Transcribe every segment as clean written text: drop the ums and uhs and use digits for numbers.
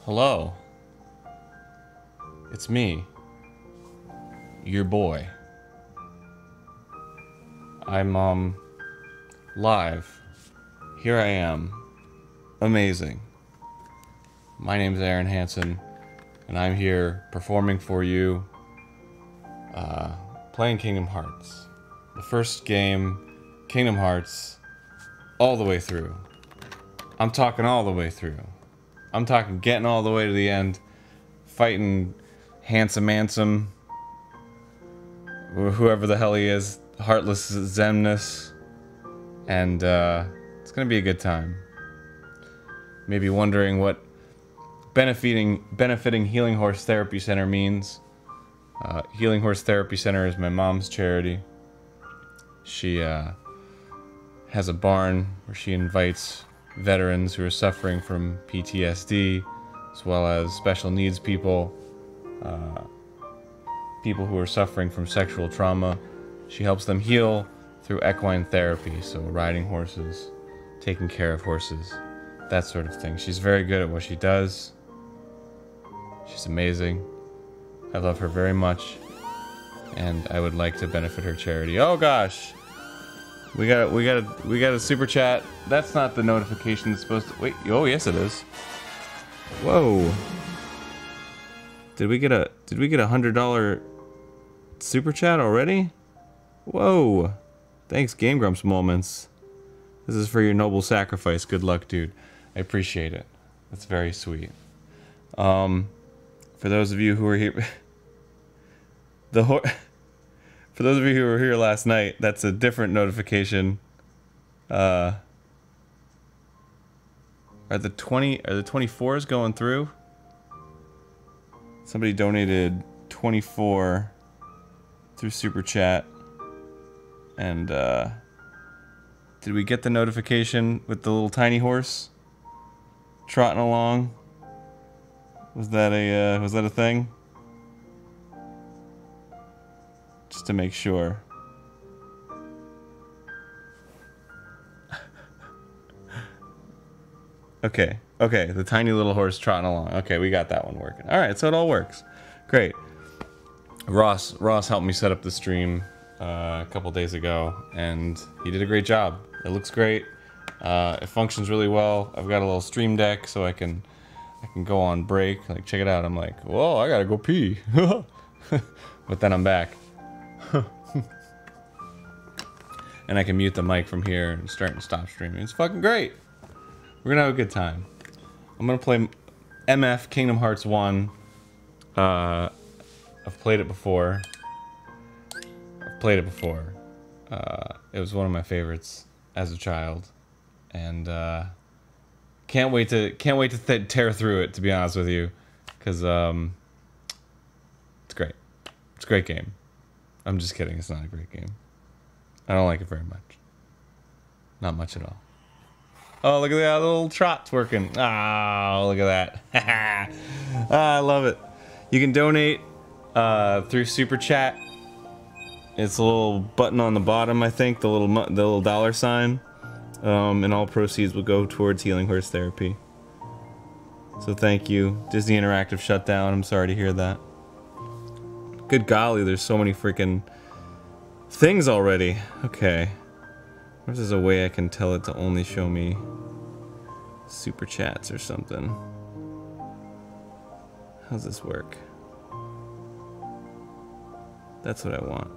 Hello. It's me. Your boy. I'm live. Here I am. Amazing. My name's Aaron Hansen, and I'm here performing for you, playing Kingdom Hearts. The first game, Kingdom Hearts, all the way through. I'm talking all the way through. I'm talking getting all the way to the end, fighting Handsome Ansem, or whoever the hell he is, Heartless Zemnis, and it's gonna be a good time. Maybe wondering what benefiting Healing Horse Therapy Center means. Healing Horse Therapy Center is my mom's charity. She has a barn where she invites veterans who are suffering from PTSD, as well as special needs people, people who are suffering from sexual trauma. She helps them heal through equine therapy, so riding horses, taking care of horses, that sort of thing. She's very good at what she does. She's amazing. I love her very much, and I would like to benefit her charity. Oh gosh! We got a super chat. That's not the notification that's supposed to... Wait, oh yes it is. Whoa. Did we get a $100 super chat already? Whoa. Thanks, Game Grumps Moments. This is for your noble sacrifice. Good luck, dude. I appreciate it. That's very sweet. For those of you who were here... For those of you who were here last night, that's a different notification. Are the 24s going through? Somebody donated 24 through Super Chat. And did we get the notification with the little tiny horse trotting along? Was that a thing? Just to make sure. Okay, the tiny little horse trotting along. Okay, we got that one working. Alright, so it all works. Great. Ross helped me set up the stream a couple days ago, and he did a great job. It looks great. It functions really well. I've got a little stream deck so I can go on break. Like, check it out. I'm like, whoa, I gotta go pee. But then I'm back. And I can mute the mic from here and start and stop streaming. It's fucking great. We're gonna have a good time. I'm gonna play MF Kingdom Hearts 1. I've played it before. It was one of my favorites as a child, and can't wait to tear through it. To be honest with you, because it's great. It's a great game. I'm just kidding. It's not a great game. I don't like it very much. Not much at all. Oh, look at that little trot's working. Oh, look at that. I love it. You can donate through Super Chat. It's a little button on the bottom, I think, the little dollar sign. And all proceeds will go towards Healing Horse Therapy. So thank you. Disney Interactive shut down. I'm sorry to hear that. Good golly, there's so many freaking things already. Okay. What if there's a way I can tell it to only show me super chats or something? How's this work? That's what I want.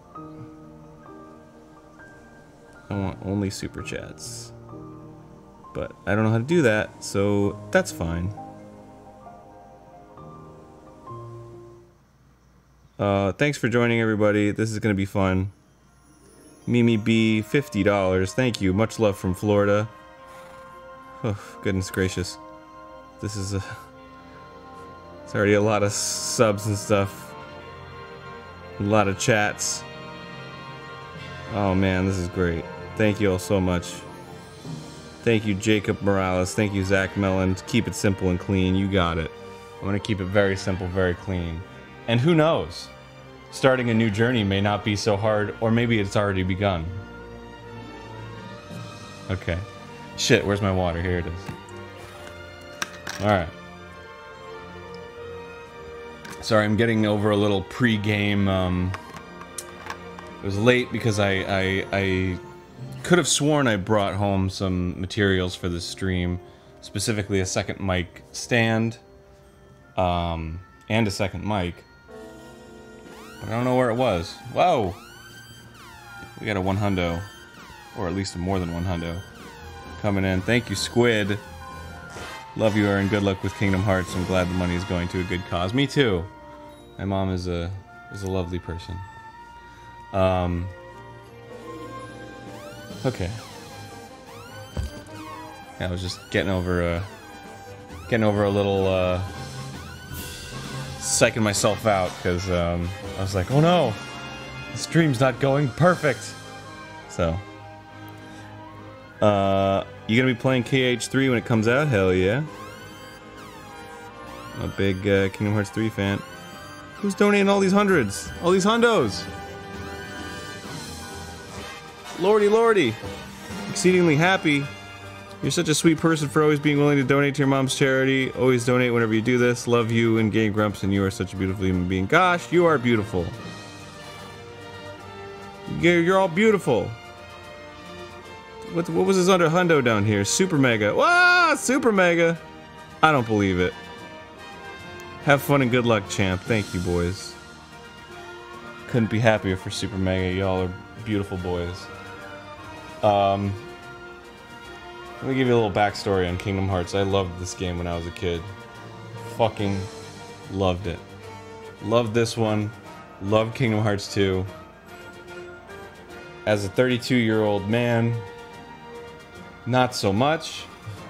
I want only super chats. But I don't know how to do that, so that's fine. Thanks for joining, everybody. This is gonna be fun. Mimi B, $50. Thank you. Much love from Florida. Oh, goodness gracious. This is it's already a lot of subs and stuff. A lot of chats. Oh man, this is great. Thank you all so much. Thank you, Jacob Morales. Thank you, Zach Mellon. Keep it simple and clean. You got it. I'm gonna keep it very simple, very clean. And who knows? Starting a new journey may not be so hard, or maybe it's already begun. Okay. Shit, where's my water? Here it is. Alright. Sorry, I'm getting over a little pre-game. It was late because I could have sworn I brought home some materials for this stream, specifically a second mic stand, and a second mic. But I don't know where it was. Whoa! We got a 100, or at least more than 100, coming in. Thank you, Squid. Love you, Aaron. Good luck with Kingdom Hearts. I'm glad the money is going to a good cause. Me too. My mom is a lovely person. Okay. Yeah, I was just getting over a little psyching myself out because I was like, oh no, the stream's not going perfect. So, you gonna be playing KH3 when it comes out? Hell yeah! I'm a big Kingdom Hearts 3 fan. Who's donating all these hundreds? All these hundos? Lordy, lordy. Exceedingly happy. You're such a sweet person for always being willing to donate to your mom's charity. Always donate whenever you do this. Love you and Game Grumps, and you are such a beautiful human being. Gosh, you are beautiful. You're all beautiful. What was this under hundo down here? Super Mega. Wow, Super Mega. I don't believe it. Have fun and good luck, champ. Thank you, boys. Couldn't be happier for Super Mega. Y'all are beautiful boys. Let me give you a little backstory on Kingdom Hearts. I loved this game when I was a kid. Fucking loved it. Loved this one. Loved Kingdom Hearts 2. As a 32-year-old man, not so much.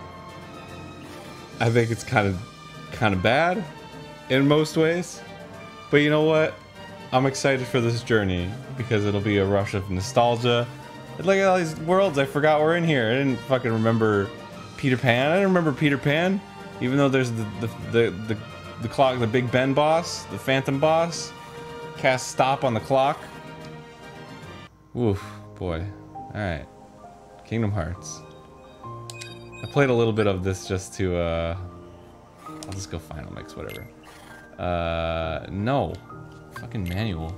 I think it's kind of bad in most ways, but you know what? I'm excited for this journey because it'll be a rush of nostalgia. Look at all these worlds I forgot were in here. I didn't fucking remember Peter Pan. I didn't remember Peter Pan, even though there's the clock, the Big Ben boss, the Phantom boss. Cast stop on the clock. Oof, boy. All right, Kingdom Hearts. I played a little bit of this just to I'll just go final mix, whatever. No. Fucking manual.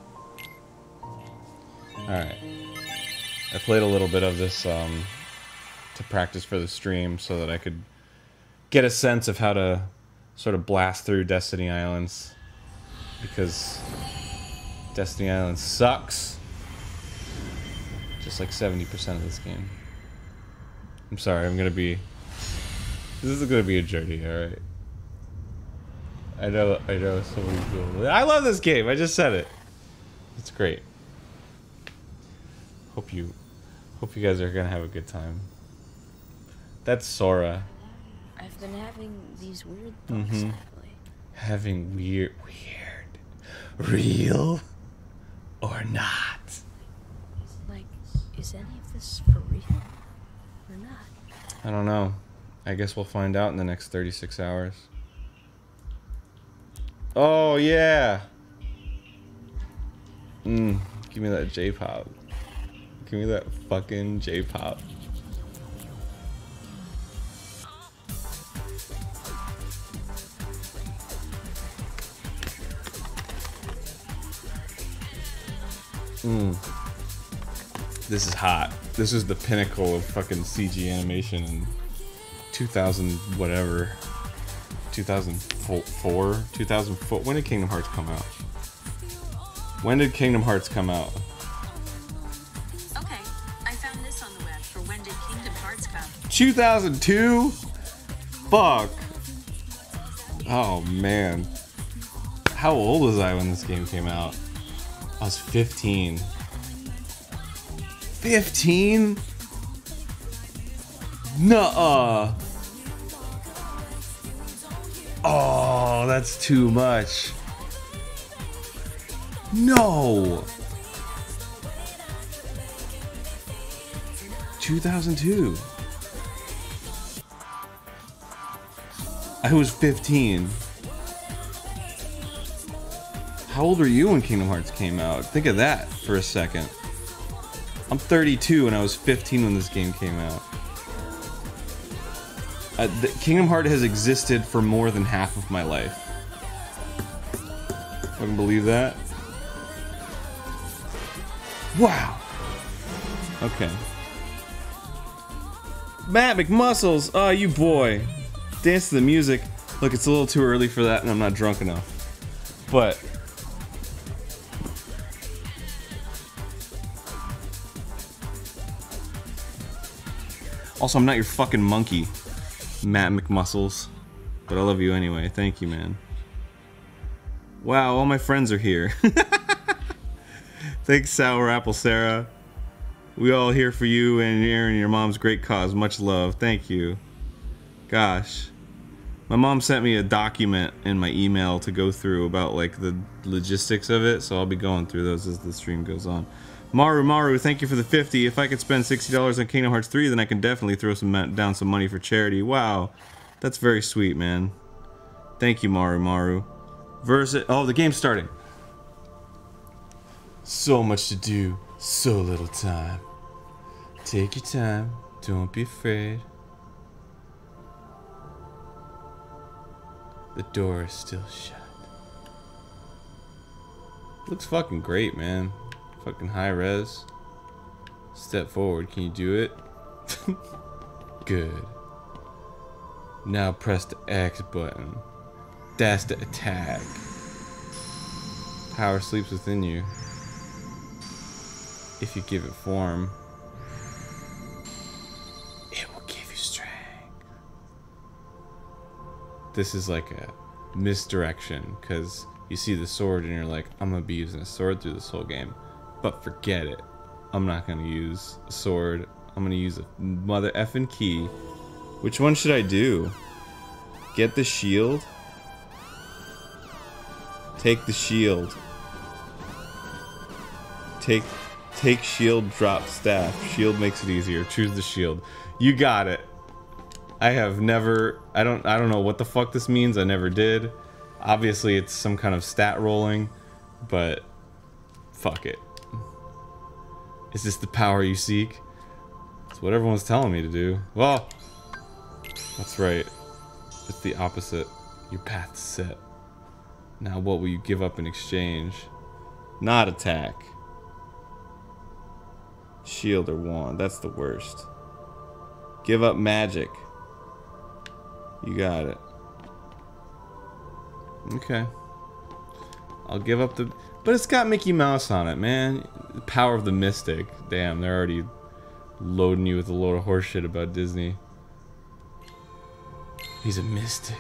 Alright. I played a little bit of this, to practice for the stream so that I could get a sense of how to sort of blast through Destiny Islands. Because Destiny Islands sucks. Just like 70% of this game. I'm sorry, this is gonna be a journey, alright? I know so many people. I love this game. I just said it. It's great. Hope you guys are gonna have a good time. That's Sora. I've been having these weird thoughts lately. Having weird, real or not? Like, is any of this for real or not? I don't know. I guess we'll find out in the next 36 hours. Oh, yeah. Give me that J-pop. Give me that fucking J-pop. This is hot. This is the pinnacle of fucking CG animation in 2000 whatever. 2004? 2004? When did Kingdom Hearts come out? When did Kingdom Hearts come out? Okay, I found this on the web for when did Kingdom Hearts come. 2002? Fuck. Oh man. How old was I when this game came out? I was 15. 15? Nuh-uh. Oh, that's too much. No. 2002. I was 15. How old were you when Kingdom Hearts came out? Think of that for a second. I'm 32 and I was 15 when this game came out. Kingdom Hearts has existed for more than half of my life. I can believe that. Wow. Okay. Matt McMuscles! Oh, you boy. Dance to the music. Look, it's a little too early for that and I'm not drunk enough. But... also, I'm not your fucking monkey, Matt McMuscles. But I love you anyway. Thank you, man. Wow, all my friends are here. Thanks, Sour Apple Sarah. We all here for you and your mom's great cause. Much love. Thank you. Gosh. My mom sent me a document in my email to go through about like the logistics of it, so I'll be going through those as the stream goes on. Maru, thank you for the 50. If I could spend $60 on Kingdom Hearts 3, then I can definitely throw down some money for charity. Wow. That's very sweet, man. Thank you, Maru. Oh, the game's starting. So much to do, so little time. Take your time, don't be afraid. The door is still shut. Looks fucking great, man. Fucking high res. Step forward, can you do it? Good. Now press the X button. That's the attack. Power sleeps within you. If you give it form, it will give you strength. This is like a misdirection, because you see the sword and you're like, I'm gonna be using a sword through this whole game. But forget it. I'm not gonna use a sword. I'm gonna use a mother effing key. Which one should I do? Get the shield? Take the shield. Take shield, drop staff. Shield makes it easier. Choose the shield. You got it. I have never... I don't know what the fuck this means. I never did. Obviously, it's some kind of stat rolling, but fuck it. Is this the power you seek? It's what everyone's telling me to do. Well, that's right. It's the opposite. Your path's set. Now what will you give up in exchange? Not attack. Shield or wand. That's the worst. Give up magic. You got it. Okay. I'll give up the... But it's got Mickey Mouse on it, man. The power of the mystic. Damn, they're already loading you with a load of horse shit about Disney. He's a mystic.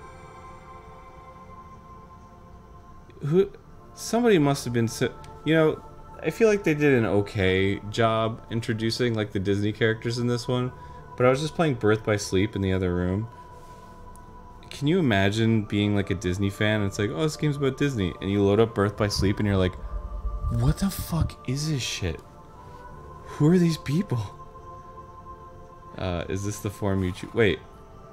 Who? Somebody must have been... You know, I feel like they did an okay job introducing like the Disney characters in this one. But I was just playing Birth by Sleep in the other room. Can you imagine being like a Disney fan and it's like, oh, this game's about Disney, and you load up Birth by Sleep and you're like, what the fuck is this shit? Who are these people? Is this the form you choose? Wait.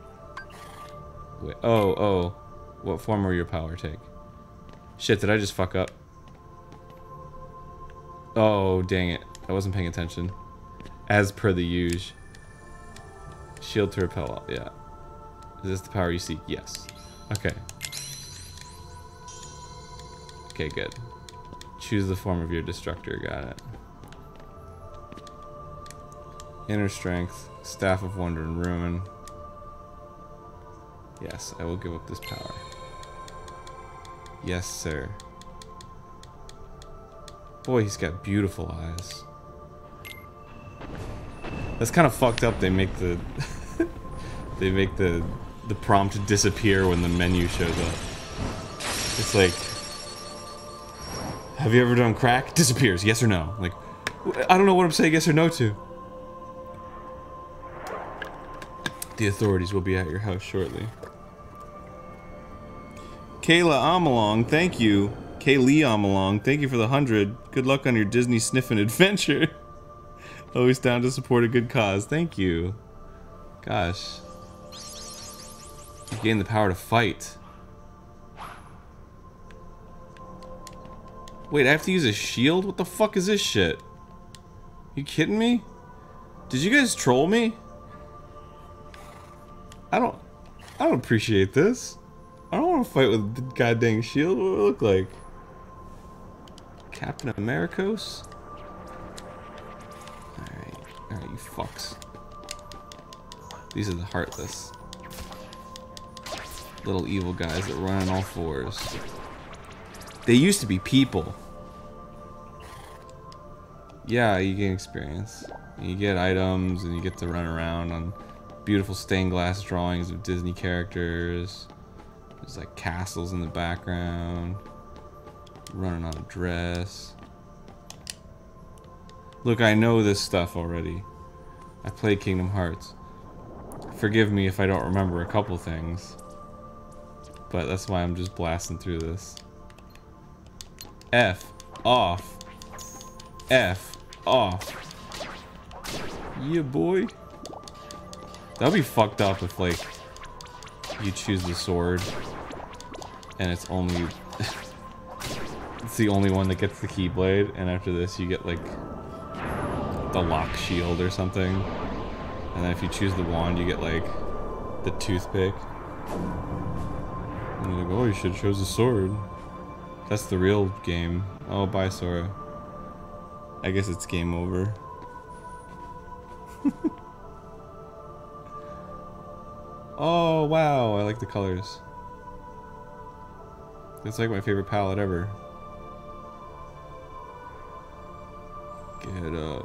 Oh. What form will your power take? Shit, did I just fuck up? Oh, dang it. I wasn't paying attention. As per the usual. Shield to repel, yeah. Is this the power you seek? Yes. Okay. Okay, good. Choose the form of your destructor. Got it. Inner strength. Staff of Wonder and Ruin. Yes, I will give up this power. Yes, sir. Boy, he's got beautiful eyes. That's kind of fucked up. They make the... they make the prompt disappear when the menu shows up. It's like, have you ever done crack? Disappears, yes or no? Like, I don't know what I'm saying yes or no to. The authorities will be at your house shortly. Kayla Amalong, thank you. Kaylee Amalong, thank you for the 100. Good luck on your Disney sniffing adventure. Always down to support a good cause. Thank you. Gosh. You gain the power to fight. Wait, I have to use a shield? What the fuck is this shit? You kidding me? Did you guys troll me? I don't appreciate this. I don't want to fight with the goddamn shield. What would it look like? Captain Americos? Alright, you fucks. These are the Heartless. Little evil guys that run on all fours. They used to be people. Yeah, you gain experience. You get items and you get to run around on beautiful stained glass drawings of Disney characters. There's like castles in the background. Running on a dress. Look, I know this stuff already. I played Kingdom Hearts. Forgive me if I don't remember a couple things. But that's why I'm just blasting through this. F off. F off. Yeah, boy. That'd be fucked up if, like, you choose the sword and it's only it's the only one that gets the Keyblade, and after this you get like the lock shield or something, and then if you choose the wand you get like the toothpick, and you're like, oh, you should have chose the sword. That's the real game. Oh, bye, Sora. I guess it's game over. Oh, wow, I like the colors. It's like my favorite palette ever. Get up.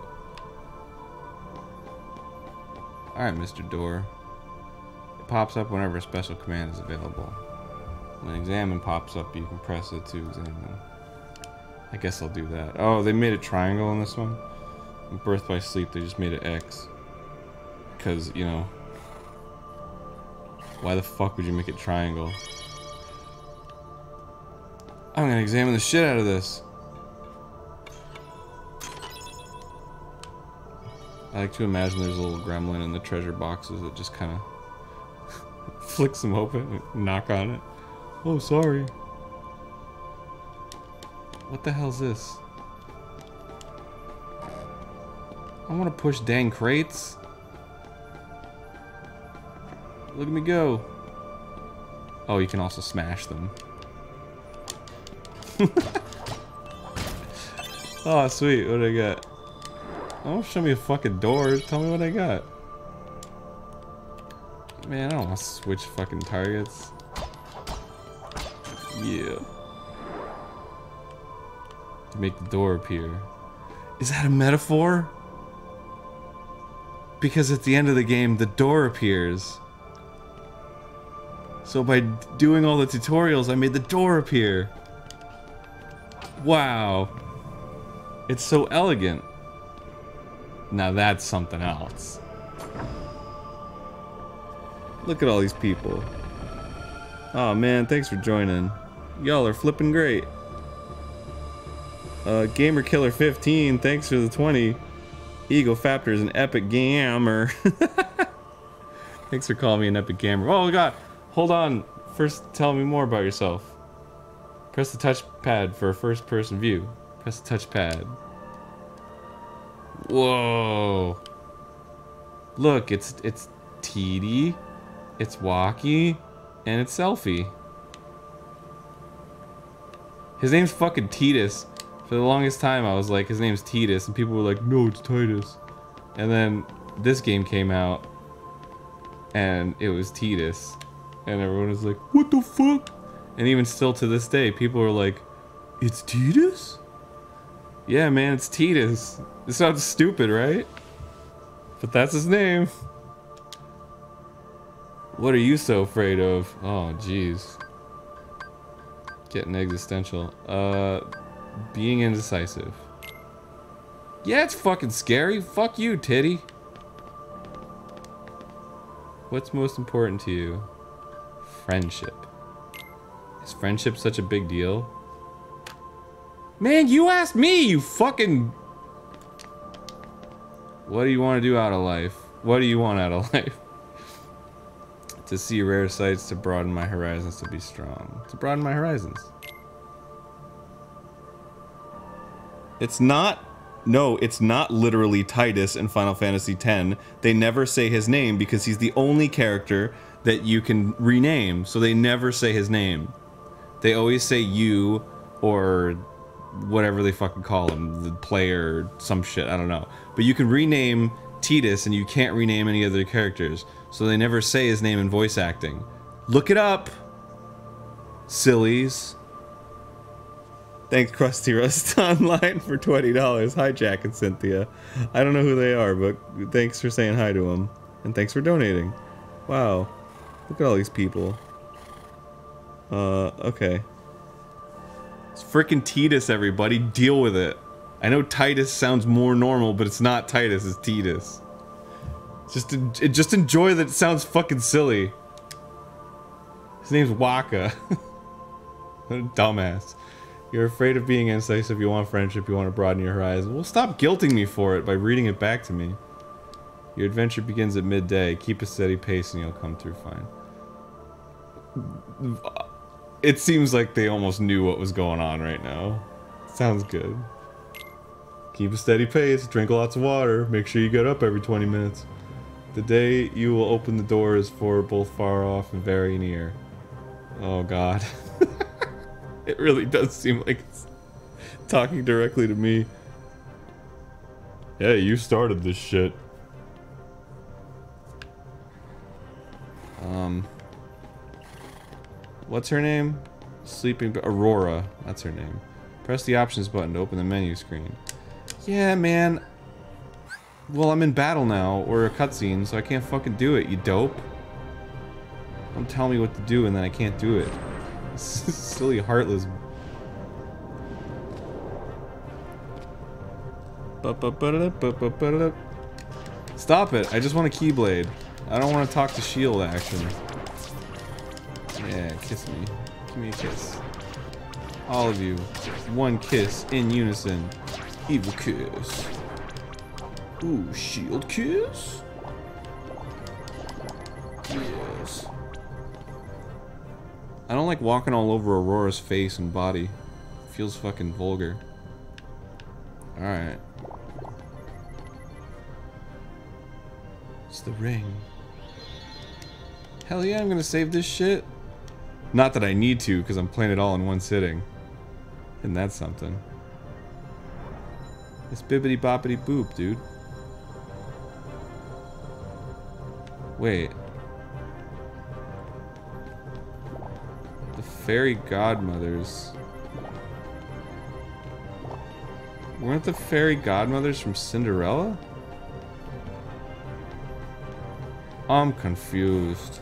Alright, Mr. Door. It pops up whenever a special command is available. When examine pops up, you can press it to examine. I guess I'll do that. Oh, they made a triangle in this one? In Birth by Sleep, they just made it X. Because, you know... Why the fuck would you make it triangle? I'm gonna examine the shit out of this. I like to imagine there's a little gremlin in the treasure boxes that just kind of flicks them open and knock on it. Oh, sorry. What the hell's this? I want to push dang crates. Look at me go. Oh, you can also smash them. Oh, sweet. What do I got? Oh, show me a fucking door. Tell me what I got. Man, I don't want to switch fucking targets. Yeah. To make the door appear. Is that a metaphor? Because at the end of the game, the door appears. So by doing all the tutorials, I made the door appear. Wow. It's so elegant. Now that's something else. Look at all these people. Oh man, thanks for joining. Y'all are flipping great. Gamer Killer 15, thanks for the 20. Eagle Factor is an epic gamer. Thanks for calling me an epic gamer. Oh god, hold on. First, tell me more about yourself. Press the touchpad for a first-person view. Press the touchpad. Whoa. Look, it's TD, it's Walkie, and it's Selfie. His name's fucking Titus. For the longest time I was like, his name's Titus, and people were like, no, it's Titus. And then this game came out, and it was Titus. And everyone was like, what the fuck? And even still to this day, people are like, it's Titus? Yeah, man, it's Titus. It sounds stupid, right? But that's his name. What are you so afraid of? Oh, jeez. Getting existential. Being indecisive. Yeah, it's fucking scary. Fuck you, titty. What's most important to you? Friendship. Is friendship such a big deal? Man, you asked me, you fucking... What do you want to do out of life? What do you want out of life? To see rare sights, to broaden my horizons, to be strong. To broaden my horizons. It's not... No, it's not literally Titus in Final Fantasy X. They never say his name because he's the only character that you can rename. So they never say his name. They always say you or whatever they fucking call him, the player, some shit, I don't know. But you can rename Tidus, and you can't rename any other characters. So they never say his name in voice acting. Look it up, sillies. Thanks, Krusty Rust Online, for $20. Hi, Jack and Cynthia. I don't know who they are, but thanks for saying hi to them. And thanks for donating. Wow. Look at all these people. Okay. It's frickin' Tidus, everybody. Deal with it. I know Titus sounds more normal, but it's not Titus, it's Tidus. Just enjoy that it sounds fucking silly. His name's Waka. What a dumbass. You're afraid of being incisive, you want friendship, you want to broaden your horizon. Well, stop guilting me for it by reading it back to me. Your adventure begins at midday. Keep a steady pace and you'll come through fine. It seems like they almost knew what was going on right now. Sounds good. Keep a steady pace, drink lots of water, make sure you get up every 20 minutes. The day you will open the door is for both far off and very near. Oh god. It really does seem like it's talking directly to me. Yeah, you started this shit. What's her name? Sleeping Aurora. That's her name. Press the options button to open the menu screen. Yeah, man. Well, I'm in battle now, or a cutscene, so I can't fucking do it, you dope. Don't tell me what to do and then I can't do it. Silly, heartless. Stop it! I just want a Keyblade. I don't want to talk to shield action. Yeah, kiss me. Give me a kiss. All of you. One kiss in unison. Evil kiss. Ooh, shield kiss? Yes. I don't like walking all over Aurora's face and body. It feels fucking vulgar. Alright. It's the ring. Hell yeah, I'm gonna save this shit. Not that I need to, because I'm playing it all in one sitting. And that's something. It's bibbity boppity boop, dude. Wait. The fairy godmothers. Weren't the fairy godmothers from Cinderella? I'm confused.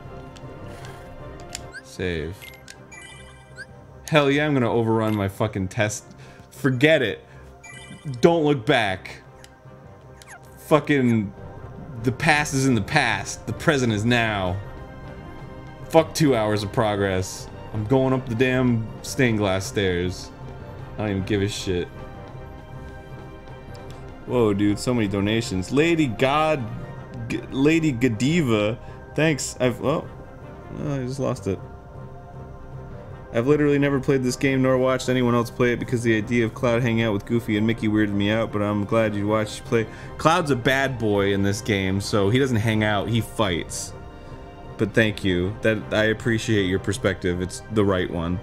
Save. Hell yeah, I'm gonna overrun my fucking test. Forget it. Don't look back. Fucking... The past is in the past. The present is now. Fuck 2 hours of progress. I'm going up the damn stained glass stairs. I don't even give a shit. Whoa, dude, so many donations. Lady Godiva. Thanks. I just lost it. I've literally never played this game nor watched anyone else play it because the idea of Cloud hanging out with Goofy and Mickey weirded me out, but I'm glad you watched play. Cloud's a bad boy in this game, so he doesn't hang out, he fights. But thank you. I appreciate your perspective. It's the right one.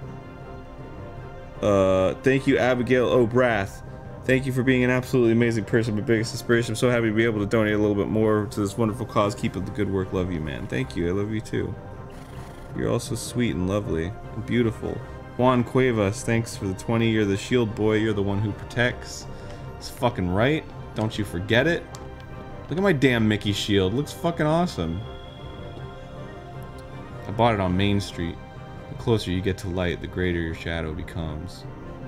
Thank you, Abigail O'Brath. Thank you for being an absolutely amazing person, my biggest inspiration. I'm so happy to be able to donate a little bit more to this wonderful cause. Keep up the good work. Love you, man. Thank you. I love you too. You're also sweet and lovely and beautiful. Juan Cuevas, thanks for the 20. You're the shield boy. You're the one who protects. It's fucking right. Don't you forget it. Look at my damn Mickey shield. Looks fucking awesome. I bought it on Main Street. The closer you get to light, the greater your shadow becomes.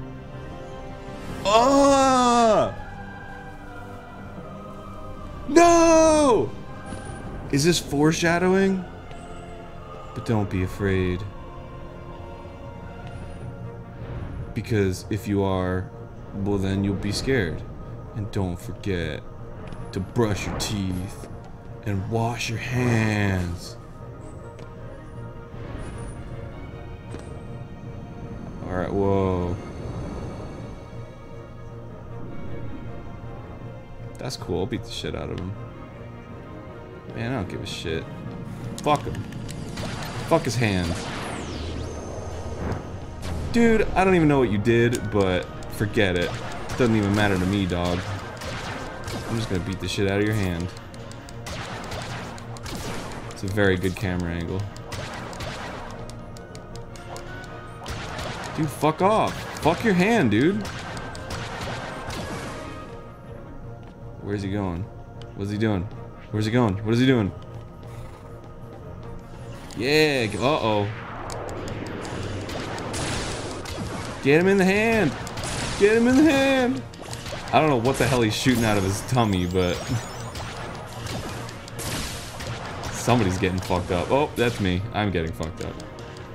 Oh! No! Is this foreshadowing? But don't be afraid. Because if you are, well then you'll be scared. And don't forget to brush your teeth and wash your hands. Alright, whoa. That's cool, I'll beat the shit out of him. Man, I don't give a shit. Fuck him. Fuck his hands. Dude, I don't even know what you did, but forget it. Doesn't even matter to me, dog. I'm just gonna beat the shit out of your hand. It's a very good camera angle. Dude, fuck off. Fuck your hand, dude. Where's he going? What's he doing? Where's he going? What is he doing? Yeah, uh-oh. Get him in the hand! Get him in the hand! I don't know what the hell he's shooting out of his tummy, but... somebody's getting fucked up. Oh, that's me. I'm getting fucked up.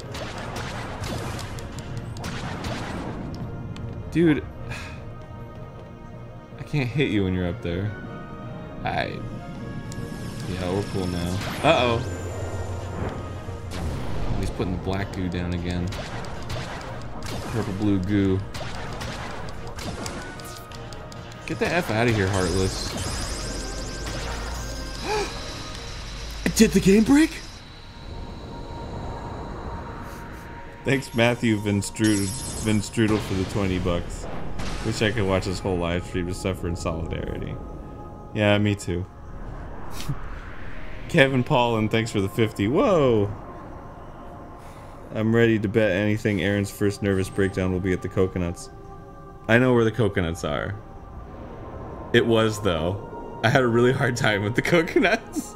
Dude... I can't hit you when you're up there. Alright. Yeah, we're cool now. Uh-oh. He's putting the black goo down again. Purple blue goo. Get the F out of here, Heartless. Did the game break? Thanks, Matthew Vinstrudel for the 20 bucks. Wish I could watch this whole live stream to suffer in solidarity. Yeah, me too. Kevin Paulin, thanks for the 50. Whoa! I'm ready to bet anything Aaron's first nervous breakdown will be at the coconuts. I know where the coconuts are. It was, though. I had a really hard time with the coconuts.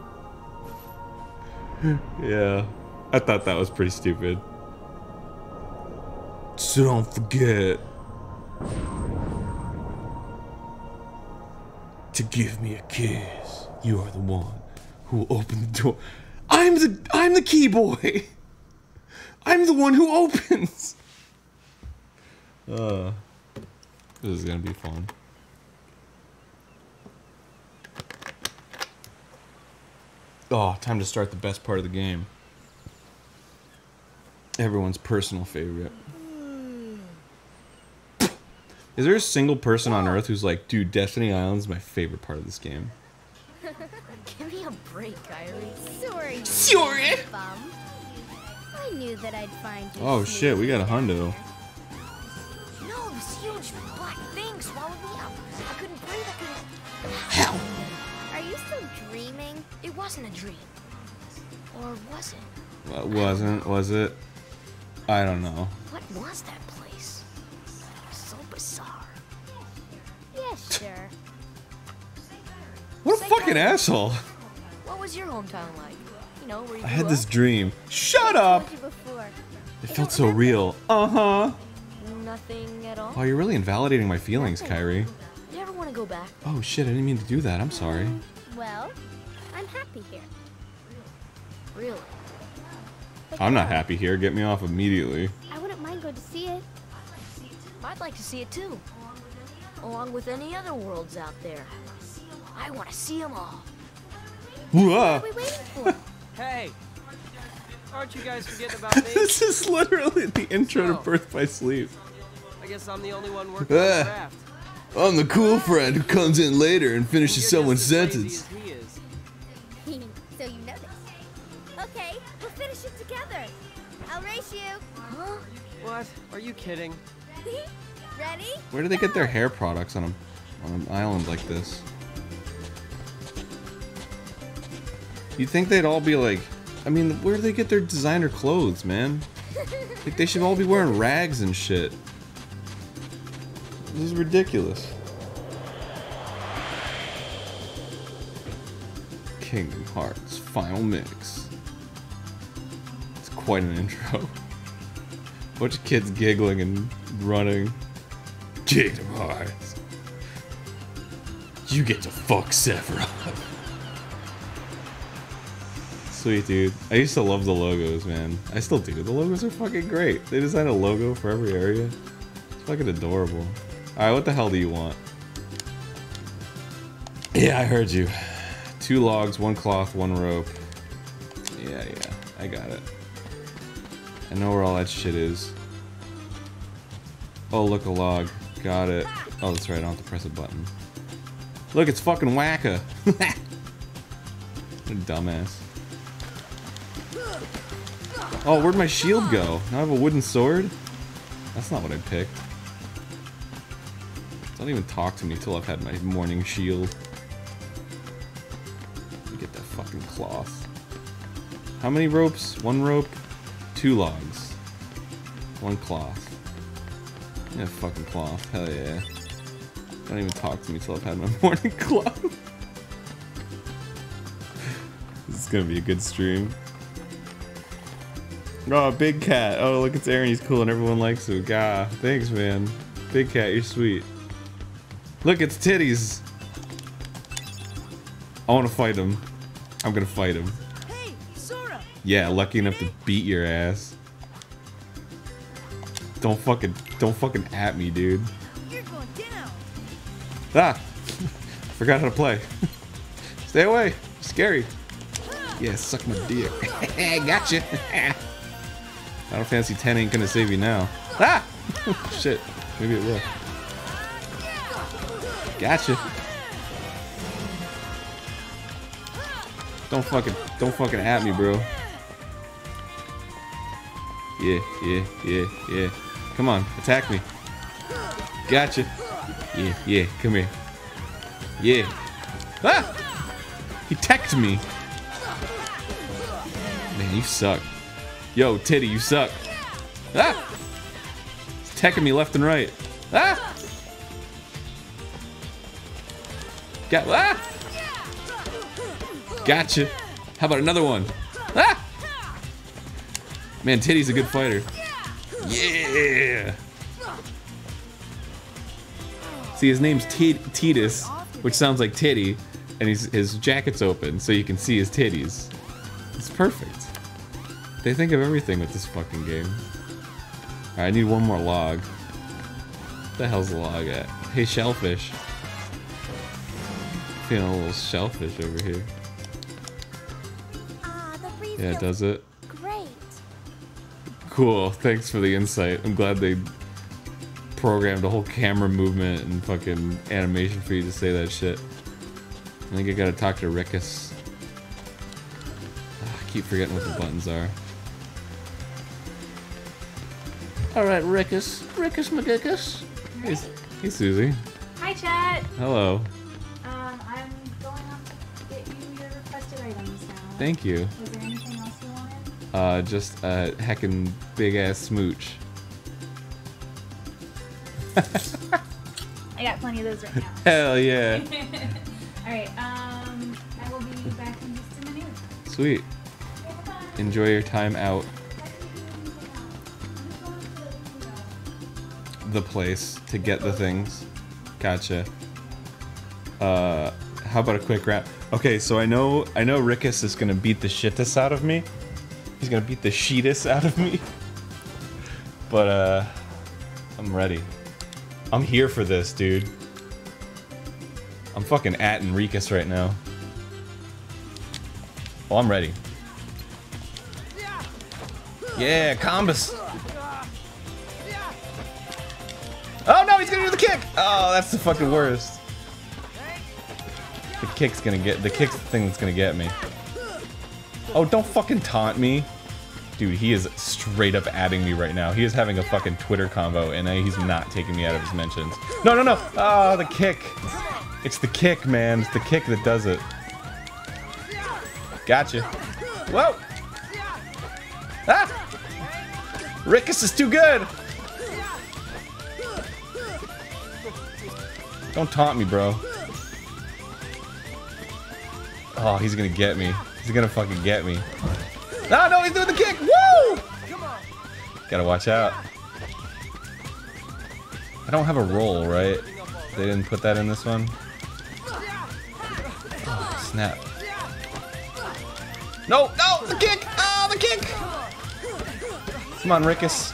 Yeah. I thought that was pretty stupid. So don't forget to give me a kiss. You are the one who will open the door. I'm the key boy. I'm the one who opens. This is gonna be fun. Oh, time to start the best part of the game. Everyone's personal favorite. Is there a single person on Earth who's like, dude, Destiny Island's my favorite part of this game? Give me a break, Kyrie. Sorry. Bum. I knew that I'd find you. Oh shit, we got a hundo. No, this huge black thing swallowed me up. I couldn't breathe. I couldn't. Hell. Are you still dreaming? It wasn't a dream. Or was it? Well, was it? I don't know. What was that place? So bizarre. Yeah, sure. What a fucking asshole. What was your hometown like? You know, where you I had grew this up? dream. Shut up! Told you before. It felt so real. Uh-huh. Nothing at all? Oh, you're really invalidating my feelings, Kyrie. You ever want to go back? Oh shit, I didn't mean to do that. I'm sorry. Well, I'm happy here. Really? I'm not happy here. Get me off immediately. I wouldn't mind going to see it. I'd like to see it too. Along with any other worlds out there. I want to see them all. Whoa. What are we waiting for? Hey! Aren't you guys forgetting about me? This is literally the intro to Birth by Sleep. I guess I'm the only one working on the raft. I'm the cool friend who comes in later and finishes You're someone's just as lazy sentence. as he is. So you know this. Okay, we'll finish it together. I'll race you. Huh? What? Are you kidding? Ready? Where do they get their hair products on an island like this? You'd think they'd all be like, I mean, where do they get their designer clothes, man? Like, they should all be wearing rags and shit. This is ridiculous. Kingdom Hearts Final Mix. It's quite an intro. Bunch of kids giggling and running. Kingdom Hearts. You get to fuck Sephiroth. Sweet, dude. I used to love the logos, man. I still do. The logos are fucking great. They designed a logo for every area. It's fucking adorable. Alright, what the hell do you want? Yeah, I heard you. 2 logs, 1 cloth, 1 rope. Yeah, I got it. I know where all that shit is. Oh, look, a log. Got it. Oh, that's right, I don't have to press a button. Look, it's fucking Wacka. What a dumbass. Oh, where'd my shield go? Now I have a wooden sword? That's not what I picked. Don't even talk to me till I've had my morning shield. Let me get that fucking cloth. How many ropes? 1 rope, 2 logs, 1 cloth. Yeah, fucking cloth. Hell yeah. Don't even talk to me till I've had my morning cloth. This is gonna be a good stream. Oh, Big Cat. Oh, look, it's Aaron. He's cool and everyone likes him. Gah. Thanks, man. Big Cat, you're sweet. Look, it's Titties. I want to fight him. I'm gonna fight him. Hey, Sora. Yeah, lucky enough to beat your ass. Don't fucking at me, dude. You're going down. Ah! Forgot how to play. Stay away. Scary. Yeah, suck my dick. Gotcha. Final Fantasy X ain't gonna save you now. Ah! Shit. Maybe it will. Gotcha. Don't fucking at me, bro. Yeah. Come on, attack me. Gotcha. Yeah, come here. Yeah. Ah! He teched me. Man, you suck. Yo, Titty, you suck. Ah! He's teching me left and right. Ah! Ah! Gotcha. How about another one? Ah! Man, Titty's a good fighter. Yeah! See, his name's Titus, which sounds like titty, and his jacket's open, so you can see his titties. It's perfect. They think of everything with this fucking game. Alright, I need 1 more log. What the hell's the log at? Hey, shellfish. Feeling a little shellfish over here. The breeze Yeah, feels does it? great. Cool, thanks for the insight. I'm glad they programmed a whole camera movement and fucking animation for you to say that shit. I think I gotta talk to Rickus. I keep forgetting what the buttons are. Alright, Rickus. Rickus McGickus. Hey, Susie. Hi, chat. Hello. I'm going off to get you your requested items now. Thank you. Was there anything else you wanted? Just a heckin' big ass smooch. I got plenty of those right now. Hell yeah. Alright, I will be back in just a minute. Sweet. Enjoy your time out. The place to get the things. Gotcha. How about a quick wrap? Okay, so I know Rickus is gonna beat the shitus out of me. He's gonna beat the sheetus out of me. But I'm ready. I'm here for this, dude. I'm fucking at Enriquez right now. Oh, I'm ready. Yeah, combos. Oh no, he's gonna do the kick! Oh, that's the fucking worst. The kick's the thing that's gonna get me. Oh, don't fucking taunt me. Dude, he is straight up adding me right now. He is having a fucking Twitter convo and he's not taking me out of his mentions. No! Oh, the kick. It's the kick, man. It's the kick that does it. Gotcha. Whoa! Ah! Rickus is too good! Don't taunt me, bro. Oh, he's gonna get me. He's gonna fucking get me. No, he's doing the kick! Woo! Gotta watch out. I don't have a roll, right? They didn't put that in this one? Oh, snap. No, the kick! Oh, the kick! Come on, Rickus.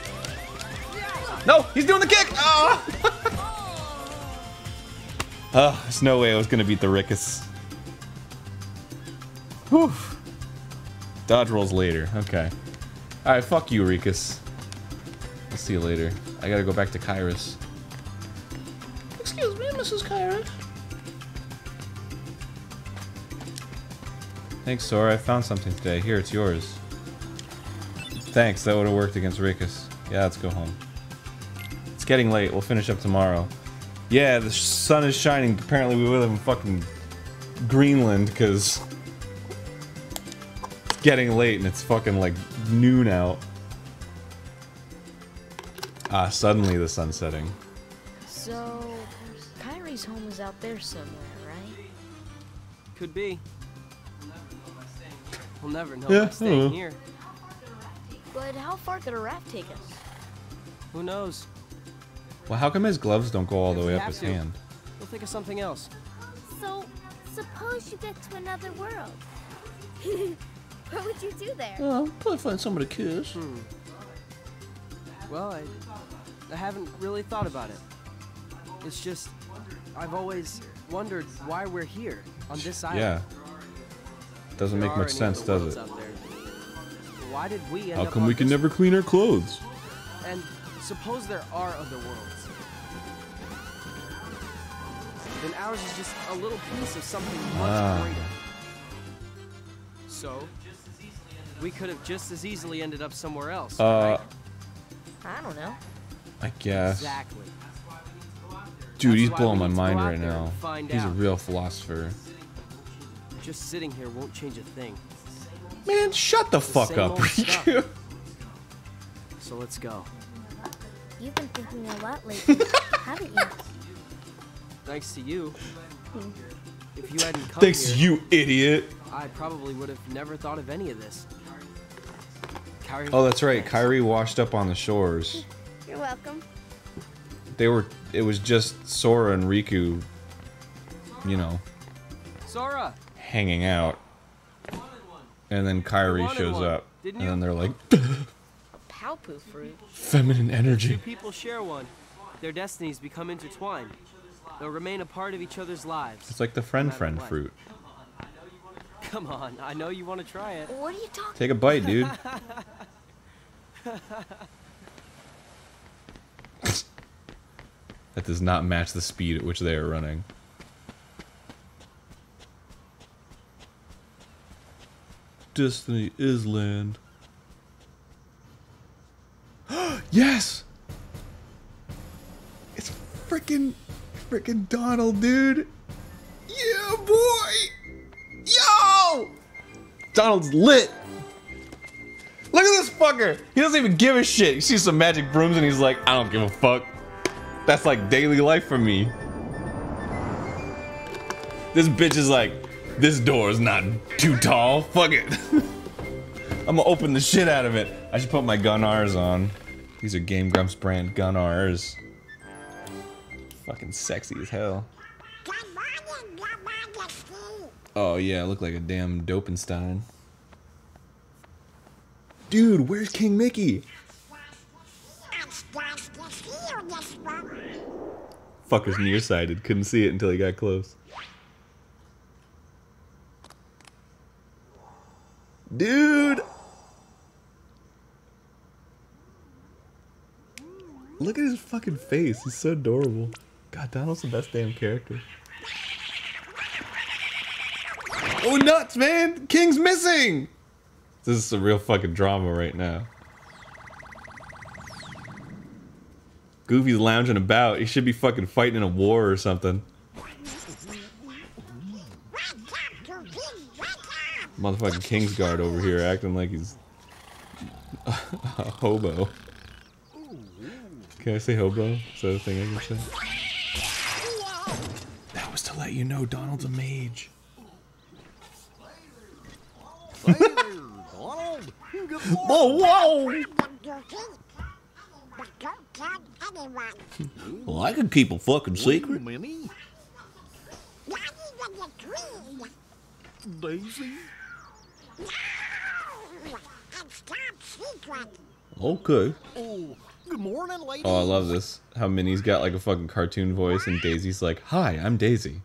No, he's doing the kick! Oh! Oh, there's no way I was gonna beat the Rickus. Whew. Dodge rolls later. Okay. Alright, fuck you, Rickus. I'll see you later. I gotta go back to Kairos. Excuse me, Mrs. Kairos. Thanks, Sora. I found something today. Here, it's yours. Thanks, that would have worked against Rickus. Yeah, let's go home. getting late. We'll finish up tomorrow. Yeah, the sun is shining. Apparently we live in fucking Greenland because it's getting late and it's fucking like noon out. Ah, suddenly the sun's setting. So, Kyrie's home is out there somewhere, right? Could be. We'll never know by staying here. But how far could a raft take us? Who knows? Well, how come his gloves don't go all the way up his hand? We'll think of something else. So, suppose you get to another world. What would you do there? Probably find somebody to kiss. Well, I haven't really thought about it. It's just, I've always wondered why we're here on this island. Yeah. Doesn't There make are much any sense, other does worlds it? out there. Why did we end How up come on we can this never clean our clothes? And suppose there are other worlds. Then ours is just a little piece of something much greater. So, we could have just as easily ended up somewhere else, right? I don't know. I guess. Exactly. Dude, he's That's why blowing we my need to go mind out right there now. and find He's a out. real philosopher. Just sitting here won't change a thing. Man, shut the fuck Same up, old stuff. Riku. So let's go. You've been thinking a lot lately, haven't you? Thanks to you. If you hadn't come Thanks, here, you idiot. I probably would have never thought of any of this. Kyrie, Oh, that's right. thanks. Kyrie washed up on the shores. You're welcome. It was just Sora and Riku, you know, Sora! hanging out. And then Kyrie wanted shows one, up. didn't And then you? they're like, Palpu fruit. feminine energy. People share one. Their destinies become intertwined. They'll remain a part of each other's lives. It's like the friend friend fruit. Come on, I know you want to try it. What are you talking? Take a bite, dude. That does not match the speed at which they are running. Destiny is land. Yes! It's freaking Donald, dude. Yeah, boy! Yo! Donald's lit. Look at this fucker. He doesn't even give a shit. He sees some magic brooms and he's like, I don't give a fuck. That's like daily life for me. This bitch is like, this door is not too tall. Fuck it. I'm gonna open the shit out of it. I should put my gun R's on. These are Game Grumps brand gun R's. Fucking sexy as hell. Oh yeah, I look like a damn Dopenstein. Dude, where's King Mickey? Fucker's nearsighted, couldn't see it until he got close. Dude! Look at his fucking face, he's so adorable. God, Donald's the best damn character. Oh nuts, man! King's missing! This is some real fucking drama right now. Goofy's lounging about. He should be fucking fighting in a war or something. Motherfucking Kingsguard over here acting like he's a hobo. Can I say hobo? Is that a thing I can say? That was to let you know Donald's a mage. Whoa, whoa! Well, I can keep a fucking secret. Daisy? Okay. Oh, good morning, lady. Oh, I love this. How Minnie's got like a fucking cartoon voice and Daisy's like, hi, I'm Daisy.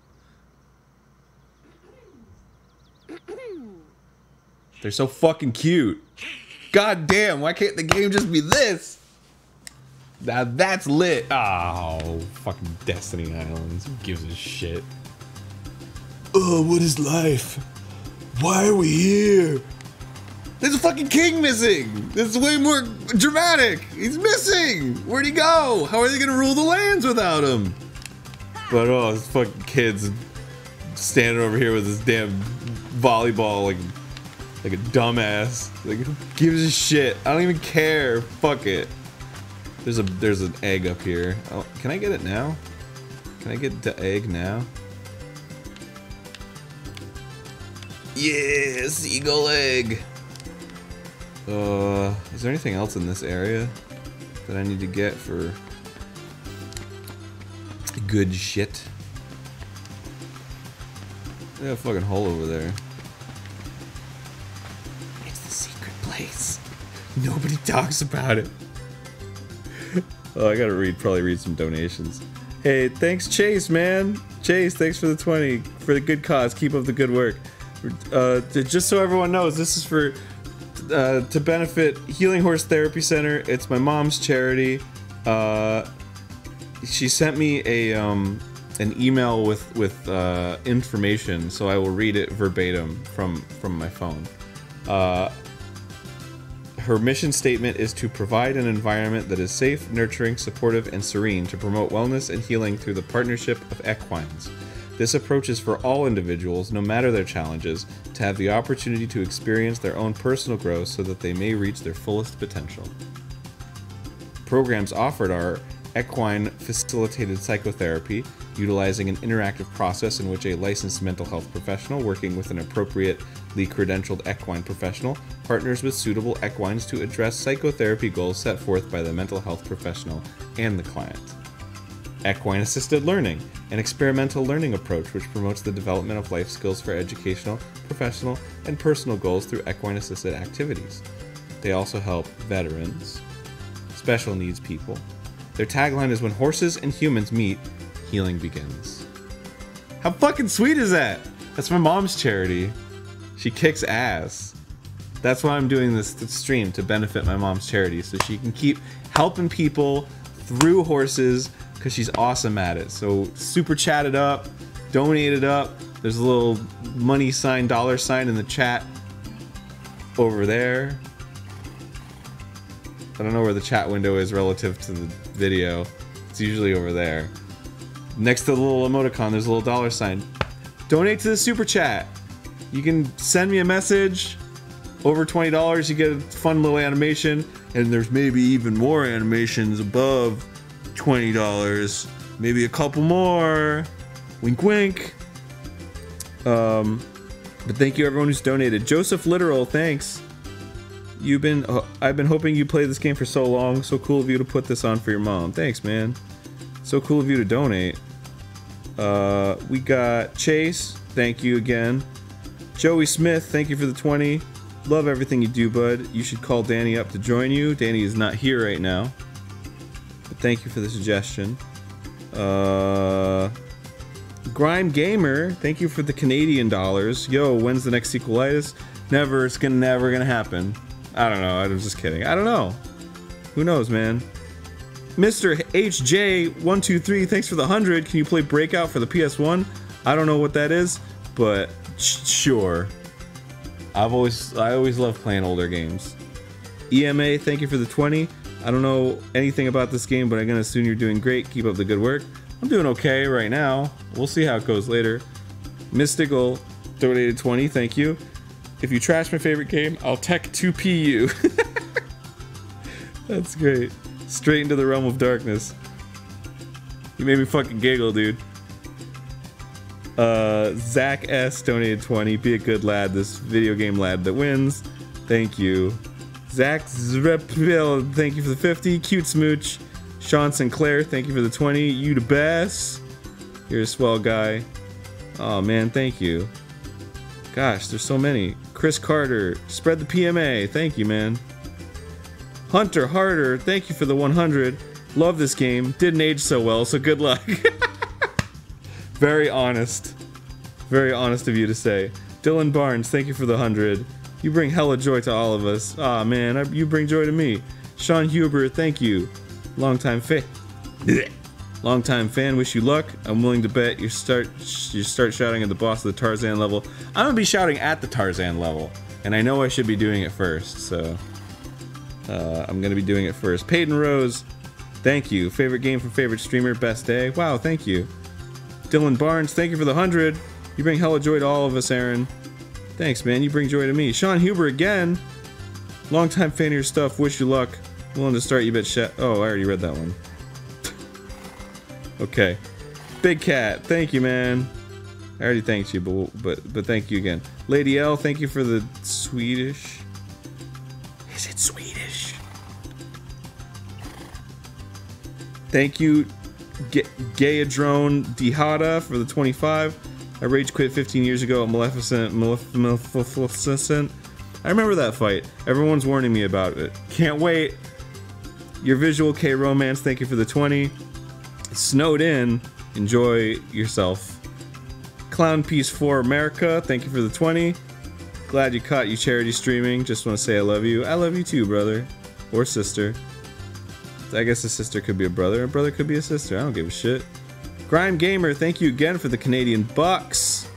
They're so fucking cute. God damn, why can't the game just be this? Now that's lit. Oh, fucking Destiny Islands. Who gives a shit? Oh, what is life? Why are we here? There's a fucking king missing! This is way more dramatic! He's missing! Where'd he go? How are they gonna rule the lands without him? But oh, this fucking kid's standing over here with his damn volleyball like a dumbass. Like, who gives a shit? I don't even care. Fuck it. There's an egg up here. Oh, can I get it now? Can I get the egg now? Yeah, seagull egg. Is there anything else in this area that I need to get for good shit? There's a fucking hole over there. It's the secret place. Nobody talks about it. Oh, I gotta probably read some donations. Hey, thanks Chase, man. Chase, thanks for the 20 for the good cause. Keep up the good work. Just so everyone knows, this is for to benefit Healing Horse Therapy Center. It's my mom's charity. She sent me an email with information, so I will read it verbatim from my phone. Her mission statement is to provide an environment that is safe, nurturing, supportive, and serene to promote wellness and healing through the partnership of equines. This approach is for all individuals, no matter their challenges, to have the opportunity to experience their own personal growth so that they may reach their fullest potential. Programs offered are equine facilitated psychotherapy, utilizing an interactive process in which a licensed mental health professional working with an appropriately credentialed equine professional partners with suitable equines to address psychotherapy goals set forth by the mental health professional and the client. Equine assisted learning, an experimental learning approach which promotes the development of life skills for educational, professional, and personal goals through equine assisted activities. They also help veterans, special needs people. Their tagline is, "When horses and humans meet, healing begins." How fucking sweet is that? That's my mom's charity. She kicks ass. That's why I'm doing this stream, to benefit my mom's charity, so she can keep helping people through horses, because she's awesome at it. So super chat it up, donate it up. There's a little money sign, dollar sign in the chat over there. I don't know where the chat window is relative to the video. It's usually over there. Next to the little emoticon, there's a little dollar sign. Donate to the super chat. You can send me a message. Over $20, you get a fun little animation, and there's maybe even more animations above $20. Maybe a couple more. Wink, wink. But thank you everyone who's donated. Joseph Literal, thanks. I've been hoping you play this game for so long. So cool of you to put this on for your mom. Thanks, man. So cool of you to donate. We got Chase, thank you again. Joey Smith, thank you for the 20. Love everything you do, bud. You should call Danny up to join you. Danny is not here right now. But thank you for the suggestion. Grime Gamer, thank you for the Canadian dollars. Yo, when's the next sequelitis? Never, it's never gonna happen. I don't know, I was just kidding. I don't know. Who knows, man? Mr. HJ123, thanks for the 100. Can you play Breakout for the PS1? I don't know what that is, but sure. I always love playing older games. EMA, thank you for the 20. I don't know anything about this game, but I'm gonna assume you're doing great. Keep up the good work. I'm doing okay right now. We'll see how it goes later. Mystical donated 20, thank you. If you trash my favorite game, I'll tech 2p you. That's great. Straight into the realm of darkness. You made me fucking giggle, dude. Zach S donated 20. Be a good lad, this video game lad that wins. Thank you. Zach Zrepil, thank you for the 50. Cute Smooch. Sean Sinclair, thank you for the 20. You the best. You're a swell guy. Oh man, thank you. Gosh, there's so many. Chris Carter, spread the PMA. Thank you, man. Hunter Harder, thank you for the 100. Love this game. Didn't age so well, so good luck. Very honest. Very honest of you to say. Dylan Barnes, thank you for the 100. You bring hella joy to all of us. Aw, man, you bring joy to me. Sean Huber, thank you. Longtime fan. Wish you luck. I'm willing to bet you start shouting at the boss of the Tarzan level. I'm gonna be shouting at the Tarzan level. And I know I should be doing it first, so I'm gonna be doing it first. Peyton Rose, thank you. Favorite game from favorite streamer, best day. Wow, thank you. Dylan Barnes, thank you for the 100. You bring hella joy to all of us, Aaron. Thanks, man. You bring joy to me. Sean Huber again. Longtime fan of your stuff. Wish you luck. Willing to start, you bet shit. Oh, I already read that one. Okay. Big Cat, thank you, man. I already thanked you, but thank you again. Lady L, thank you for the Swedish. Is it Swedish? Thank you, Gayadrone Dihada for the 25. I rage quit 15 years ago at Maleficent. I remember that fight. Everyone's warning me about it. Can't wait. Your Visual K Romance, thank you for the 20. Snowed in, enjoy yourself. Clown Piece 4 America, thank you for the 20. Glad you caught you charity streaming. Just want to say I love you. I love you too, brother. Or sister. I guess a sister could be a brother. A brother could be a sister. I don't give a shit. Grime Gamer, thank you again for the Canadian bucks.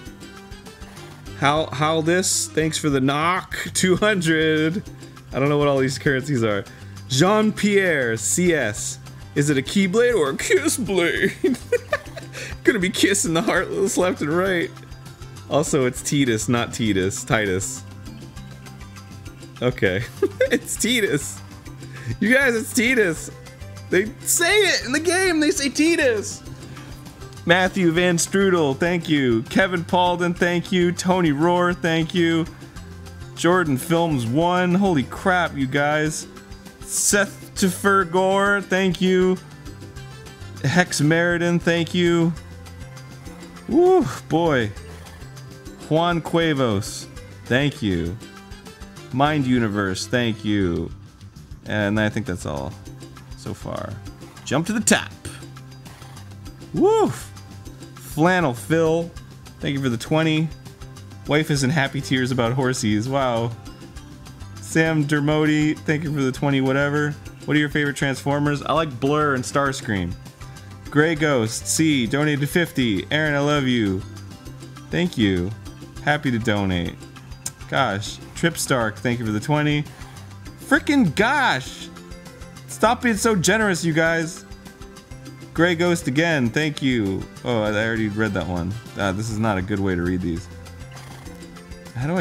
How this? Thanks for the knock. 200. I don't know what all these currencies are. Jean-Pierre CS. Is it a Keyblade or a Kiss Blade? Gonna be kissing the Heartless left and right. Also, it's Titus, not Titus. Titus. Okay. It's Titus. You guys, it's Titus. They say it in the game. They say Titus. Matthew Van Strudel, thank you. Kevin Paulden, thank you. Tony Rohr, thank you. Jordan Films 1, holy crap, you guys. Seth Tefur thank you. Hex Meriden, thank you. Woo, boy. Juan Cuevos, thank you. Mind Universe, thank you. And I think that's all so far. Jump to the top. Woo! Flannel Phil, thank you for the 20. Wife is in happy tears about horsies. Wow. Sam Dermody, thank you for the 20 whatever. What are your favorite Transformers? I like Blur and Starscream. Grey Ghost, C, donated 50. Aaron, I love you. Thank you. Happy to donate. Gosh. Trip Stark, thank you for the 20. Frickin' gosh! Stop being so generous, you guys. Grey Ghost again, thank you. Oh, I already read that one. This is not a good way to read these. How do I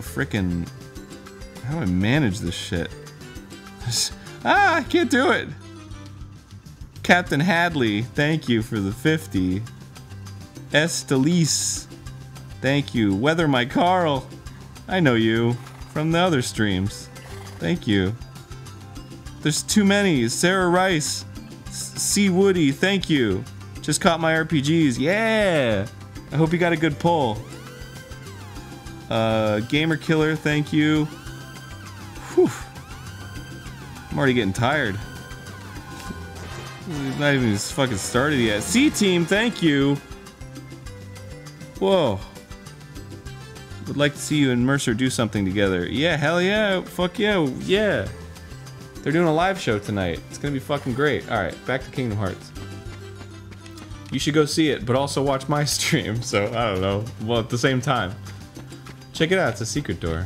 how do I manage this shit? I can't do it. Captain Hadley, thank you for the 50. Estelise, thank you. Weather My Carl, I know you from the other streams. Thank you. There's too many. Sarah Rice, C. Woody, thank you. Just caught my RPGs. Yeah! I hope you got a good pull. Gamer Killer, thank you. Whew. I'm already getting tired. It's not even fucking started yet. C-Team, thank you. Whoa. Would like to see you and Mercer do something together. Yeah, hell yeah. Fuck yeah. Yeah. They're doing a live show tonight. It's gonna be fucking great. Alright, back to Kingdom Hearts. You should go see it, but also watch my stream, so I don't know. Well, at the same time. Check it out, it's a secret door.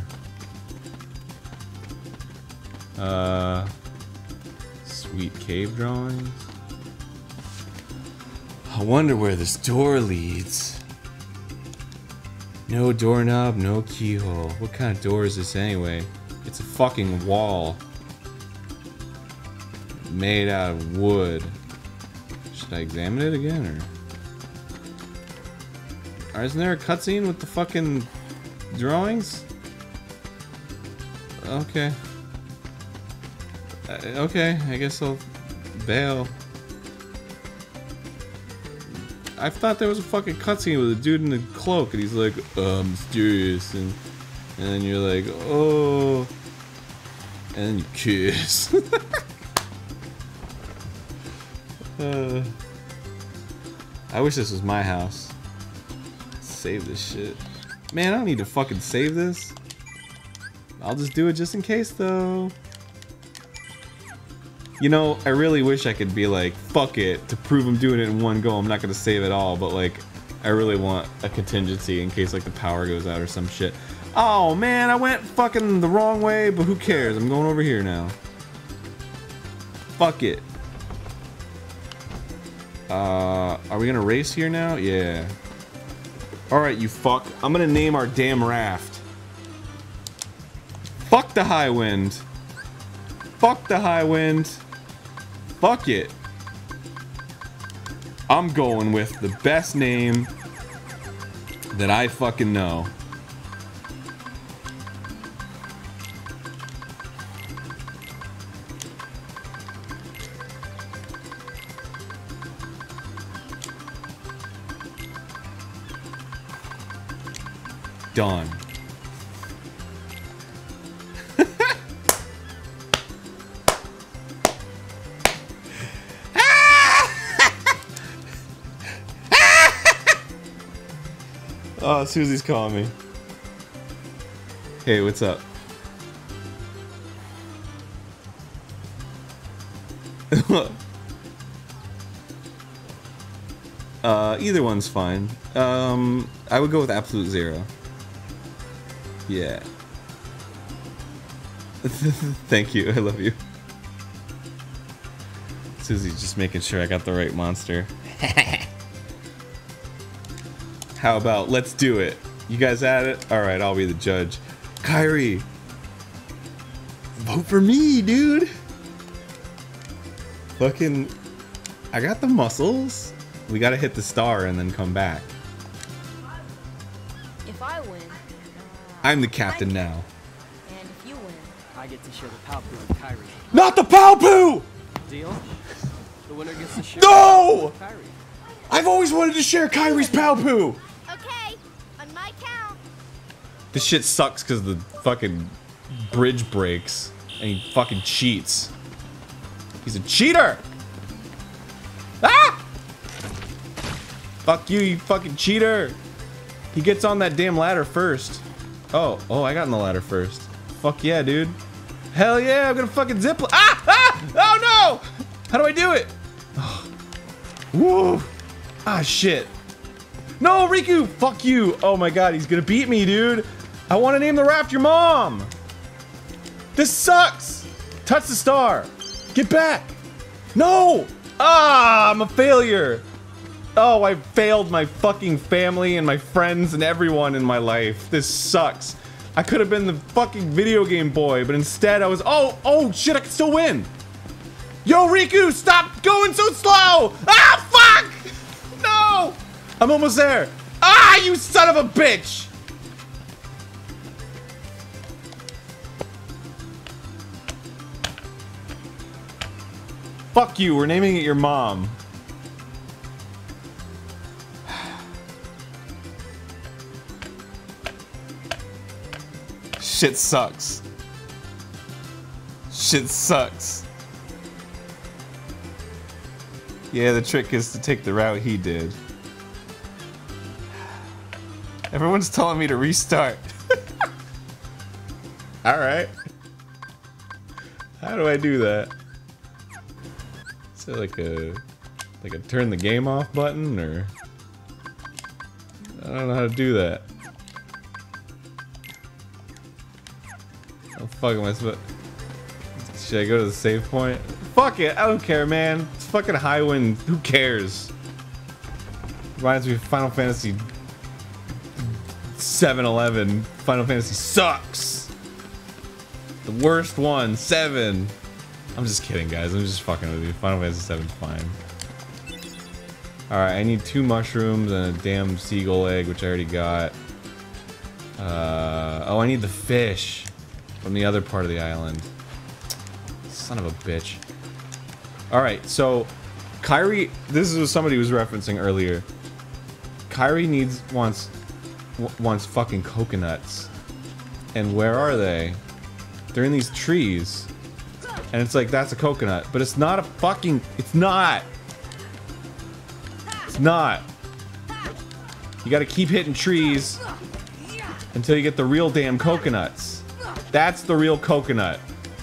Sweet cave drawings. I wonder where this door leads. No doorknob, no keyhole. What kind of door is this anyway? It's a fucking wall. Made out of wood. Should I examine it again, or isn't there a cutscene with the fucking drawings? Okay. Okay, I guess I'll bail. I thought there was a fucking cutscene with a dude in a cloak, and he's like, mysterious, and then you're like, oh, and then you kiss. I wish this was my house. Save this shit. Man, I don't need to fucking save this. I'll just do it just in case, though. You know, I really wish I could be like, fuck it, to prove I'm doing it in one go, I'm not gonna save it all, but like, I really want a contingency in case like the power goes out or some shit. Oh man, I went fucking the wrong way, but who cares? I'm going over here now. Fuck it. Are we gonna race here now? Yeah. Alright, you fuck. I'm gonna name our damn raft. Fuck the high wind. Fuck the high wind. Fuck it. I'm going with the best name that I fucking know. Done. Oh, Susie's calling me. Hey, what's up? Either one's fine. I would go with Absolute Zero. Yeah. Thank you, I love you. Susie's just making sure I got the right monster. How about let's do it? You guys at it? Alright, I'll be the judge. Kyrie! Vote for me, dude! Fucking... I got the muscles. We gotta hit the star and then come back. If I win, I'm the captain now. and if you win, I get to share the Palpoo with Kyrie. Not the Palpoo! Deal? The winner gets to share No! with Kyrie. I've always wanted to share Kyrie's Palpoo! Okay, on my count. This shit sucks because the fucking bridge breaks and he fucking cheats. He's a cheater! Ah! Fuck you, you fucking cheater! He gets on that damn ladder first. Oh, I got on the ladder first. Fuck yeah, dude. Hell yeah, I'm gonna fucking zip. Ah! Ah! Oh no! How do I do it? Oh. Woo! Ah, shit. No, Riku! Fuck you! Oh my god, he's gonna beat me, dude! I wanna name the raft your mom! This sucks! Touch the star! Get back! No! Ah, I'm a failure! Oh, I failed my fucking family and my friends and everyone in my life. This sucks. I could have been the fucking video game boy, but instead I was- Oh shit, I can still win! Yo, Riku, stop going so slow! Ah, fuck! No! I'm almost there. Ah, you son of a bitch! Fuck you, we're naming it your mom. Shit sucks. Shit sucks. Yeah, the trick is to take the route he did. Everyone's telling me to restart. Alright. How do I do that? Is it like a turn the game off button, or? I don't know how to do that. Oh fuck, am I supposed? Should I go to the save point? Fuck it, I don't care, man. It's fucking Highwind. Who cares? Reminds me of Final Fantasy 7-11. Final Fantasy sucks. The worst one, 7. I'm just kidding, guys. I'm just fucking with you. Final Fantasy 7's fine. Alright, I need 2 mushrooms and a damn seagull egg, which I already got. Oh, I need the fish from the other part of the island. Son of a bitch. Alright, so Kyrie, this is what somebody was referencing earlier. Kyrie wants fucking coconuts. And where are they? They're in these trees. And it's like, that's a coconut. But it's not a fucking... It's not! It's not! You gotta keep hitting trees until you get the real damn coconuts. That's the real coconut.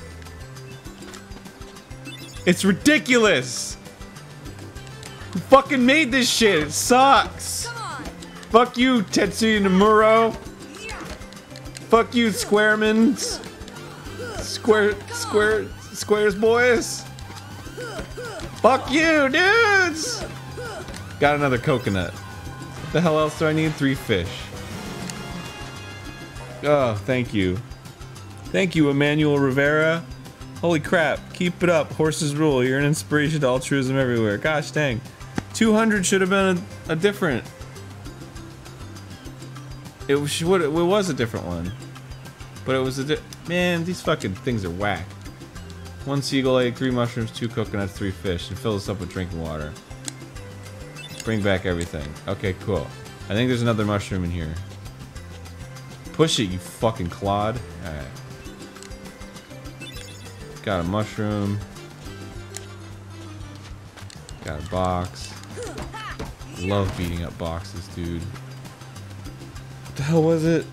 It's ridiculous! Who fucking made this shit? It sucks! Fuck you, Tetsuya Nomura! Fuck you, Squaremans. Squares boys. Fuck you, dudes. Got another coconut. What the hell else do I need? 3 fish. Oh, thank you. Thank you, Emmanuel Rivera. Holy crap. Keep it up. Horses rule. You're an inspiration to altruism everywhere. Gosh dang. 200 should have been a different... It was a different one. But it was a man, these fucking things are whack. 1 seagull egg, 3 mushrooms, 2 coconuts, 3 fish, and fill this up with drinking water. Bring back everything. Okay, cool. I think there's another mushroom in here. Push it, you fucking clod. Alright. Got a mushroom. Got a box. Love beating up boxes, dude. What the hell was it?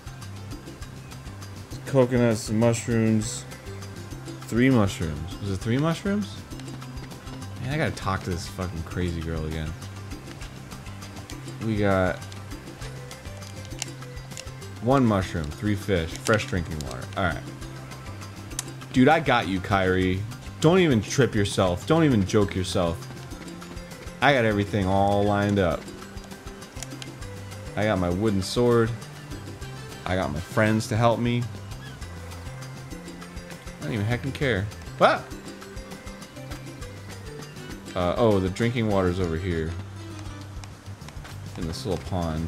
Coconuts and mushrooms. 3 mushrooms. Was it 3 mushrooms? Man, I gotta talk to this fucking crazy girl again. We got 1 mushroom, 3 fish, fresh drinking water. Alright. Dude, I got you, Kyrie. Don't even trip yourself. Don't even joke yourself. I got everything all lined up. I got my wooden sword. I got my friends to help me. I don't even heckin' care. What? Oh, the drinking water's over here. In this little pond.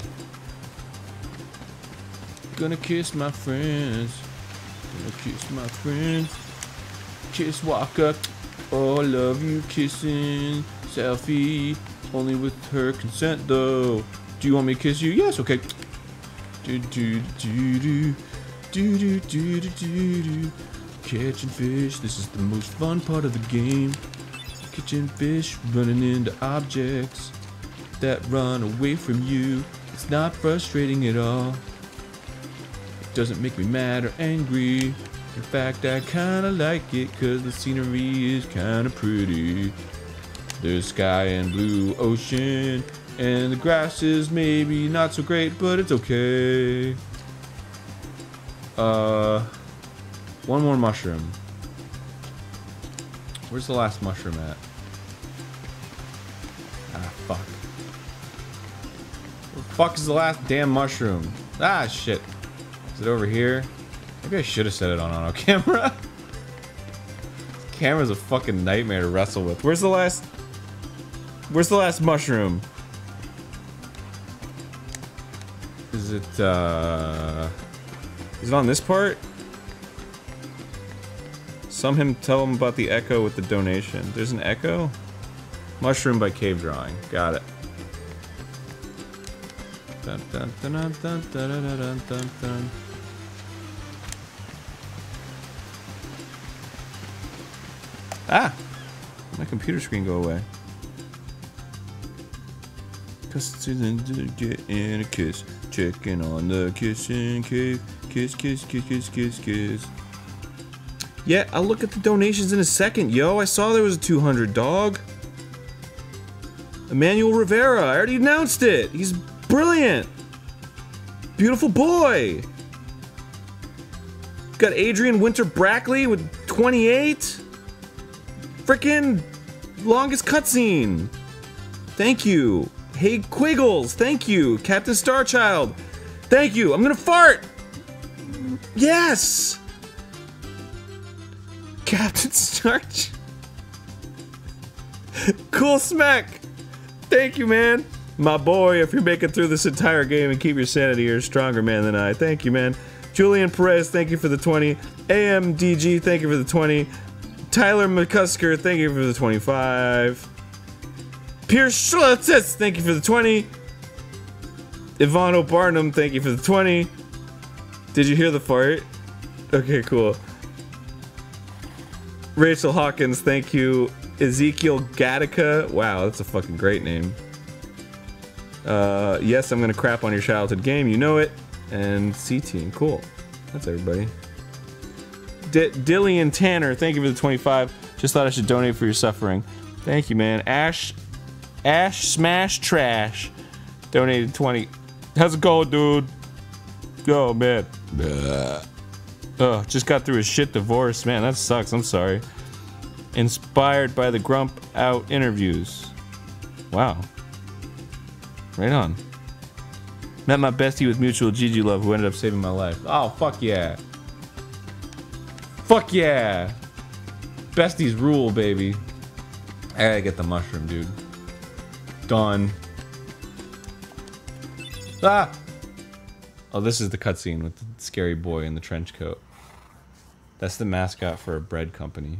Gonna kiss my friends. Gonna kiss my friends. Kiss, walk up. Oh, I love you, kissing. Selfie. Only with her consent, though. Do you want me to kiss you? Yes, okay. Do do do do do do do do do. Catching fish. This is the most fun part of the game. Catching fish, running into objects that run away from you. It's not frustrating at all. It doesn't make me mad or angry. In fact, I kinda like it cause the scenery is kinda pretty. There's sky and blue ocean, and the grass is maybe not so great, but it's okay. 1 more mushroom. Where's the last mushroom at? Ah, fuck. Where the fuck is the last damn mushroom? Ah, shit. Is it over here? Maybe I should have set it on auto camera. This camera's a fucking nightmare to wrestle with. Where's the last mushroom? Is it on this part? Tell him about the echo with the donation. There's an echo? Mushroom by Cave Drawing. Got it. Dun, dun, dun, dun, dun, dun, dun, dun, dun. Ah! My computer screen go away. Getting a kiss. Checking on the kissing cave. Kiss, kiss, kiss, kiss, kiss, kiss. Yeah, I'll look at the donations in a second, yo. I saw there was a 200, dog. Emmanuel Rivera, I already announced it. He's brilliant. Beautiful boy. Got Adrian Winter Brackley with 28. Frickin' longest cutscene. Thank you. Hey Quiggles, thank you. Captain Starchild, thank you. I'm gonna fart. Yes. Captain Starch. Cool Smack. Thank you, man. My boy, if you're making through this entire game and keep your sanity, you're a stronger man than I. Thank you, man. Julian Perez, thank you for the 20. AMDG, thank you for the 20. Tyler McCusker, thank you for the 25. Pierce Schlutzes, thank you for the 20. Ivano Barnum, thank you for the 20. Did you hear the fart? Okay, cool. Rachel Hawkins, thank you. Ezekiel Gattaca, wow, that's a fucking great name. Yes, I'm gonna crap on your childhood game, you know it. And C-Team, cool. That's everybody. Dillian Tanner, thank you for the 25. Just thought I should donate for your suffering. Thank you, man. Ash Smash Trash donated 20. How's it going, dude? Yo, man. Oh, just got through a shit divorce. Man, that sucks. I'm sorry. Inspired by the Grump Out interviews. Wow. Right on. Met my bestie with mutual Gigi love who ended up saving my life. Oh, fuck yeah. Fuck yeah. Besties rule, baby. I gotta get the mushroom, dude. Done. Ah! Oh, this is the cutscene with the scary boy in the trench coat. That's the mascot for a bread company.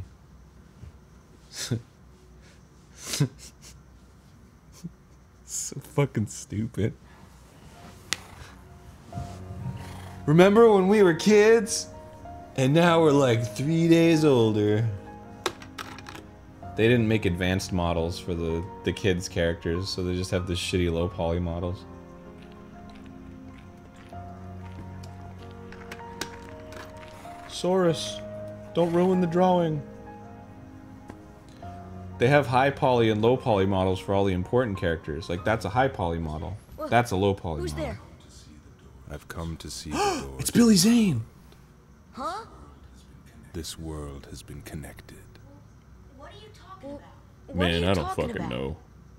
So fucking stupid. Remember when we were kids? And now we're like 3 days older. They didn't make advanced models for the kids' characters, so they just have the shitty low poly models. Saurus, don't ruin the drawing. They have high poly and low poly models for all the important characters. Like, that's a high poly model. That's a low poly Who's model. there? I've come to see the door. It's Billy Zane! Huh? This world has been connected. What are you talking about? Man, I don't fucking know.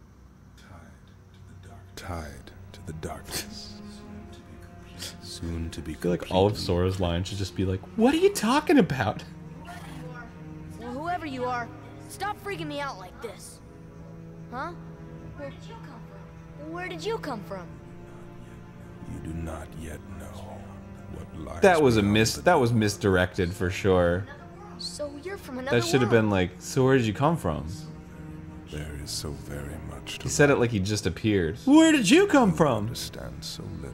Tied to the darkness. Soon to be I feel like all of Sora's lines should just be like, what are you talking about? Well, whoever you are, stop freaking me out like this. Huh? Where did you come from? You do not yet know what lies That was beyond misdirected for sure. So you're from another That should have world. been like, so where did you come from? There is so very much to He said it like he just appeared. Where did you come from? understand so little.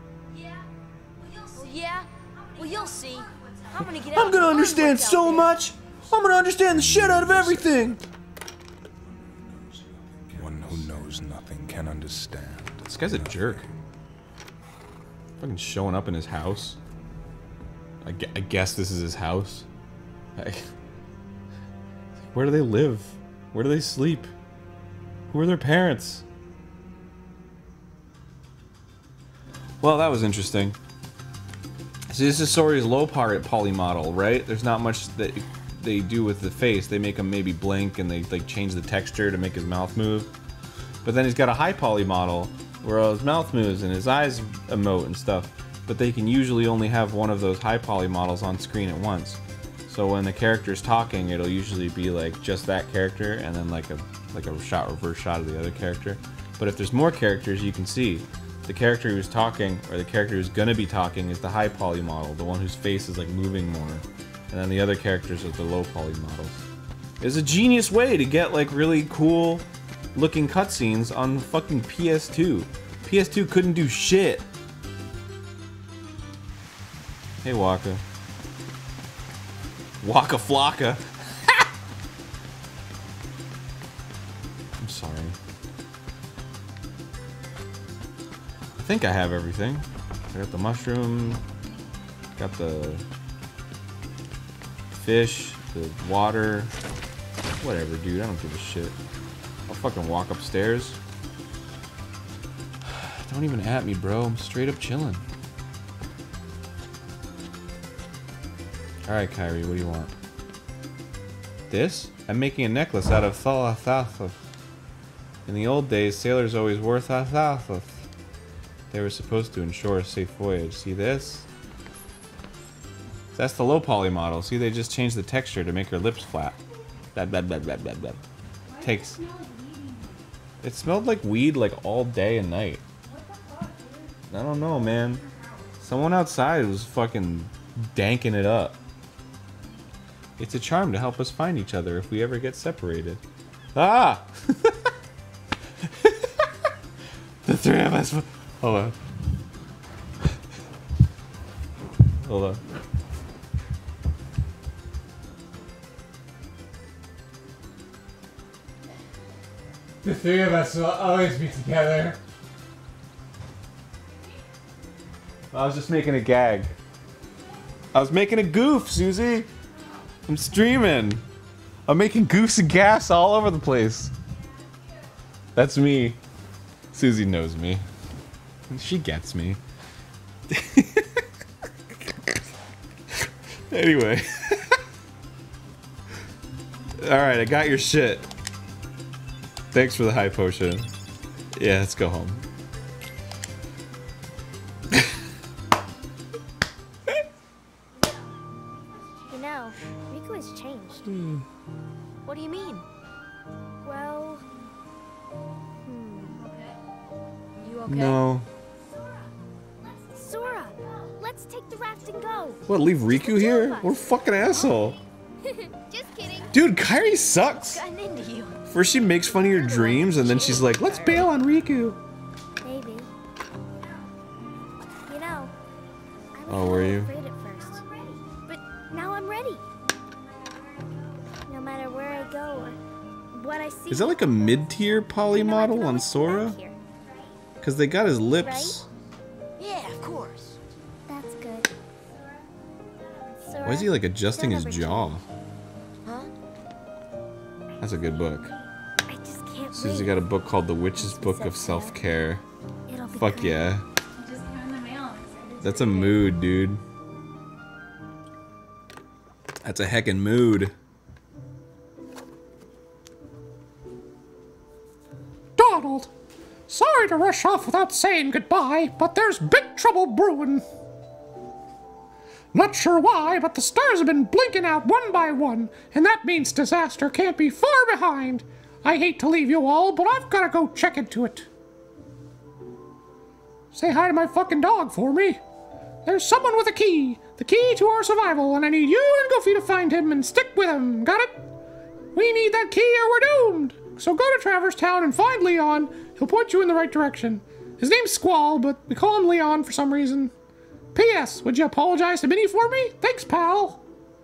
Well, yeah? Well, you'll see. I'm gonna get out I'm and gonna learn understand what's out so there. much. I'm gonna understand the shit out of everything. One who knows nothing can understand. This guy's a jerk. Fucking showing up in his house. I guess this is his house. Where do they live? Where do they sleep? Who are their parents? Well, that was interesting. See, this is Sori's low poly model, right? There's not much that they do with the face. They make him maybe blink and they like change the texture to make his mouth move. But then he's got a high poly model where his mouth moves and his eyes emote and stuff. But they can usually only have one of those high poly models on screen at once. So when the character's talking, it'll usually be like just that character and then like a reverse shot of the other character. But if there's more characters, you can see the character who's talking or the character who's gonna be talking is the high poly model, the one whose face is like moving more. And then the other characters are the low poly models. It's a genius way to get like really cool looking cutscenes on fucking PS2. PS2 couldn't do shit. Hey Waka. Waka Flocka. I'm sorry. I think I have everything. I got the mushroom, got the fish, the water, whatever, dude. I don't give a shit. I'll fucking walk upstairs. Don't even at me, bro. I'm straight up chilling. Alright, Kyrie, what do you want? This? I'm making a necklace out of Thalathathaf. In the old days, sailors always wore Thalathathaf. They were supposed to ensure a safe voyage. See this? That's the low poly model. See, they just changed the texture to make her lips flat. Blah, blah, blah, blah, blah, blah. Takes... It smelled like weed like all day and night. I don't know, man. Someone outside was fucking danking it up. It's a charm to help us find each other if we ever get separated. Ah! The three of us... Hold on. Hold on. The three of us will always be together. I was just making a gag. I was making a goof, Susie. I'm streaming. I'm making goofs and gaffs all over the place. That's me. Susie knows me. She gets me. Anyway. Alright, I got your shit. Thanks for the high potion. Yeah, let's go home. You know, Riku has changed. What do you mean? Well, You okay? No. Sora, let's take the raft and go. What, leave Riku here? What a fucking asshole. Just kidding. Dude, Kairi sucks. Gotten into you. First she makes fun of your dreams, and then she's like, let's bail on Riku. Maybe. You know, I was Oh, were you? afraid at first, but now I'm ready. No matter where I go or what I see. Is that like a mid-tier poly model on Sora? Because they got his lips. Yeah, of course. That's good. Sora, Why is he like adjusting his don't ever jaw? Huh? That's a good book. I just can't Susie wait. got a book called The Witch's Book of Self-Care. It'll be Fuck great. yeah. Just came in the mail. I'm excited. That's a mood, dude. That's a heckin' mood. Donald, sorry to rush off without saying goodbye, but there's big trouble brewing. Not sure why, but the stars have been blinking out one by one, and that means disaster can't be far behind. I hate to leave you all, but I've gotta go check into it. Say hi to my fucking dog for me. There's someone with a key. The key to our survival, and I need you and Goofy to find him and stick with him. Got it? We need that key or we're doomed. So go to Traverse Town and find Leon. He'll point you in the right direction. His name's Squall, but we call him Leon for some reason. P.S. Would you apologize to Minnie for me? Thanks, pal.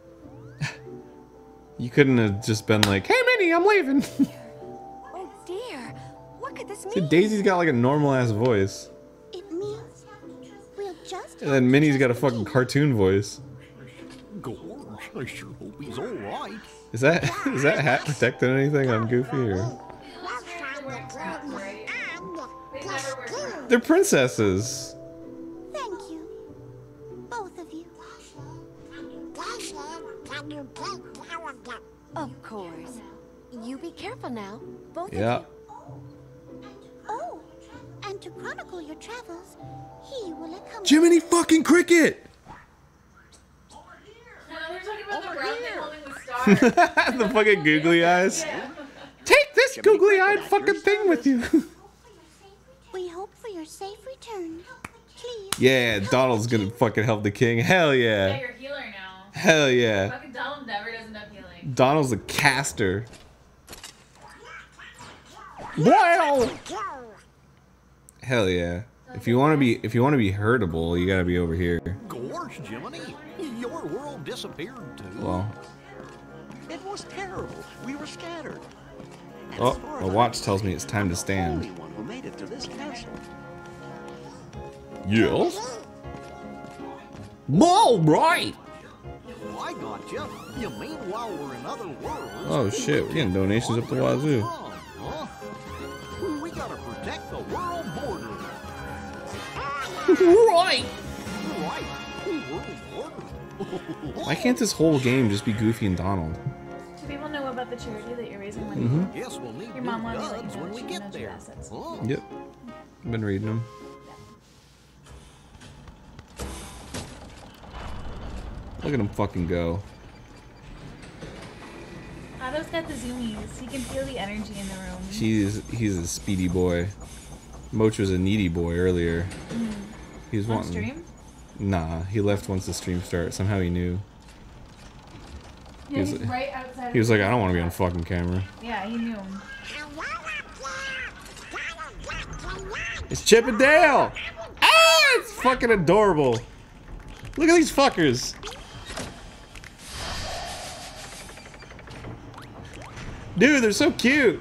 You couldn't have just been like, hey Hey, Minnie, I'm leaving. Oh dear. What could this see, mean? Daisy's got like a normal ass voice. It means we'll just. And then Minnie's got a fucking cartoon voice. Gorge, I sure hope he's all right. Is that hat protecting anything on Goofy or? They're princesses. Thank you, both of you. Of course. You be careful now. Both Yeah. of you. Oh, and to chronicle your travels, he will accompany. Jiminy fucking Cricket! They're talking about the brown thing holding the star. The fucking googly eyes. Take this googly-eyed fucking thing with you. We hope for your safe return. Please. Yeah, Donald's gonna fucking help the king. Hell Yeah, yeah. you're a healer now. Hell yeah. Fucking Donald never does enough healing. Donald's a caster. Well, Hell yeah. If you wanna be hurtable, you gotta be over here. Gorge, Jiminy, your world disappeared too. Well, It was terrible. We were scattered. And oh, as far a as watch I tells me it's time to I'm the stand. only one who made it to this castle. Yes? all right. I got you. You mean while we're in other worlds? Oh shit, we're getting donations up the wazoo. Huh? We gotta protect the world border. Right. Right. World border. Why can't this whole game just be Goofy and Donald? Do people know about the charity that you're raising money Mm-hmm. for? Guess we'll need Your new mom wanted to let guns you know when that we she get knows your there. assets. Huh? Yep. I've been reading them. Look at him fucking go. Otto's got the zoomies. He can feel the energy in the room. He's a speedy boy. Moch was a needy boy earlier. He was On wanting. stream? Nah, he left once the stream started. Somehow he knew. Yeah, was- he's right outside. He was like, I don't want to be on fucking camera. Yeah, he knew him. It's Chip and Dale! Ah, it's fucking adorable. Look at these fuckers. Dude, they're so cute.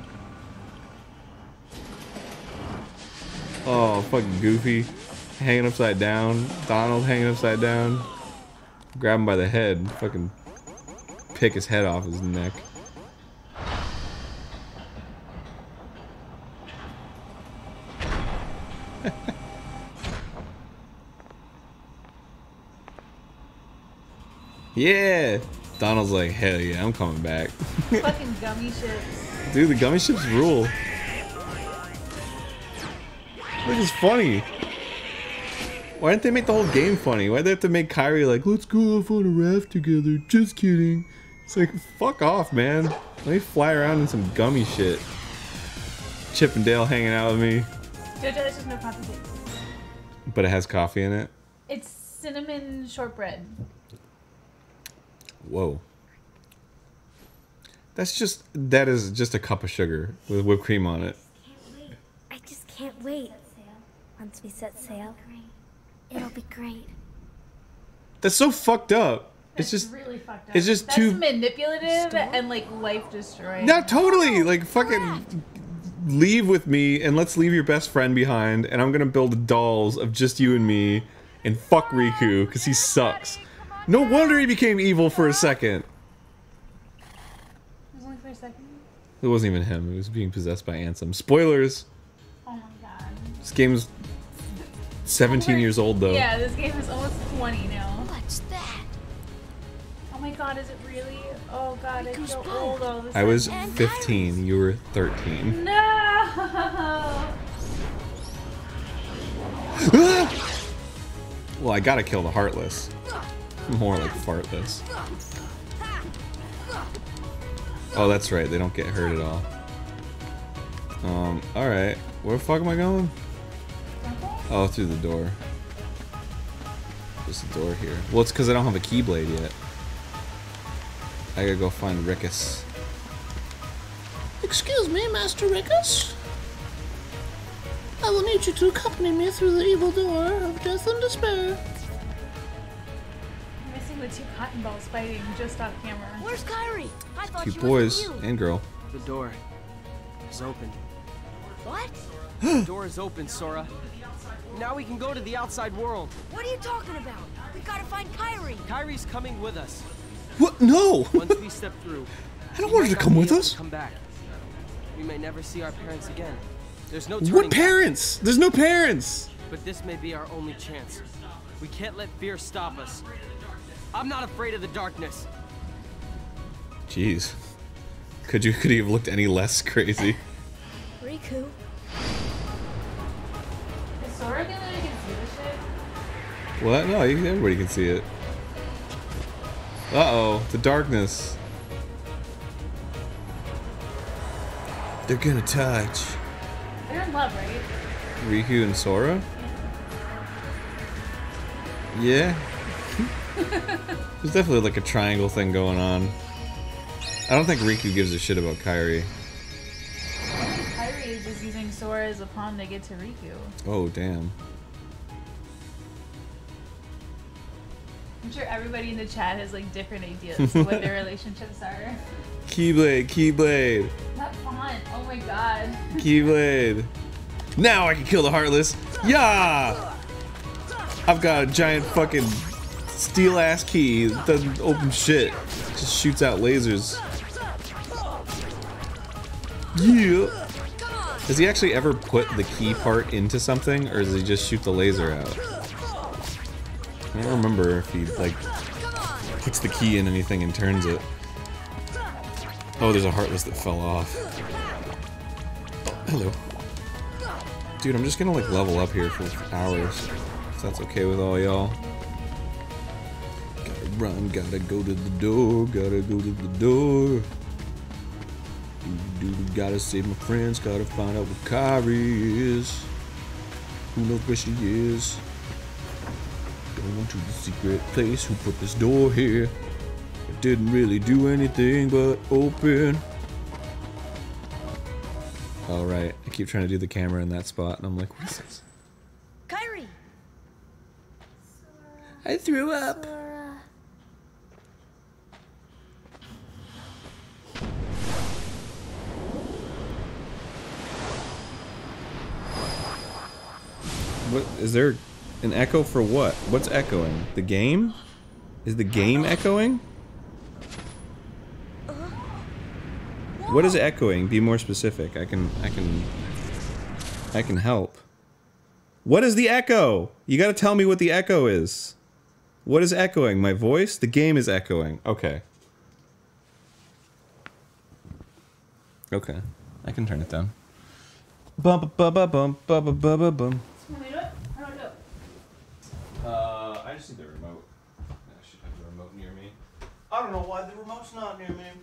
Oh, fucking Goofy. Hanging upside down. Donald hanging upside down. Grab him by the head. Fucking pick his head off his neck. Yeah. Donald's like, hell yeah, I'm coming back. Fucking gummy ships. Dude, the gummy ships rule. Look, it's funny. Why didn't they make the whole game funny? Why'd they have to make Kairi like, let's go off on a raft together? Just kidding. It's like, fuck off, man. Let me fly around in some gummy shit. Chip and Dale hanging out with me. Jojo, there's just no coffee cake. But it has coffee in it? It's cinnamon shortbread. Whoa. That is just a cup of sugar with whipped cream on it. I just can't wait. Once we set sail, it'll be great. That's so fucked up. It's just really fucked up. It's just That's too manipulative and like life destroying. No, totally. Like fucking leave with me and let's leave your best friend behind and I'm gonna build dolls of just you and me and fuck Riku because he sucks. No wonder he became evil for a second. It was only for a second. It wasn't even him. It was being possessed by Ansem. Spoilers. Oh my god. This game's 17 years old though. Yeah, this game is almost 20 now. What's that? Oh my god, is it really? Oh god, I feel old all of a sudden. I was 15. You were 13. No! Well, I gotta kill the Heartless. More like Fartless. Oh, that's right. They don't get hurt at all. Alright. Where the fuck am I going? Oh, through the door. There's a door here. Well, it's because I don't have a Keyblade yet. I gotta go find Rickus. Excuse me, Master Rickus. I will need you to accompany me through the evil door of death and despair. I'm missing the two cotton balls fighting just off camera. Where's Kairi? I thought Two she boys was with you. and girl. The door is open. What? The door is open, Sora. Now we can go to the outside world. What are you talking about? We gotta find Kairi. Kairi's coming with us. What? No! Once we step through, I don't want her to come with us. Come back. We may never see our parents again. There's no turning What parents? There's no parents! But this may be our only chance. We can't let fear stop us. I'm not afraid of the darkness. Jeez. Could he have looked any less crazy? Riku. Is Sora the only one who can see this shit? What? No, everybody can see it. Uh-oh, the darkness. They're gonna touch. They're in love, right? Riku and Sora? Yeah. There's definitely like a triangle thing going on. I don't think Riku gives a shit about Kairi. Kairi is just using Sora as a pawn to get to Riku. Oh, damn. I'm sure everybody in the chat has like different ideas of what their relationships are. Keyblade, Keyblade, That font, oh my god. Keyblade. Now I can kill the Heartless. Yeah! I've got a giant fucking steel ass key that doesn't open shit. Just shoots out lasers. Yeah! Does he actually ever put the key part into something, or does he just shoot the laser out? I don't remember if he, like, puts the key in anything and turns it. Oh, there's a Heartless that fell off. Oh, hello. Dude, I'm just gonna, like, level up here for hours. If that's okay with all y'all. Gotta run, gotta go to the door, gotta go to the door. Gotta save my friends, gotta find out what Kairi is. Who knows where she is? Going to the secret place, who put this door here? It didn't really do anything but open. Alright, I keep trying to do the camera in that spot and I'm like, what is this? Kairi! I threw up. What is there an echo for what? What's echoing? The game? Is the game echoing? What is echoing? Be more specific. I can help. What is the echo? You gotta tell me what the echo is. What is echoing? My voice? The game is echoing. Okay. Okay. I can turn it down. Bum bum bum bum bum bum bum bum. Want me to do it? How do I do it? I just need the remote. I should have the remote near me. I don't know why the remote's not near me.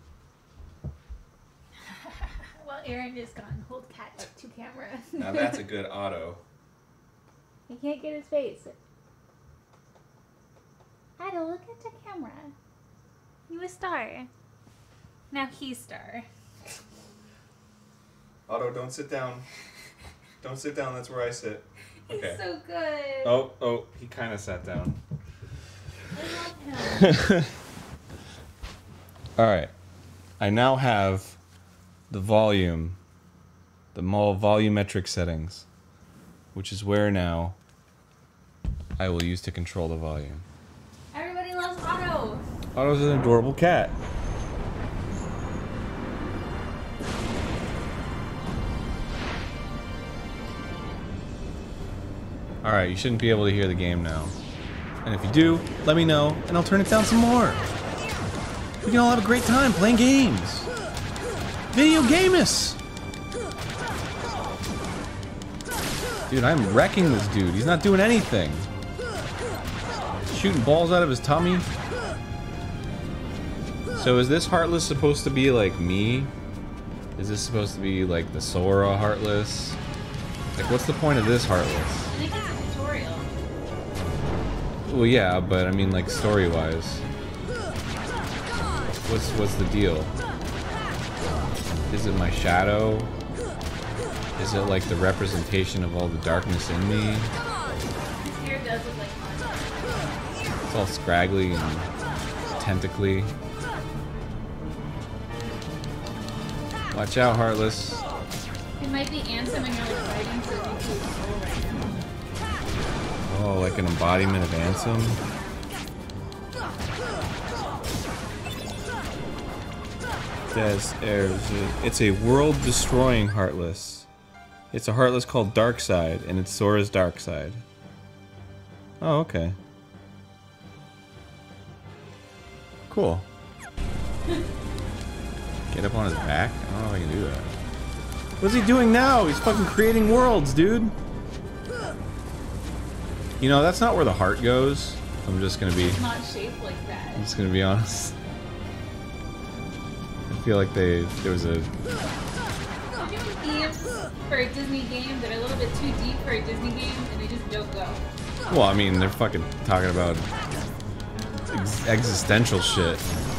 Well, Aaron just got and hold cat up to camera. Now that's a good auto. He can't get his face. Ado, look at the camera. You a star. Now he's star. Otto, don't sit down. Don't sit down, that's where I sit. Okay. He's so good. Oh, he kind of sat down. I love him. Alright. I now have the volume, the volumetric settings, which is where now I will use to control the volume. Everybody loves Otto. Otto's an adorable cat. Alright, you shouldn't be able to hear the game now. And if you do, let me know, and I'll turn it down some more. We can all have a great time playing games. Video gamus! Dude, I'm wrecking this dude. He's not doing anything. Shooting balls out of his tummy. So is this Heartless supposed to be like me? Is this supposed to be like the Sora Heartless? Like, what's the point of this Heartless? I think it's a tutorial. Well, yeah, but I mean, like, story-wise. What's the deal? Is it my shadow? Is it like the representation of all the darkness in me? His hair does look like mine. It's all scraggly and tentacly. Watch out, Heartless. It might be Ansem and you're like fighting for Riku's soul right now. Oh, like an embodiment of Ansem? It's a world-destroying Heartless. It's a Heartless called Darkseid, and it's Sora's Darkseid. Oh, okay. Cool. Get up on his back? I don't know if I can do that. What's he doing now? He's fucking creating worlds, dude. You know, that's not where the heart goes. I'm just gonna be... It's not shaped like that. I'm just gonna be honest. I feel like there was a... They're doing themes for a Disney game that are a little bit too deep for a Disney game, and they just don't go. Well, I mean, they're fucking talking about existential shit.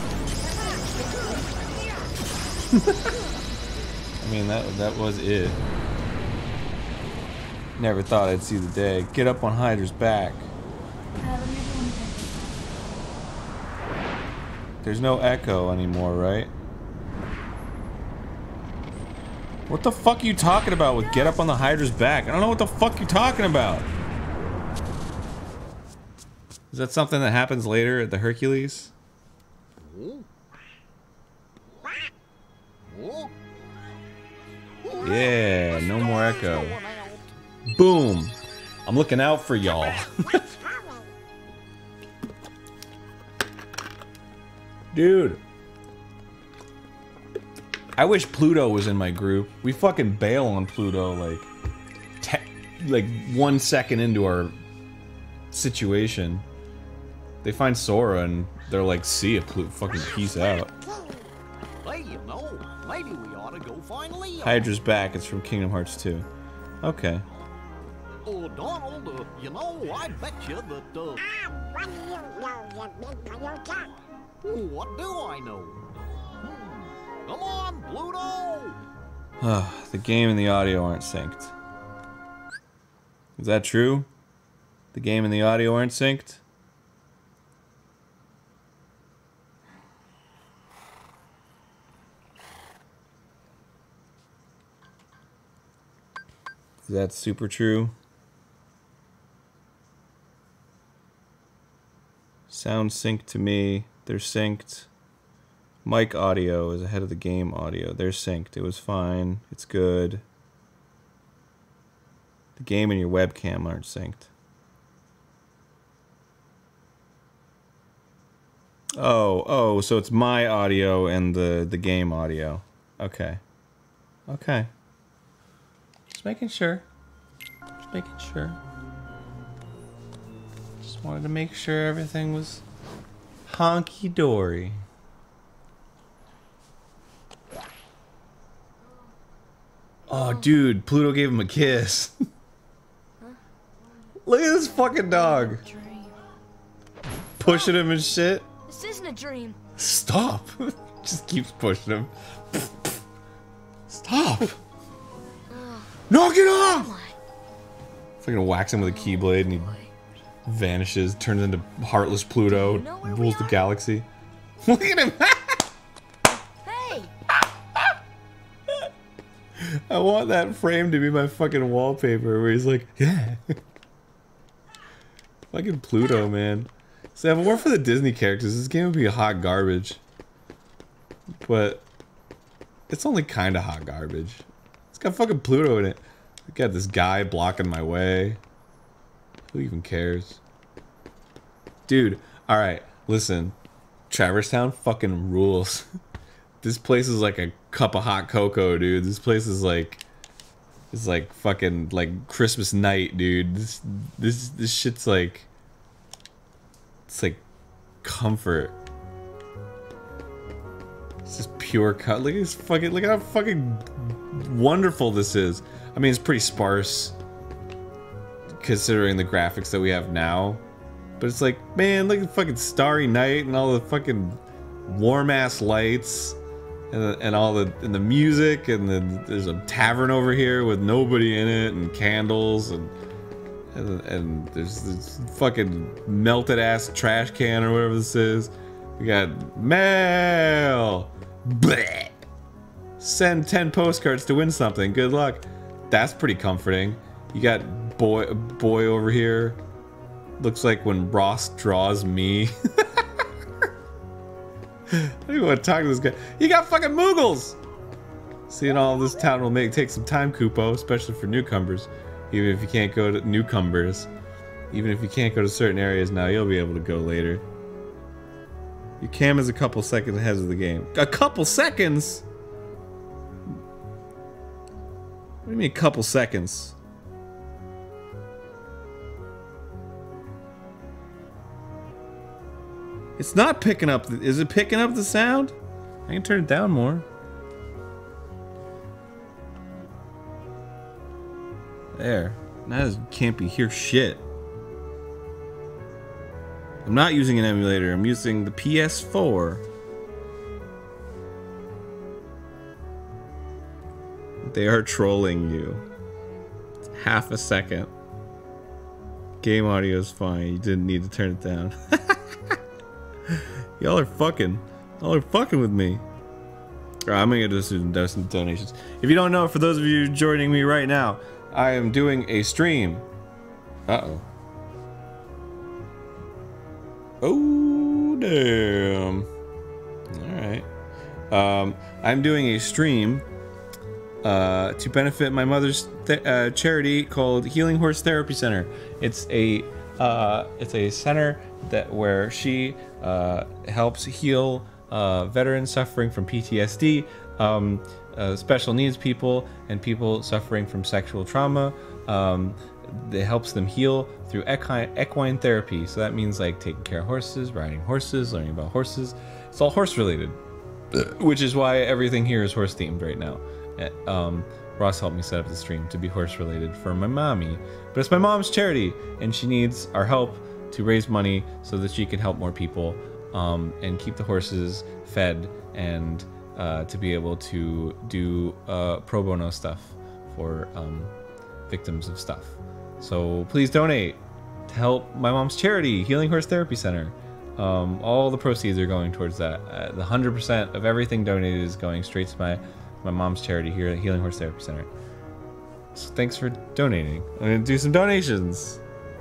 I mean, that was it. Never thought I'd see the day. Get up on Hydra's back. There's no echo anymore, right? What the fuck are you talking about with get up on the Hydra's back? I don't know what the fuck you're talking about. Is that something that happens later at the Hercules? Yeah, no more echo. Boom. I'm looking out for y'all. Dude. I wish Pluto was in my group. We fucking bail on Pluto like 1 second into our situation. They find Sora and they're like, see ya, Pluto, fucking peace out. Hey, you know, maybe we ought to go find Leo. Hydra's back. It's from Kingdom Hearts 2. Okay. Oh, Donald, you know, I bet you that, what do I know? Come on, Pluto! The game and the audio aren't synced. Is that true? The game and the audio aren't synced? Is that super true? Sound synced to me. They're synced. Mic audio is ahead of the game audio. They're synced. It was fine. It's good. The game and your webcam aren't synced. Oh, so it's my audio and the game audio. Okay. Okay. Just making sure. Just making sure. Just wanted to make sure everything was honky-dory. Oh, dude, Pluto gave him a kiss. Look at this fucking dog. Pushing him and shit. This isn't a dream. Stop. Just keeps pushing him. Stop. Knock it off. Fucking whacks him with a keyblade and he vanishes, turns into heartless Pluto, rules the galaxy. Look at him. Hey. I want that frame to be my fucking wallpaper where he's like, yeah. Fucking Pluto, man. See, if it weren't for the Disney characters, this game would be hot garbage. But it's only kind of hot garbage. It's got fucking Pluto in it. We got this guy blocking my way. Who even cares? Dude, alright, listen. Traverse Town fucking rules. This place is like a cup of hot cocoa, dude. This place is like... It's like fucking like Christmas night, dude. This shit's like... It's like comfort. It's just pure cut. Look at this fucking... Look how fucking wonderful this is. I mean, it's pretty sparse considering the graphics that we have now. But it's like, man, look at the fucking starry night and all the fucking warm ass lights and all the music, and then there's a tavern over here with nobody in it and candles and there's this fucking melted ass trash can or whatever this is. We got mail. Blech. Send 10 postcards to win something. Good luck. That's pretty comforting. You got boy over here. Looks like when Ross draws me. I don't even want to talk to this guy. You got fucking Moogles! Seeing all this town will take some time, Kupo, especially for newcomers. Even if you can't go to newcomers. Even if you can't go to certain areas now, you'll be able to go later. Your cam is a couple seconds ahead of the game. A couple seconds? What do you mean a couple seconds? It's not picking up. Is it picking up the sound? I can turn it down more. There. Now it can't be hear shit. I'm not using an emulator. I'm using the PS4. They are trolling you. It's half a second. Game audio is fine. You didn't need to turn it down. Y'all are fucking with me. Alright, I'm gonna do some donations. If you don't know, for those of you joining me right now, I am doing a stream. Uh-oh. Oh, damn. Alright. I'm doing a stream to benefit my mother's charity called Healing Horse Therapy Center. It's a center where she helps heal veterans suffering from PTSD, special needs people, and people suffering from sexual trauma. It helps them heal through equine therapy. So that means like taking care of horses, riding horses, learning about horses. It's all horse related, which is why everything here is horse themed right now. Ross helped me set up the stream to be horse related for my mommy, but it's my mom's charity and she needs our help to raise money so that she can help more people and keep the horses fed and to be able to do pro bono stuff for victims of stuff. So please donate to help my mom's charity, Healing Horse Therapy Center. All the proceeds are going towards that. The 100% of everything donated is going straight to my mom's charity here at Healing Horse Therapy Center. So thanks for donating. I'm gonna do some donations.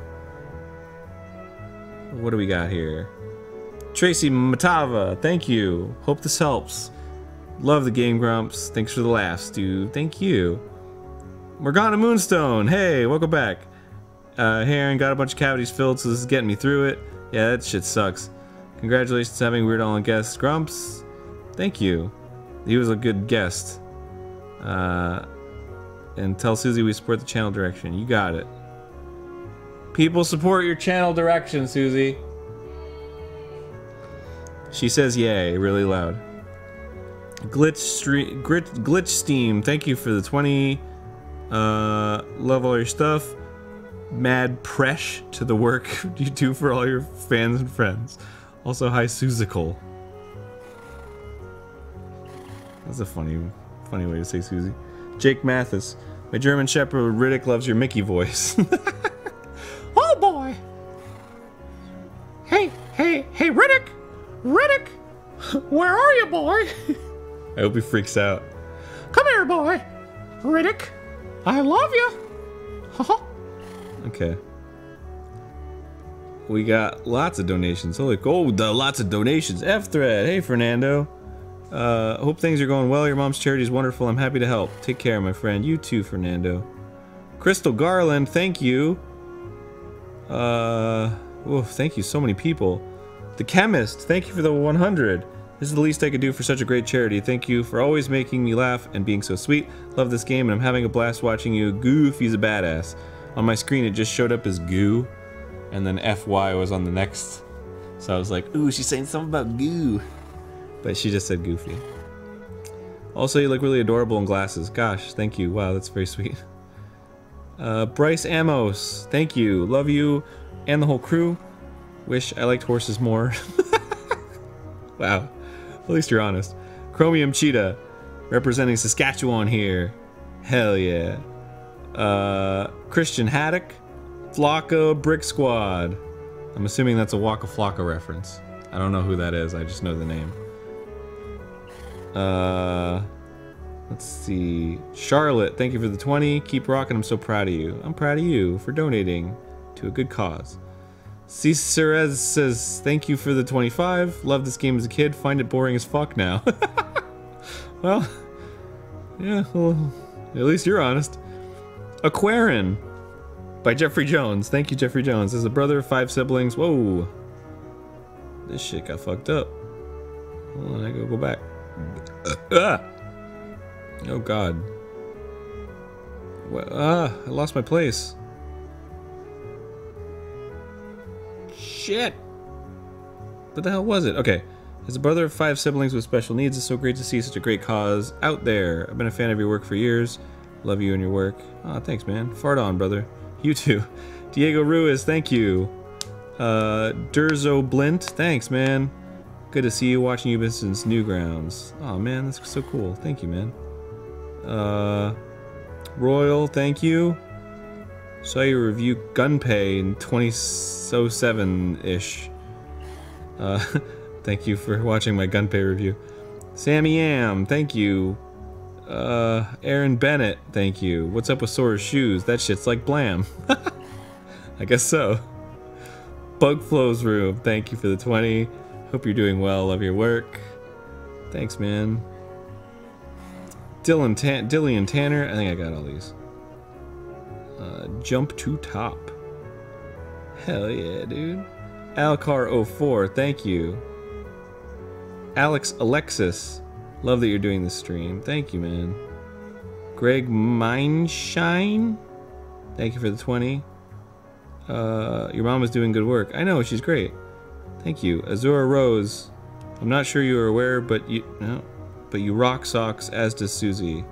What do we got here? Tracy Matava, thank you. Hope this helps. Love the Game Grumps. Thanks for the laughs, dude. Thank you. Morgana Moonstone, hey, welcome back. Hey, Aaron, got a bunch of cavities filled, so this is getting me through it. Yeah, that shit sucks. Congratulations on having Weird Al and guest. Grumps, thank you. He was a good guest. And tell Susie we support the channel direction. You got it. People support your channel direction, Susie. She says yay really loud. Glitch Steam, thank you for the 20. Love all your stuff. Mad Presh to the work you do for all your fans and friends. Also, hi Susical. That's a funny way to say Susie. Jake Mathis, my German Shepherd Riddick loves your Mickey voice. Oh boy! Hey, Riddick! Riddick! Where are you, boy? I hope he freaks out. Come here, boy! Riddick! I love you! Haha. Okay. We got lots of donations. Holy lots of donations. F-Thread. Hey, Fernando. Hope things are going well. Your mom's charity is wonderful. I'm happy to help. Take care, my friend. You too, Fernando. Crystal Garland, thank you. Thank you, so many people. The Chemist, thank you for the 100. This is the least I could do for such a great charity. Thank you for always making me laugh and being so sweet. Love this game and I'm having a blast watching you. Goofy's a badass. On my screen it just showed up as goo, and then FY was on the next. So I was like, ooh, she's saying something about goo. But she just said goofy. Also, you look really adorable in glasses. Gosh, thank you. Wow, that's very sweet. Bryce Amos, thank you. Love you and the whole crew. Wish I liked horses more. Wow, at least you're honest. Chromium Cheetah, representing Saskatchewan here. Hell yeah. Christian Haddock, Flocka Brick Squad. I'm assuming that's a Waka Flocka reference. I don't know who that is, I just know the name. Let's see. Charlotte, thank you for the 20. Keep rocking, I'm so proud of you. I'm proud of you for donating to a good cause. Cicerez says, thank you for the 25. Loved this game as a kid, find it boring as fuck now. Well, yeah, well, at least you're honest. Aquarin by Jeffrey Jones. Thank you, Jeffrey Jones. As a brother of 5 siblings. Whoa. This shit got fucked up. Hold on, I gotta go back. Oh god. I lost my place. Shit. What the hell was it? Okay. As a brother of 5 siblings with special needs, it's so great to see such a great cause out there. I've been a fan of your work for years. Love you and your work. Aw, thanks, man. Fart on, brother. You too. Diego Ruiz, thank you. Durzo Blint, thanks, man. Good to see you, watching you since Newgrounds. Oh man, that's so cool. Thank you, man. Royal, thank you. Saw you review Gunpei in 2007-ish. Thank you for watching my Gunpei review. Sammy Am, thank you. Aaron Bennett, thank you. What's up with Sora's shoes? That shit's like Blam. I guess so. Bug Flow's Room, thank you for the 20. Hope you're doing well, love your work. Thanks, man. Dillian Tanner, I think I got all these. Jump to Top. Hell yeah, dude. Alcar04, thank you. Alex Alexis, love that you're doing this stream. Thank you, man. Greg Mindshine, thank you for the 20. Your mom is doing good work. I know, she's great. Thank you. Azura Rose, I'm not sure you are aware, but you rock socks, as does Susie.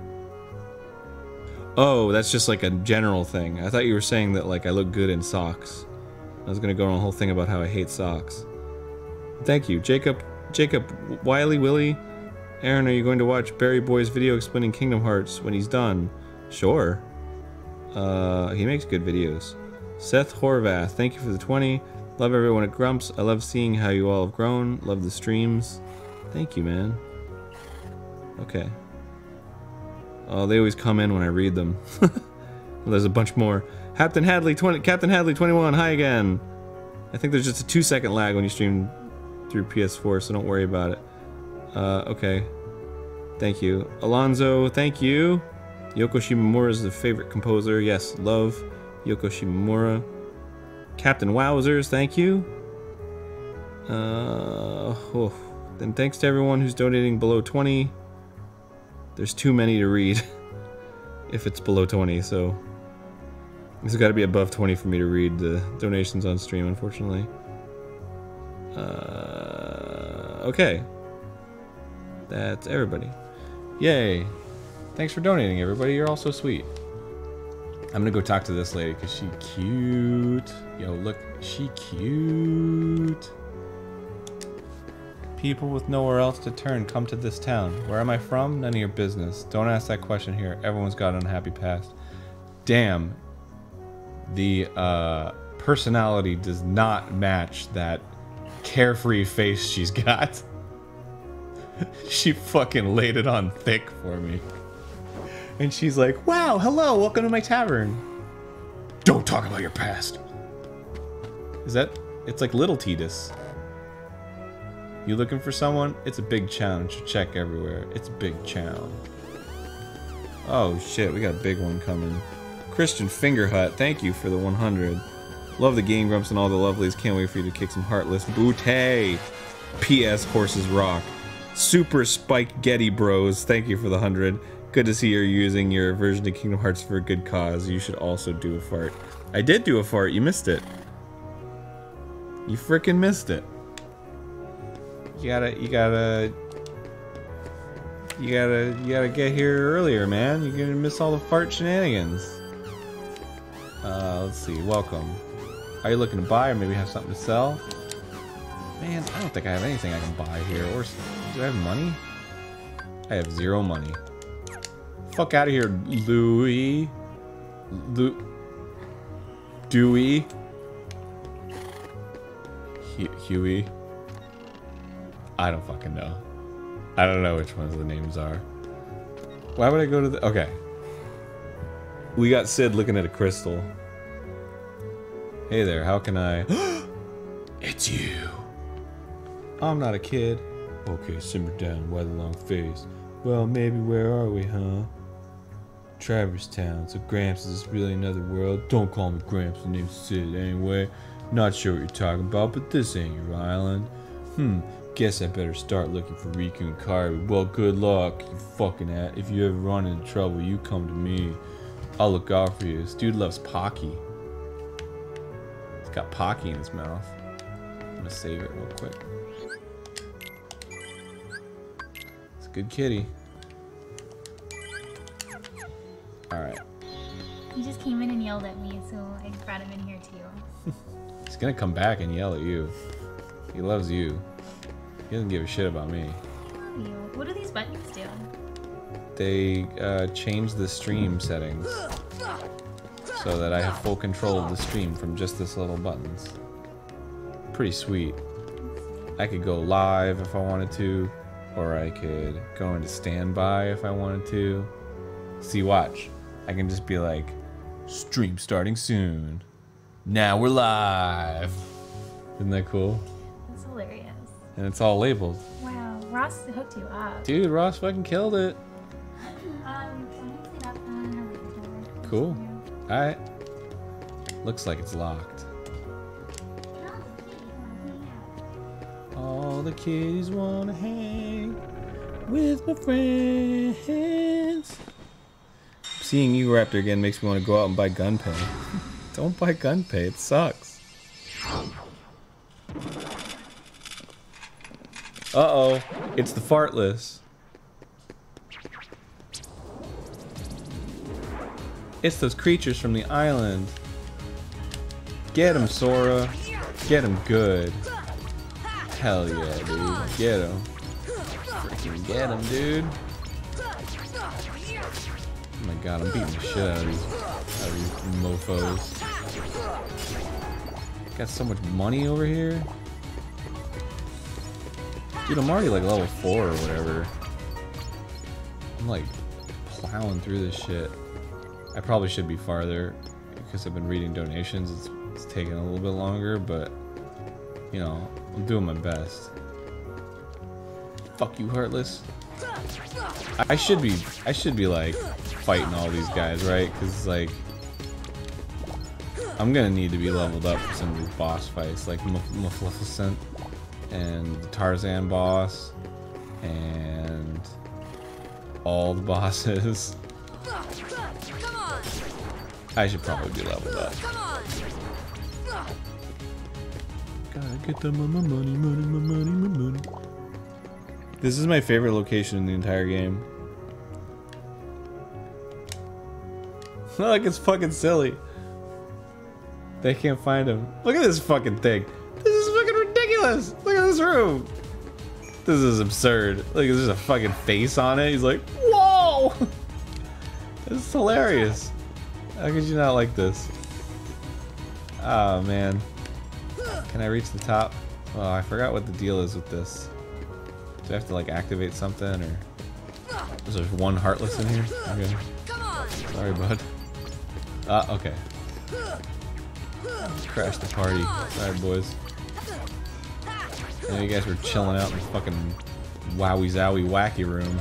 Oh, that's just like a general thing. I thought you were saying that like I look good in socks. I was gonna go on a whole thing about how I hate socks. Thank you. Jacob Wiley Willie. Aaron, are you going to watch Barry Boy's video explaining Kingdom Hearts when he's done? Sure. He makes good videos. Seth Horvath, thank you for the 20. Love everyone at Grumps. I love seeing how you all have grown. Love the streams. Thank you, man. Okay. Oh, they always come in when I read them. Well, there's a bunch more. Captain Hadley 21, hi again. I think there's just a 2-second lag when you stream through PS4, so don't worry about it. Okay. Thank you. Alonzo, thank you. Yoko Shimomura is the favorite composer. Yes, love Yoko Shimomura. Captain Wowzers, thank you. Then thanks to everyone who's donating below 20. There's too many to read if it's below 20, so it's got to be above 20 for me to read the donations on stream, unfortunately. Okay. That's everybody. Yay. Thanks for donating, everybody. You're all so sweet. I'm gonna go talk to this lady because she cute. Yo, look, she cute. People with nowhere else to turn come to this town. Where am I from? None of your business. Don't ask that question here. Everyone's got an unhappy past. Damn. The personality does not match that carefree face she's got. She fucking laid it on thick for me. And she's like, wow, hello, welcome to my tavern. Don't talk about your past. Is that... It's like Little Titus. You looking for someone? It's a big challenge. Check everywhere. It's a big challenge. Oh shit, we got a big one coming. Christian Fingerhut, thank you for the 100. Love the Game Grumps and all the lovelies. Can't wait for you to kick some heartless booty. P.S. Horses rock. Super Spike Getty Bros, thank you for the 100. Good to see you're using your version of Kingdom Hearts for a good cause. You should also do a fart. I did do a fart, you missed it. You frickin' missed it. You gotta get here earlier, man. You're gonna miss all the fart shenanigans. Let's see, welcome. Are you looking to buy or maybe have something to sell? Man, I don't think I have anything I can buy here. Or do I have money? I have zero money. Fuck out of here, Louie. Dewey. Huey. I don't fucking know. I don't know which ones the names are. Why would I go to the... Okay. We got Sid looking at a crystal. Hey there, how can I... It's you. I'm not a kid. Okay, simmer down, why the long face? Well, maybe where are we, huh? Traverse Town, so Gramps is really another world. Don't call me Gramps, the name's Sid anyway. Not sure what you're talking about, but this ain't your island. Guess I better start looking for Riku and Kairi. Well, good luck, you fucking at. If you ever run into trouble, you come to me. I'll look out for you. This dude loves Pocky. He's got Pocky in his mouth. I'm gonna save it real quick. It's a good kitty. Alright. He just came in and yelled at me, so I brought him in here too. He's gonna come back and yell at you. He loves you. He doesn't give a shit about me. What do these buttons do? They change the stream settings so that I have full control of the stream from just this little buttons. Pretty sweet. I could go live if I wanted to, or I could go into standby if I wanted to. See, watch. I can just be like, stream starting soon. Now we're live. Isn't that cool? That's hilarious. And it's all labeled. Wow, Ross hooked you up. Dude, Ross fucking killed it. Cool. Alright. Looks like it's locked. All the kitties wanna hang with my friends. Seeing you, Raptor, again makes me want to go out and buy Gunpei. Don't buy Gunpei, it sucks. Uh-oh, it's the Fartless. It's those creatures from the island. Get him, Sora. Get him good. Hell yeah, dude. Get him. Freaking get him, dude. Oh my god, I'm beating the shit out of these mofos. Got so much money over here. Dude, I'm already like level 4 or whatever. I'm like plowing through this shit. I probably should be farther because I've been reading donations. It's taking a little bit longer, but you know, I'm doing my best. Fuck you, Heartless. I should be like fighting all these guys, right? Because like I'm gonna need to be leveled up for some of these boss fights, like Maleficent. and the Tarzan boss, and all the bosses. I should probably be leveled up. Gotta get the money. This is my favorite location in the entire game. Look, it's fucking silly. They can't find him. Look at this fucking thing. This is fucking ridiculous. Look at this room. This is absurd. Like, there's a fucking face on it. He's like, whoa! This is hilarious. How could you not like this? Oh, man. Can I reach the top? Oh, I forgot what the deal is with this. Do I have to, like, activate something, or... Is there one Heartless in here? Okay. Sorry, bud. Okay. Crash the party. Sorry, boys. I know you guys were chilling out in the fucking wowie zowie wacky room.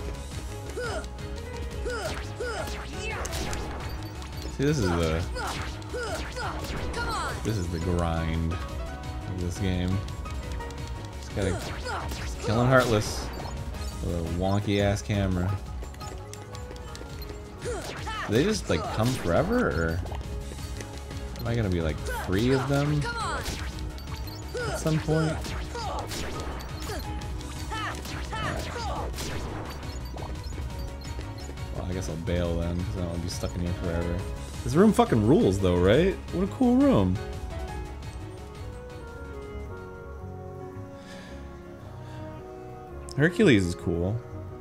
See, this is the grind of this game. Just gotta killing Heartless with a wonky ass camera. Do they just like come forever, or am I gonna be like 3 of them at some point? Well, I guess I'll bail then, because I don't want to be stuck in here forever. This room fucking rules though, right? What a cool room. Hercules is cool.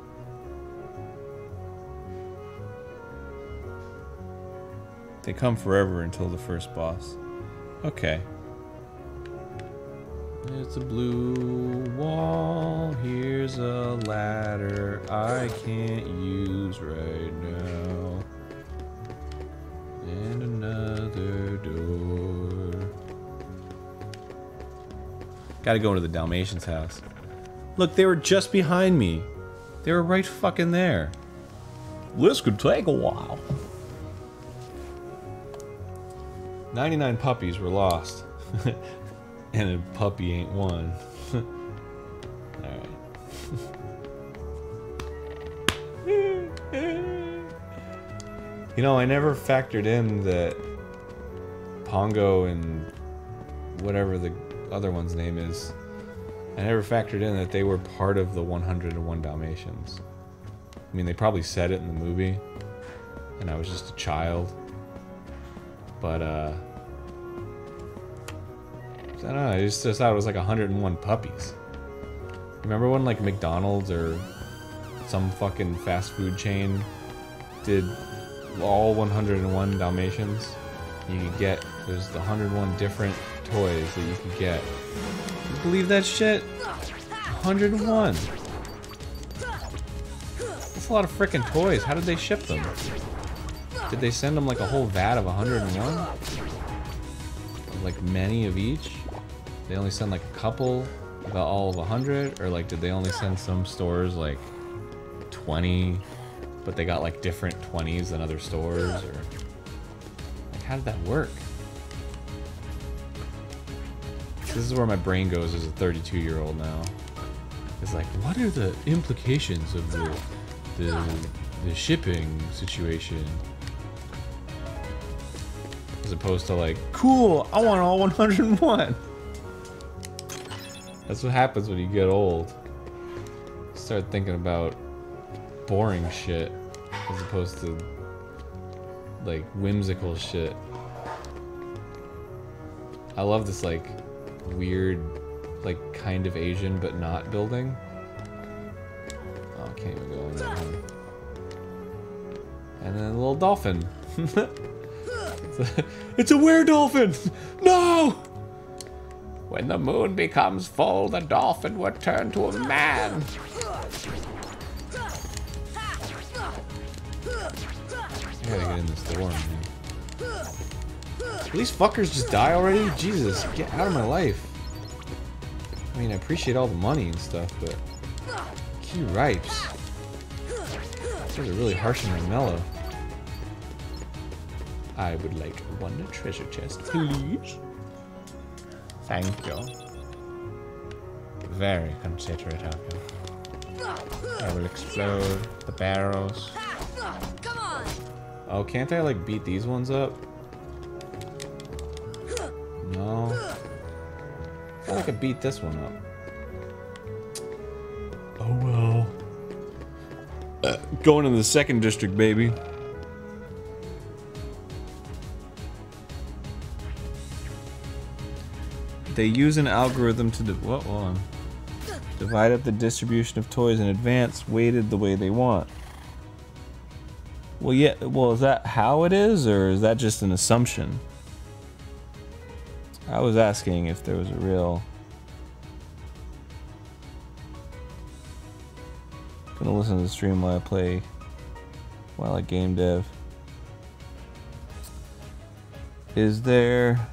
They come forever until the first boss. Okay. It's a blue wall. Here's a ladder I can't use right now. And another door. Gotta go into the Dalmatians' house. Look, they were just behind me. They were right fucking there. This could take a while. 99 puppies were lost. And a puppy ain't one. Alright. You know, I never factored in that Pongo and whatever the other one's name is, I never factored in that they were part of the 101 Dalmatians. I mean, they probably said it in the movie, and I was just a child. But, I don't know, I just thought it was like 101 puppies. Remember when, like, McDonald's or some fucking fast food chain did all 101 Dalmatians? You could get, there's the 101 different toys that you could get. You believe that shit? 101. That's a lot of frickin' toys. How did they ship them? Did they send them like a whole vat of 101? Like many of each? They only send like a couple about all of 100? Or like did they only send some stores like 20, but they got like different 20s than other stores? Or like how did that work? This is where my brain goes as a 32-year-old now. It's like, what are the implications of the shipping situation? As opposed to like, cool, I want all 101. That's what happens when you get old. You start thinking about boring shit as opposed to like whimsical shit. I love this like weird, like kind of Asian but not building. Oh, I can't even go in there. And then a little dolphin. It's a were-dolphin! No! When the moon becomes full, the dolphin would turn to a man. I gotta get in this door, man. These fuckers just die already? Jesus, get out of my life. I mean, I appreciate all the money and stuff, but... Key ripes. These guys are really harsh and mellow. I would like one treasure chest, please. Thank you. Very considerate of you. I will explode the barrels. Come on. Oh, can't I like beat these ones up? No. I feel like I could beat this one up. Oh well. Going to the second district, baby. They use an algorithm to hold on. Divide up the distribution of toys in advance, weighted the way they want. Well, yeah. Well, is that how it is, or is that just an assumption? I was asking if there was a real. I'm gonna listen to the stream while I game dev. Is there?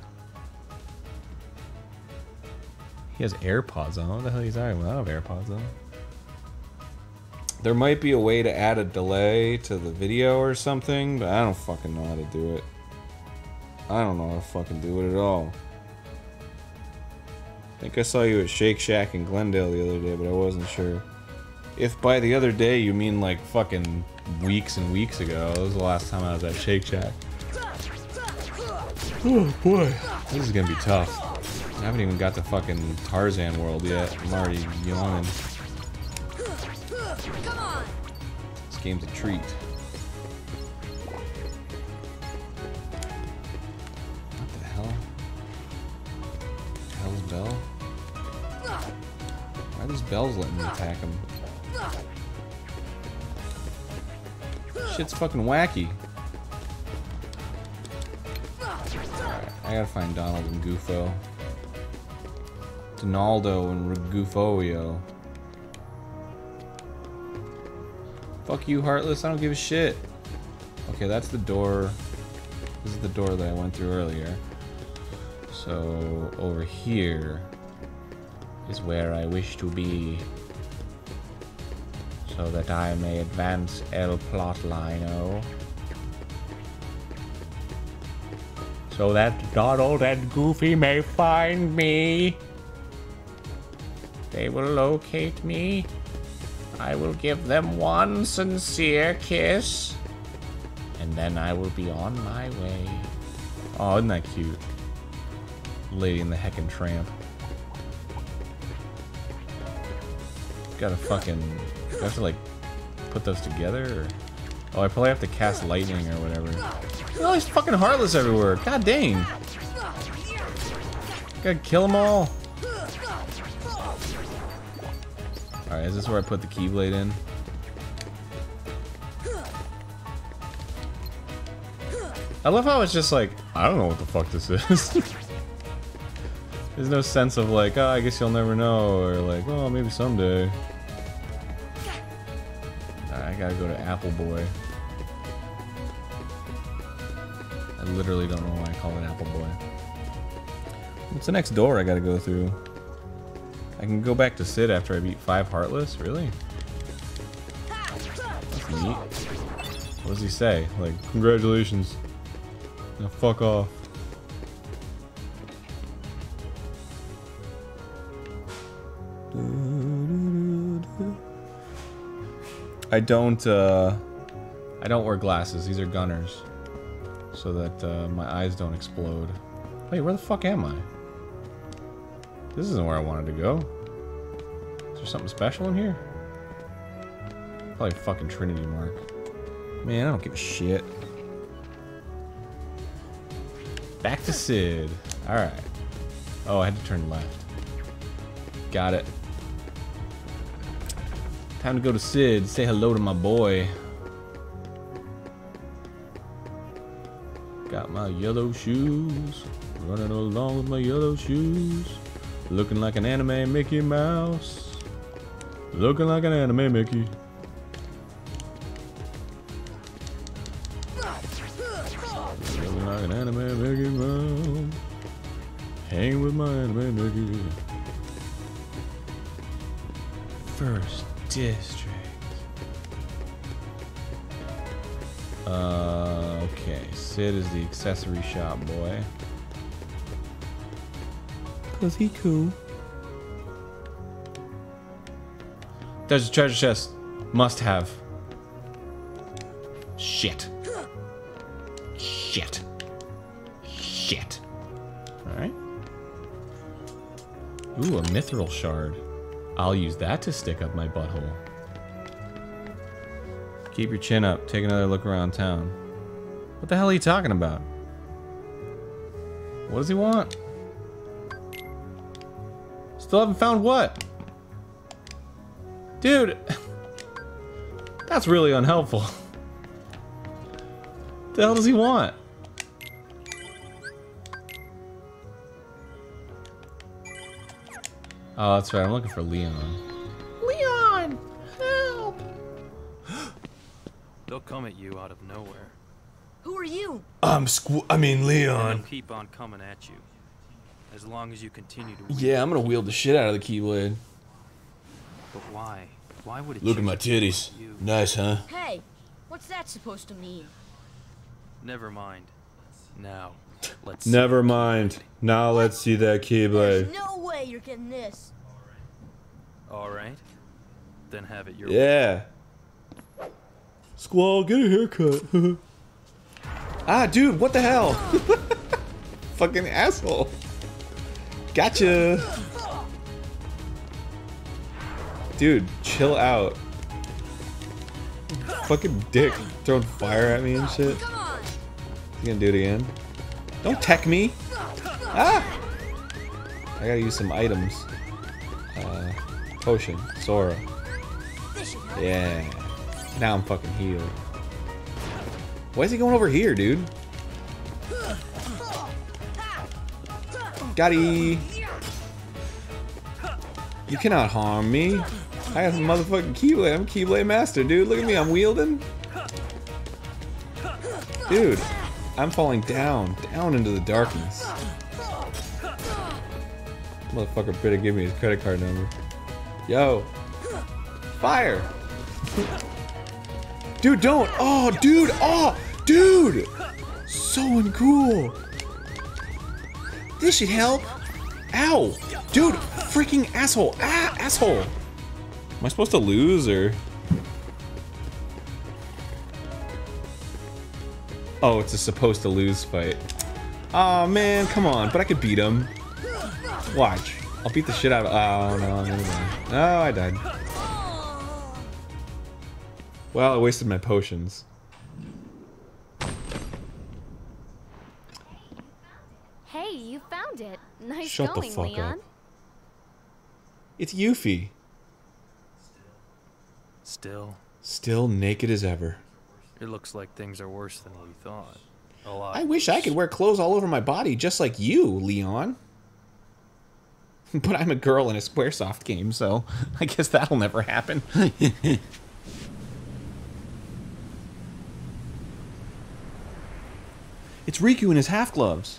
He has AirPods on. What the hell are you talking about? I don't have AirPods on. There might be a way to add a delay to the video or something, but I don't fucking know how to do it. I don't know how to fucking do it at all. I think I saw you at Shake Shack in Glendale the other day, but I wasn't sure. If by the other day you mean like fucking weeks and weeks ago, that was the last time I was at Shake Shack. Oh boy, this is gonna be tough. I haven't even got to fucking Tarzan World yet. I'm already yawning. This game's a treat. What the hell? Hell's Bell? Why are these bells letting me attack him? Shit's fucking wacky. Alright, I gotta find Donald and Goofo. Donaldo and Goofo-io. Fuck you, Heartless. I don't give a shit. Okay, that's the door. This is the door that I went through earlier. So, over here is where I wish to be. So that I may advance El Plotlino. So that Donald and Goofy may find me. They will locate me. I will give them one sincere kiss. And then I will be on my way. Oh, isn't that cute? Lady in the Heckin' Tramp. Gotta fucking... Do I have to like put those together? Or... Oh, I probably have to cast lightning or whatever. Look at all these fucking Heartless everywhere. God dang. Gotta kill them all. Alright, is this where I put the Keyblade in? I love how it's just like, I don't know what the fuck this is. There's no sense of like, oh, I guess you'll never know, or like, oh, maybe someday. I gotta go to Apple Boy. I literally don't know why I call it Apple Boy. What's the next door I gotta go through? I can go back to Sid after I beat 5 Heartless? Really? That's neat. What does he say? Like, congratulations. Now fuck off. I don't wear glasses. These are Gunners. So that my eyes don't explode. Wait, where the fuck am I? This isn't where I wanted to go. Is there something special in here? Probably fucking Trinity Mark. Man, I don't give a shit. Back to Sid. Alright. Oh, I had to turn left. Got it. Time to go to Sid. Say hello to my boy. Got my yellow shoes. Running along with my yellow shoes. Looking like an anime Mickey Mouse. Looking like an anime Mickey. Looking like an anime Mickey Mouse. Hang with my anime Mickey. First district. Okay. Sid is the accessory shop boy. 'Cause he cool. There's a treasure chest. Must have. Shit. Shit. Shit. Alright. Ooh, a mithril shard. I'll use that to stick up my butthole. Keep your chin up. Take another look around town. What the hell are you talking about? What does he want? Still haven't found what? Dude. That's really unhelpful. What the hell does he want? Oh, that's right. I'm looking for Leon. Leon! Help! They'll come at you out of nowhere. Who are you? I mean, And Leon. they'll keep on coming at you. As long as you continue to Yeah, I'm gonna wield the shit out of the Keyblade. But why? Why would it Look at choose my to titties. you? Nice, huh? Hey, what's that supposed to mean? Never mind. Now, let's Never mind. Now let's see that Keyblade. There's no way you're getting this. Alright. Then have it your way. Yeah. Squall, get a haircut. Ah, dude, what the hell? Fucking asshole. Gotcha. Dude, chill out. Fucking dick. Throwing fire at me and shit. You gonna do it again? Don't tech me. Ah! I gotta use some items. Potion. Sora. Yeah. Now I'm fucking healed. Why is he going over here, dude? Got-y. You cannot harm me. I have a motherfucking Keyblade. I'm a Keyblade master, dude. Look at me. I'm wielding. Dude, I'm falling down into the darkness. Motherfucker better give me his credit card number. Yo. Fire. Dude, don't. Oh, dude. Oh, dude. So uncool. This should help. Ow. Dude, freaking asshole. Ah, asshole. Am I supposed to lose or? Oh, it's a supposed to lose fight. Oh man, come on. But I could beat him. Watch. I'll beat the shit out of. Oh no, never mind. No, I died. Well, I wasted my potions. Hey, you found it. Nice Shut the going, fuck Leon. up. It's Yuffie. Still naked as ever. It looks like things are worse than we thought. A lot. I wish I could wear clothes all over my body just like you, Leon. But I'm a girl in a Squaresoft game, so I guess that'll never happen. It's Riku in his half gloves.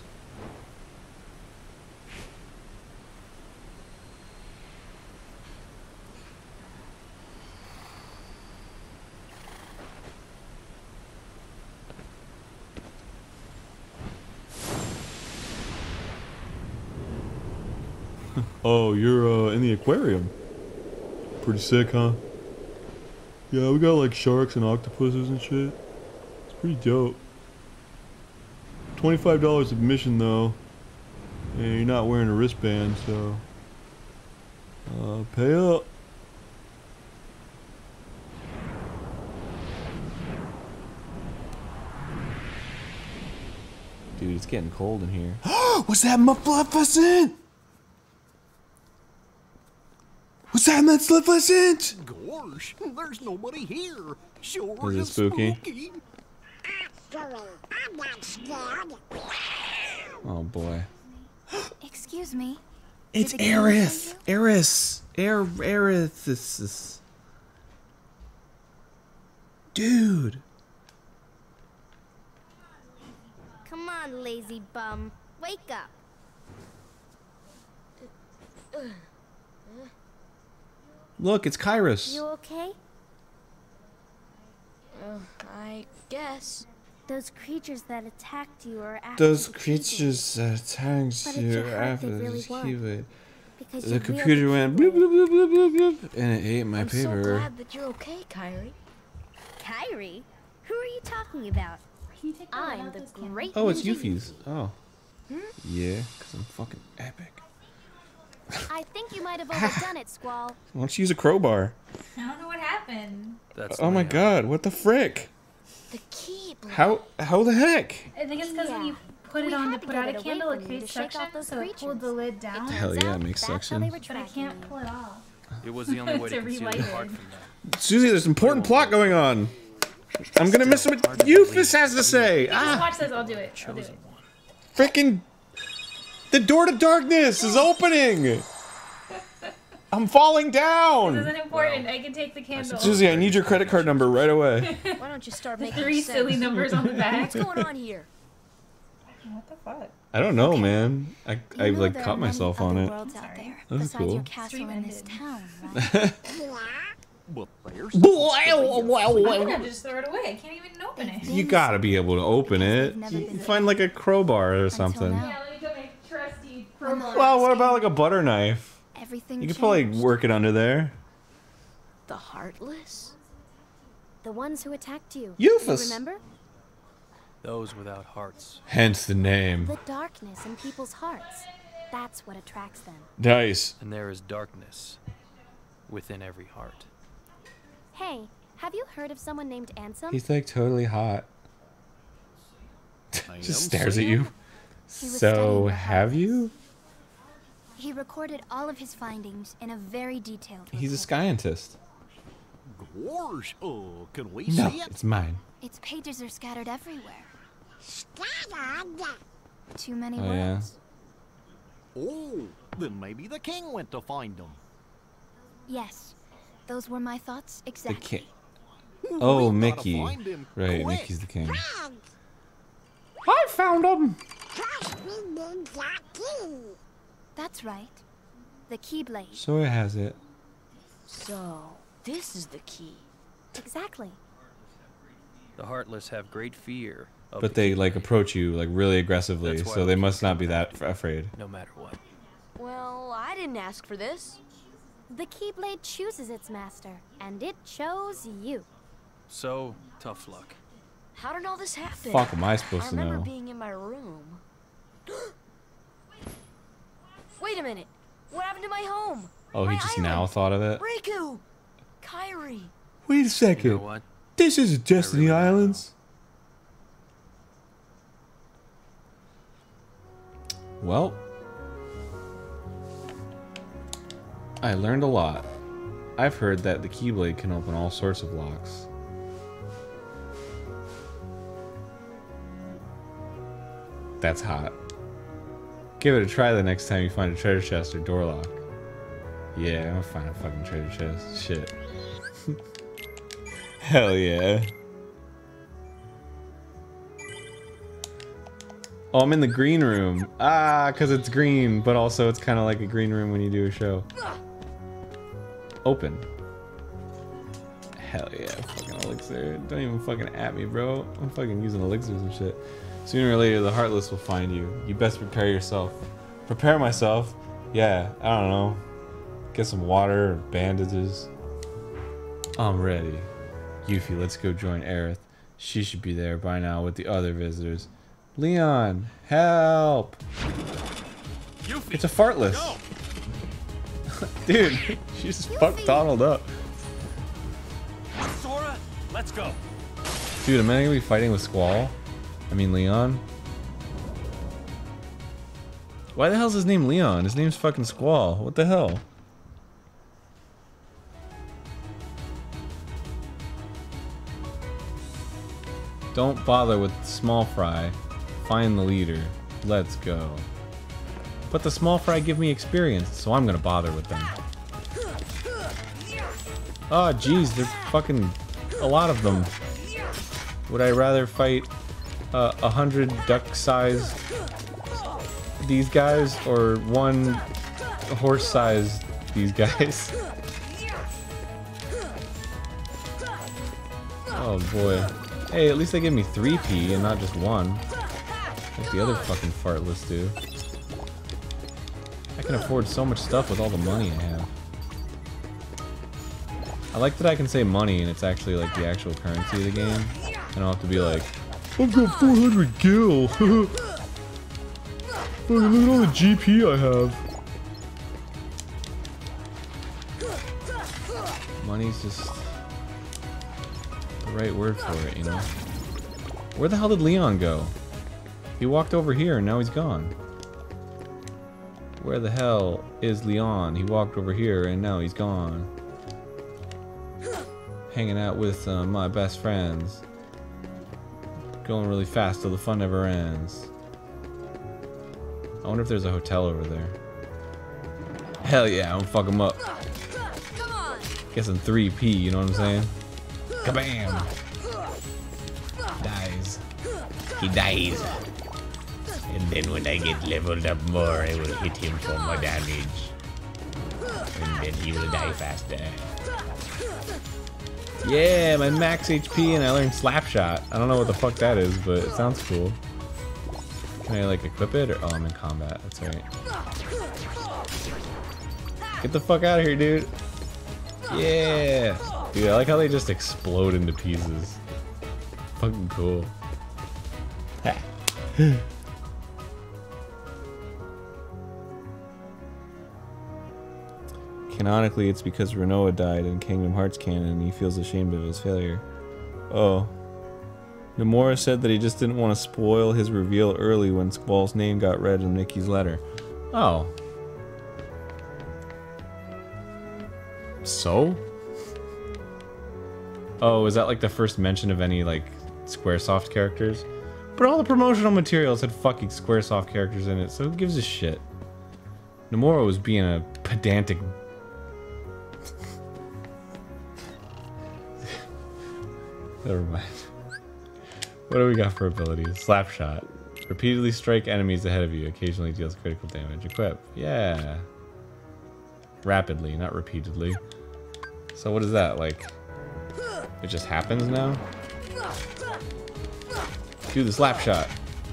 Oh, you're in the aquarium. Pretty sick, huh? Yeah, we got like sharks and octopuses and shit. It's pretty dope. $25 admission though. And you're not wearing a wristband, so pay up. Dude, it's getting cold in here. Was that Maleficent? Was that Maleficent? Gosh, there's nobody here. Sure Is it spooky? I'm not scared. Oh boy. Excuse me. It's Aerith. Aerith. Dude. Come on, lazy bum. Wake up. Look, it's Kairos. You okay? I guess. Those creatures that attacked you are after Those the Keyblade. creatures attacked But it's you your heart after they really the want. Keyblade. Because The you computer really went bloop, bloop, bloop, bloop, bloop, bloop, and it ate my I'm so paper. glad that you're okay, Kyrie. Kyrie? Who are you talking about? I'm the great Oh, it's ninja Yuffie's. Oh. Hmm? Yeah, because I'm fucking epic. I think you might have overdone it, Squall. Why don't you use a crowbar? I don't know what happened. Oh my god, what the frick? The key. How the heck? I think it's because when you put it on to put out a candle, it creates shake off suction, those so it pulled the creatures. lid down. Hell yeah, it makes suction. But I can't pull it off. It was the only way to To conceal the relight heart it. from that. Susie, there's important plot going on. I'm gonna miss what Euphis has to say. You just Ah, watch this, I'll do it. I'll do it. freaking! The door to darkness is opening. I'm falling down. This isn't important. I can take the candle. Susie, I need your credit card number right away. Why don't you start The making 3 sense? silly numbers on the back. What's going on here? What the fuck? I don't know, man. I You know like there caught are many myself on other it. worlds out there That was besides cool. your castle Stream in this ended. town, right? But there's I'm gonna just throw it away. I can't even open it. You gotta be able to open it. You find like a crowbar or something. Yeah, let me get my trusty crowbar. Well, what about like a butter knife? Everything You could probably changed. work it under there. The Heartless? The ones who attacked you. Euphis. Remember? Those without hearts. Hence the name. The darkness in people's hearts. That's what attracts them. Nice. And there is darkness within every heart. Hey, have you heard of someone named Ansem? He's like totally hot. I Just am stares at saying. you. He was So, studying the have you? He recorded all of his findings in a very detailed He's a report. scientist. Gosh, can we No, see it? it's mine. Its pages are scattered everywhere. Too many Oh, yeah. words. Oh, then maybe the king went to find them. Yes, those were my thoughts The exactly. king. Oh, We've gotta Mickey. find him Right, quick. Mickey's the king. I found him. That's right. The Keyblade. Sora has it. So, this is the key. Exactly. The heartless have great fear of But the they like approach you like really aggressively, That's why so we they keep must not be coming that afraid. no matter what. Well, I didn't ask for this. The Keyblade chooses its master, and it chose you. So, tough luck. How did all this happen? Fuck am I supposed I to remember know? being in my room. Wait a minute. What happened to my home? Oh, he My just island? now thought of it? Riku! Kyrie! Wait a second. You know what? This isn't Destiny Islands. Well, I learned a lot. I've heard that the Keyblade can open all sorts of locks. That's hot. Give it a try the next time you find a treasure chest or door lock. Yeah, I'm gonna find a fucking treasure chest. Shit. Hell yeah. Oh, I'm in the green room. Ah, because it's green, but also it's kind of like a green room when you do a show. Open. Hell yeah, fucking elixir. Don't even fucking at me, bro. I'm fucking using elixirs and shit. Sooner or later, the Heartless will find you. You best prepare yourself. Prepare myself? Yeah, I don't know. Get some water or bandages. I'm ready. Yuffie, let's go join Aerith. She should be there by now with the other visitors. Leon, help! Yuffie, It's a fartless. go. Dude, she just fucked Donald up. Sora, let's go. Dude, am I gonna be fighting with Squall? I mean Leon? Why the hell's his name Leon? His name's fucking Squall. What the hell? Don't bother with small fry. Find the leader. Let's go. But the small fry give me experience, so I'm gonna bother with them. Oh, jeez, there's fucking a lot of them. Would I rather fight 100 duck-sized these guys or one horse-sized these guys? Oh boy. Hey, at least they give me 3P and not just 1. Like the other fucking fartless do. I can afford so much stuff with all the money I have. I like that I can say money and it's actually like the actual currency of the game. I don't have to be like, I've got 400 gil. Look at all the GP I have. Money's just the right word for it, you know? Where the hell did Leon go? He walked over here and now he's gone. Where the hell is Leon? He walked over here and now he's gone. Hanging out with my best friends. Going really fast till the fun never ends. I wonder if there's a hotel over there. Hell yeah, I'm gonna fuck him up. Guessing 3P, you know what I'm saying? Kabam! Dies. He dies. And then when I get leveled up more, I will hit him for more damage. And then he will die faster. Yeah, my max HP and I learned Slapshot. I don't know what the fuck that is, but it sounds cool. Can I like equip it? Or oh, I'm in combat. That's right. Get the fuck out of here, dude. Yeah. Dude, I like how they just explode into pieces. Fucking cool. Canonically, it's because Renoa died in Kingdom Hearts canon and he feels ashamed of his failure. Oh. Nomura said that he just didn't want to spoil his reveal early when Squall's name got read in Mickey's letter. Oh. So? Oh, is that like the first mention of any like Squaresoft characters? But all the promotional materials had fucking Squaresoft characters in it, so who gives a shit? Nomura was being a pedantic... Never mind. What do we got for abilities? Slapshot. Repeatedly strike enemies ahead of you. Occasionally deals critical damage. Equip. Yeah. Rapidly, not repeatedly. So what is that, like... It just happens now? Do the Slapshot.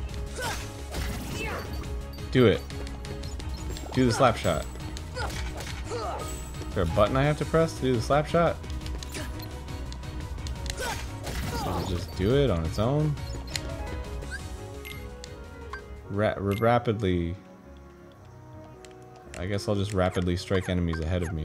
Do it. Do the Slapshot. Is there a button I have to press to do the Slapshot? Just do it on its own. Rapidly. I guess I'll just rapidly strike enemies ahead of me.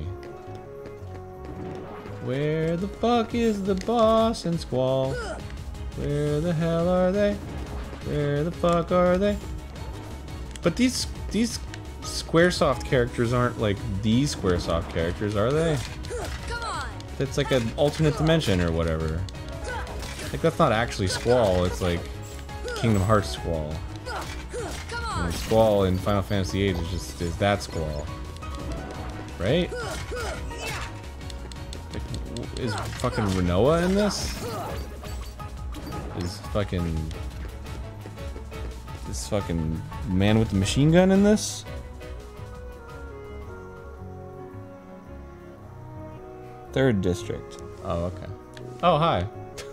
Where the fuck is the boss and Squall? Where the hell are they? Where the fuck are they? But these Squaresoft characters aren't like these Squaresoft characters, are they? That's like an alternate dimension or whatever. Like, that's not actually Squall, it's like Kingdom Hearts Squall. And Squall in Final Fantasy VIII is that Squall. Right? Like, is fucking Renoa in this? Is fucking... This fucking man with the machine gun in this? Third district. Oh, okay. Oh, hi.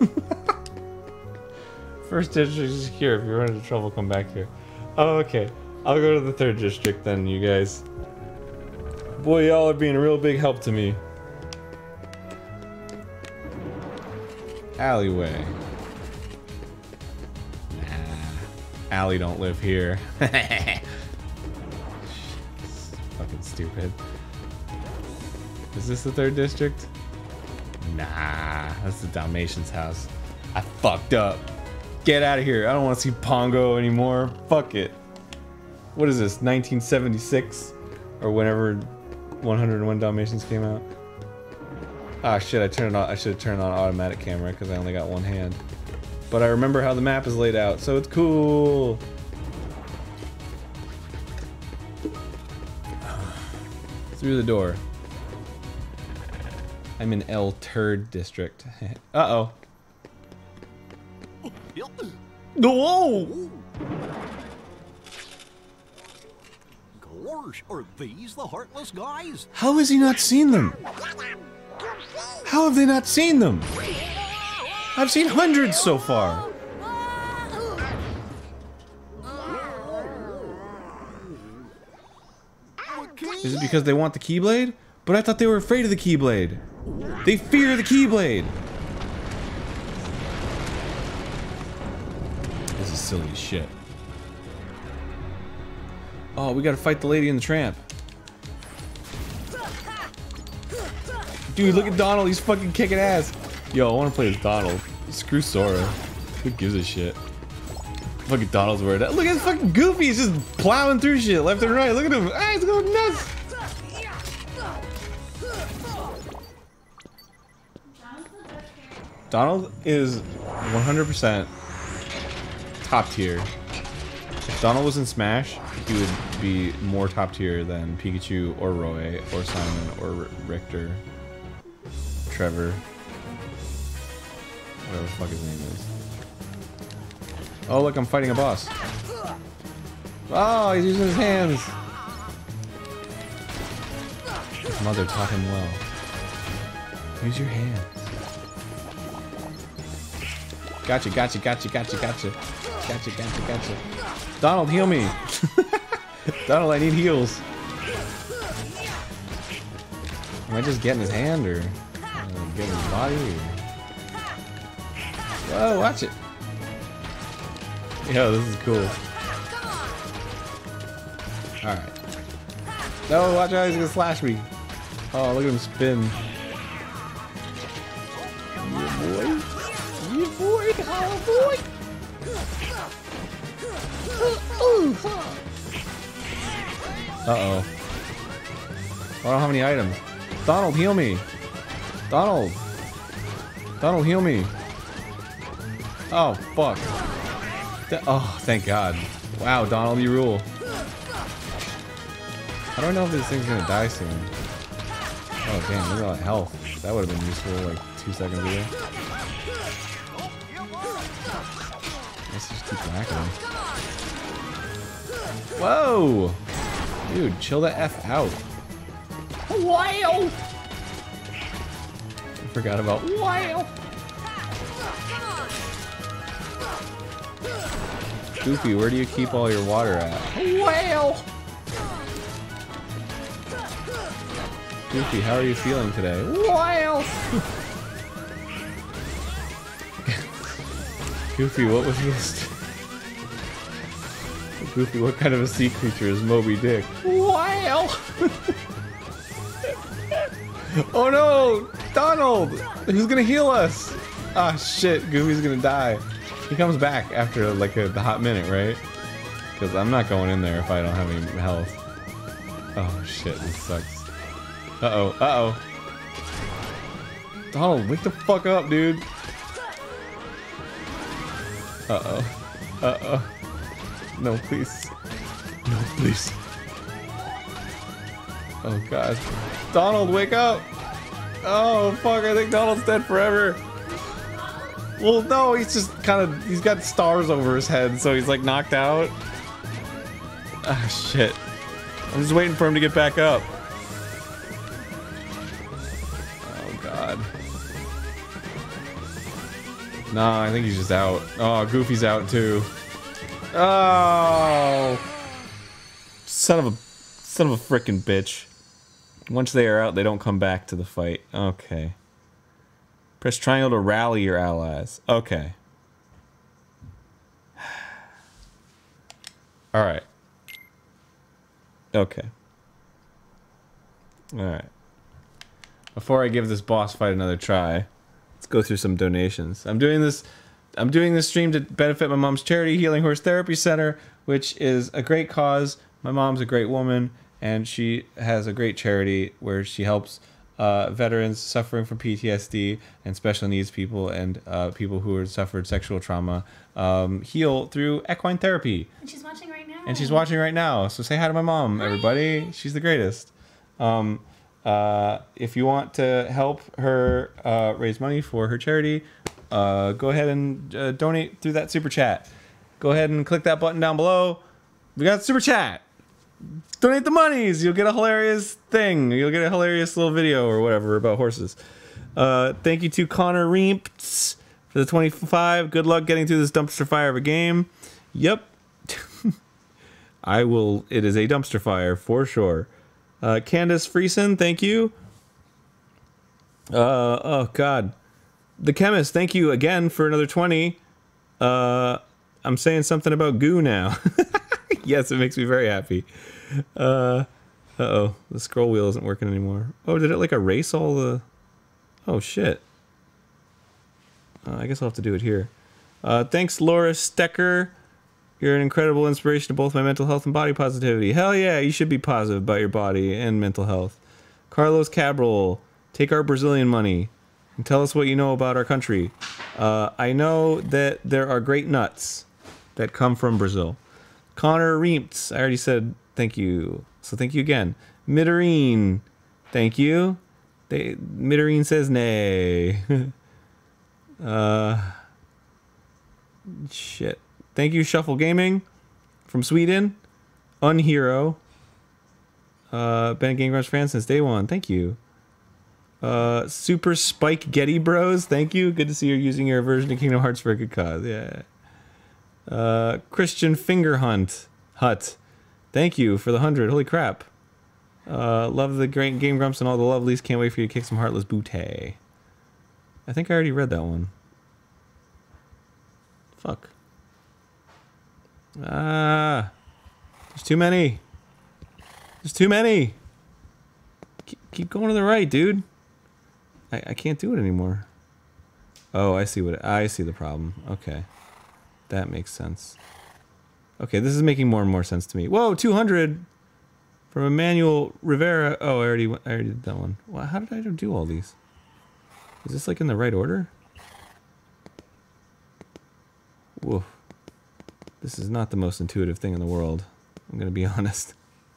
First district is here. If you run into trouble, come back here. Oh, okay. I'll go to the third district then, you guys. Boy, y'all are being a real big help to me. Alleyway. Nah. Allie don't live here. Fucking stupid. Is this the third district? Nah, that's the Dalmatian's house. I fucked up. Get out of here. I don't want to see Pongo anymore. Fuck it. What is this, 1976? Or whenever 101 Dalmatians came out? Ah shit, I turned it on. I should have turned on automatic camera because I only got one hand. But I remember how the map is laid out, so it's cool. Through the door. I'm in L Turd district. Uh-oh. Whoa! Gosh, are these the Heartless guys? How has he not seen them? How have they not seen them? I've seen hundreds so far. What Is it because they want the Keyblade? But I thought they were afraid of the Keyblade. They fear the Keyblade. This is silly as shit. Oh, we gotta fight the Lady and the Tramp. Dude, look at Donald. He's fucking kicking ass. Yo, I want to play as Donald. Screw Sora. Who gives a shit? Fucking Donald's wearing that. Look at fucking Goofy. He's just plowing through shit left and right. Look at him. Ah, he's going nuts. Donald is 100% top tier. If Donald was in Smash, he would be more top tier than Pikachu or Roy or Simon or Richter, Trevor, whatever the fuck his name is. Oh look, I'm fighting a boss. Oh, he's using his hands. His mother taught him well. Use your hands. Gotcha, gotcha, gotcha, gotcha, gotcha. Gotcha, gotcha, gotcha. Donald, heal me. Donald, I need heals. Am I just getting his hand or getting his body? Or... Whoa, watch it. Yo, this is cool. Alright. No, watch out, he's gonna slash me. Oh, look at him spin. Yeah, boy. Yeah, boy. Oh, boy. Uh-oh. I don't have any items. Donald, heal me. Donald. Donald, heal me. Oh, fuck. Oh, thank God. Wow, Donald, you rule. I don't know if this thing's gonna die soon. Oh, damn, look at all that health. That would have been useful like 2 seconds ago. Let's just keep whacking him. Whoa! Dude, chill the F out. Wow! I forgot about wow! Goofy, where do you keep all your water at? Wow! Goofy, how are you feeling today? Wow! Goofy, what was this? Goofy, what kind of a sea creature is Moby Dick? Wow! Oh no! Donald! Who's gonna heal us? Ah shit, Goofy's gonna die. He comes back after like the hot minute, right? Because I'm not going in there if I don't have any health. Oh shit, this sucks. Uh-oh, uh-oh. Donald, wake the fuck up, dude. Uh-oh. Uh-oh. No, please. No, please. Oh, God. Donald, wake up! Oh, fuck, I think Donald's dead forever. Well, no, he's just kind of... He's got stars over his head, so he's, like, knocked out. Ah, shit. I'm just waiting for him to get back up. Oh, God. Nah, I think he's just out. Oh, Goofy's out, too. Oh, son of a frickin' bitch. Once they are out, they don't come back to the fight. Okay. Press triangle to rally your allies. Okay. Alright. Okay. Alright. Before I give this boss fight another try, let's go through some donations. I'm doing this stream to benefit my mom's charity, Healing Horse Therapy Center, which is a great cause. My mom's a great woman, and she has a great charity where she helps veterans suffering from PTSD and special needs people and people who have suffered sexual trauma heal through equine therapy. And she's watching right now. And she's watching right now. So say hi to my mom, everybody. She's the greatest. If you want to help her raise money for her charity, go ahead and donate through that super chat. Go ahead and click that button down below. We got super chat. Donate the monies. You'll get a hilarious thing. You'll get a hilarious little video or whatever about horses. Thank you to Connor Reemps for the 25. Good luck getting through this dumpster fire of a game. Yep. I will. It is a dumpster fire for sure. Candace Friesen, thank you. Oh God, the chemist, thank you again for another 20. I'm saying something about goo now. Yes, it makes me very happy. Uh-oh, the scroll wheel isn't working anymore. Oh, did it like erase all the... Oh, shit. I guess I'll have to do it here. Thanks, Laura Stecker. You're an incredible inspiration to both my mental health and body positivity. Hell yeah, you should be positive about your body and mental health. Carlos Cabral, take our Brazilian money and tell us what you know about our country. I know that there are great nuts that come from Brazil. Connor Reemts, I already said thank you. So thank you again. Midorine, thank you. Midorine says nay. Shit. Thank you, Shuffle Gaming from Sweden. Unhero. Been a Game Grumps fan since day one. Thank you. Super Spike Getty Bros. Thank you. Good to see you're using your aversion to Kingdom Hearts for a good cause. Yeah. Christian Fingerhunt. Hut. Thank you for the 100. Holy crap. Love the great Game Grumps and all the lovelies. Can't wait for you to kick some heartless bootay. I think I already read that one. Fuck. There's too many. There's too many. Keep going to the right, dude. I can't do it anymore. Oh, I see the problem. Okay. That makes sense. Okay, this is making more and more sense to me. Whoa, 200 from Emmanuel Rivera. Oh, I already did that one. Well, how did I do all these? Is this like in the right order? Whoa. This is not the most intuitive thing in the world. I'm gonna be honest.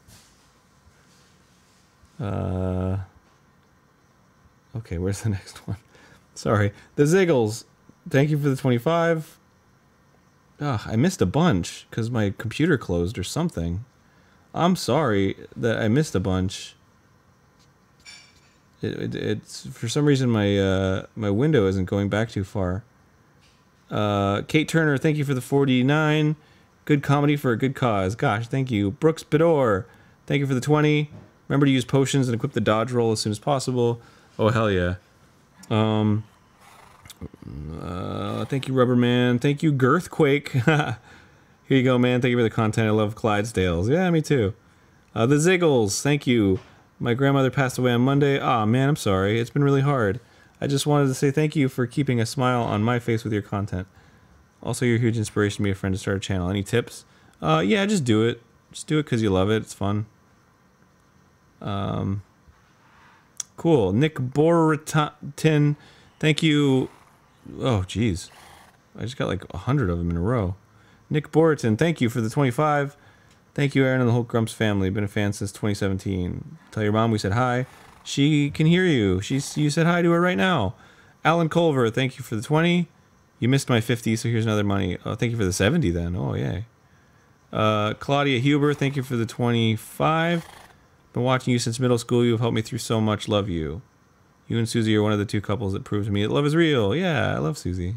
Okay, where's the next one? Sorry. The Ziggles. Thank you for the 25. Ugh, I missed a bunch because my computer closed or something. I'm sorry that I missed a bunch. It's for some reason my my window isn't going back too far. Kate Turner, thank you for the 49. Good comedy for a good cause. Gosh, thank you. Brooks Bedore, thank you for the 20. Remember to use potions and equip the dodge roll as soon as possible. Oh, hell yeah. Thank you, Rubberman. Thank you, Girthquake. Here you go, man. Thank you for the content. I love Clydesdales. Yeah, me too. The Ziggles, thank you. My grandmother passed away on Monday. Ah, man, I'm sorry. It's been really hard. I just wanted to say thank you for keeping a smile on my face with your content. Also, you're a huge inspiration to me, a friend, to start a channel. Any tips? Yeah, just do it. Just do it because you love it. It's fun. Cool. Nick Boratin, thank you. Oh, jeez. I just got like 100 of them in a row. Nick Boratin, thank you for the 25. Thank you, Aaron and the whole Grumps family. Been a fan since 2017. Tell your mom we said hi. She can hear you. You said hi to her right now. Alan Culver, thank you for the 20. You missed my 50, so here's another money. Oh, thank you for the 70 then. Oh, yay. Claudia Huber, thank you for the 25. Been watching you since middle school. You've helped me through so much. Love you. You and Susie are one of the two couples that proved to me that love is real. Yeah, I love Susie.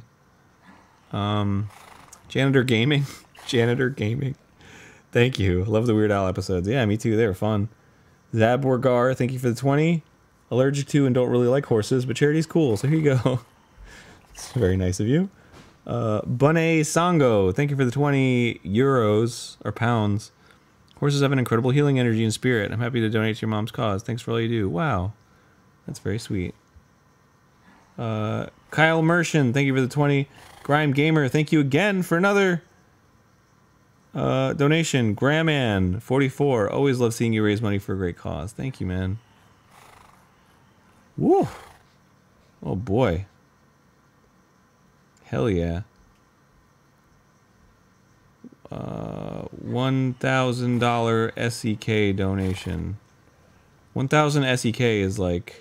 Janitor Gaming. Janitor Gaming. Thank you. Love the Weird Al episodes. Yeah, me too. They were fun. Zabwargar, thank you for the 20. Allergic to and don't really like horses, but charity's cool, so here you go. It's very nice of you. Bunny Sango, thank you for the 20 euros or pounds. Horses have an incredible healing energy and spirit. I'm happy to donate to your mom's cause. Thanks for all you do. Wow. That's very sweet. Kyle Mershin, thank you for the 20. Grime Gamer, thank you again for another donation. Graman, 44. Always love seeing you raise money for a great cause. Thank you, man. Woo. Oh, boy. Hell yeah. $1,000 SEK donation. 1,000 SEK is like...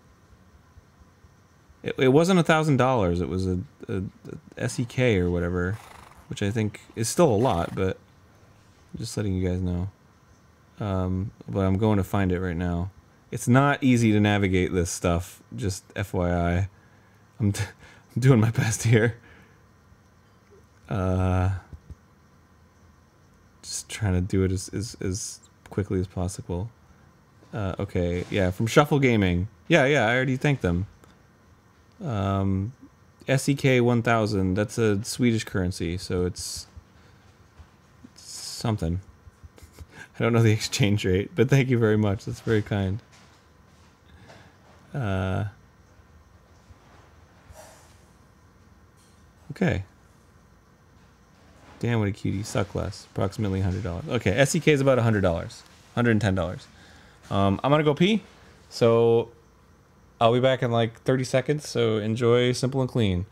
It wasn't $1,000. It was a SEK or whatever, which I think is still a lot, but I'm just letting you guys know. But I'm going to find it right now. It's not easy to navigate this stuff, just FYI. I'm doing my best here. Just trying to do it as quickly as possible. Okay, yeah, from Shuffle Gaming. Yeah, I already thanked them. SEK 1000, that's a Swedish currency, so it's something. I don't know the exchange rate, but thank you very much. That's very kind. Okay. Damn, what a cutie. Suck less. Approximately $100. Okay, SEK is about $100. $110. I'm gonna go pee, so I'll be back in like 30 seconds, so enjoy Simple and Clean.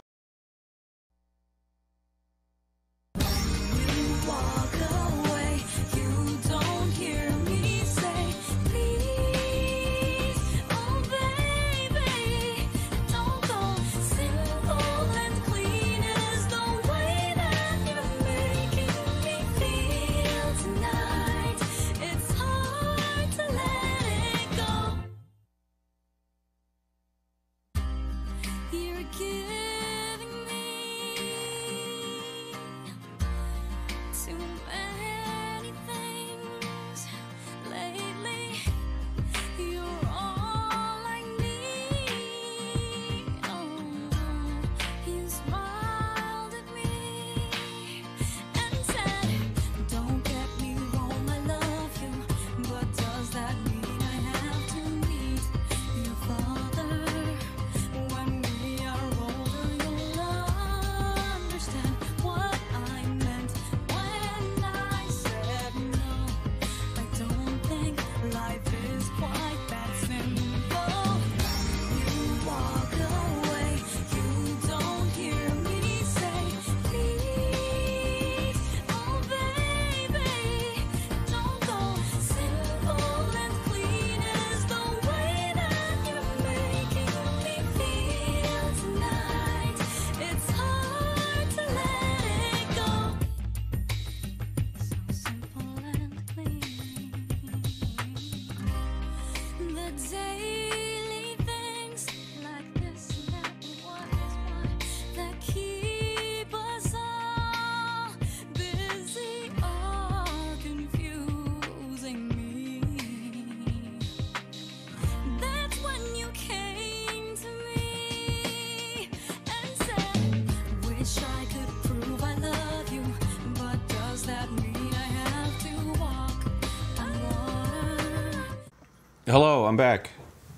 Hello, I'm back.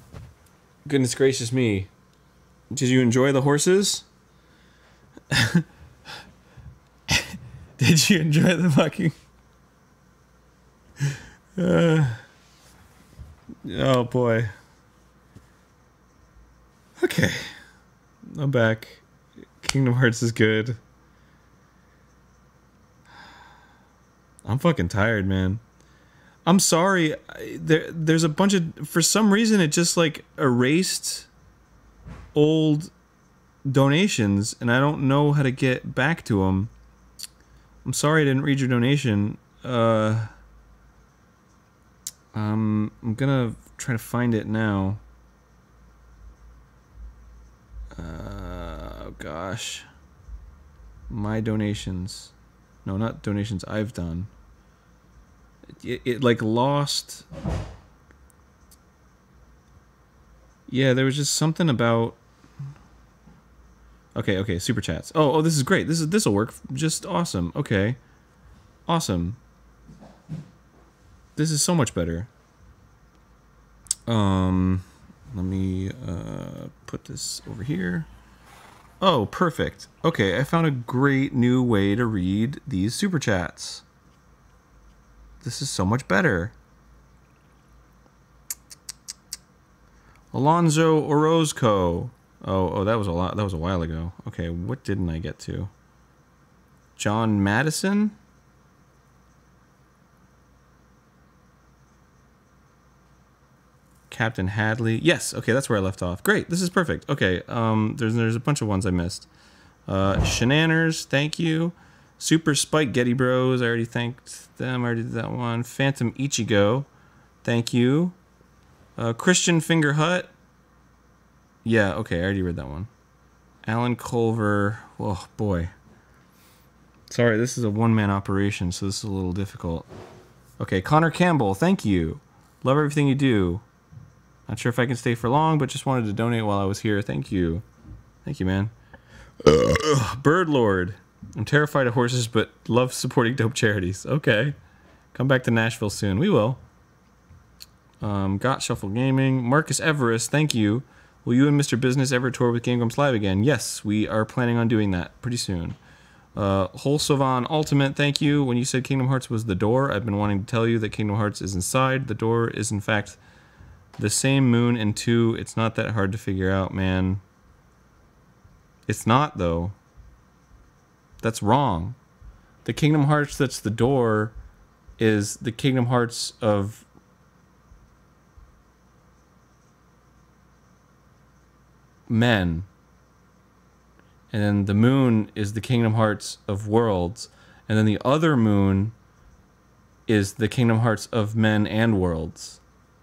Goodness gracious me. Did you enjoy the horses? Did you enjoy the fucking... oh boy. Okay. I'm back. Kingdom Hearts is good. I'm fucking tired, man. I'm sorry. There's a bunch of... For some reason, it just, like, erased old donations, and I don't know how to get back to them. I'm sorry I didn't read your donation. I'm gonna try to find it now. Oh, gosh. My donations. No, not donations I've done. It like lost. Yeah, there was just something about. Okay, super chats. Oh, this is great. This'll work. Just awesome. Okay, awesome. This is so much better. Let me put this over here. Oh, perfect. Okay, I found a great new way to read these super chats. This is so much better. Alonzo Orozco. Oh, that was a lot. That was a while ago. Okay, what didn't I get to? John Madison. Captain Hadley. Yes. Okay, that's where I left off. Great. This is perfect. Okay. There's a bunch of ones I missed. Shenaners. Thank you. Super Spike Getty Bros. I already thanked them. I already did that one. Phantom Ichigo. Thank you. Christian Finger Hut. Yeah, okay, I already read that one. Alan Culver. Oh, boy. Sorry, this is a one-man operation, so this is a little difficult. Okay, Connor Campbell. Thank you. Love everything you do. Not sure if I can stay for long, but just wanted to donate while I was here. Thank you. Thank you, man. Bird Lord. I'm terrified of horses, but love supporting dope charities. Okay. Come back to Nashville soon. We will. Got Shuffle Gaming. Marcus Everest, thank you. Will you and Mr. Business ever tour with Game Grumps Live again? Yes, we are planning on doing that pretty soon. Holsovan Ultimate, thank you. When you said Kingdom Hearts was the door, I've been wanting to tell you that Kingdom Hearts is inside. The door is, in fact, the same moon in 2. It's not that hard to figure out, man. It's not, though. That's wrong. The Kingdom Hearts that's the door is the Kingdom Hearts of men. And then the moon is the Kingdom Hearts of worlds. And then the other moon is the Kingdom Hearts of men and worlds.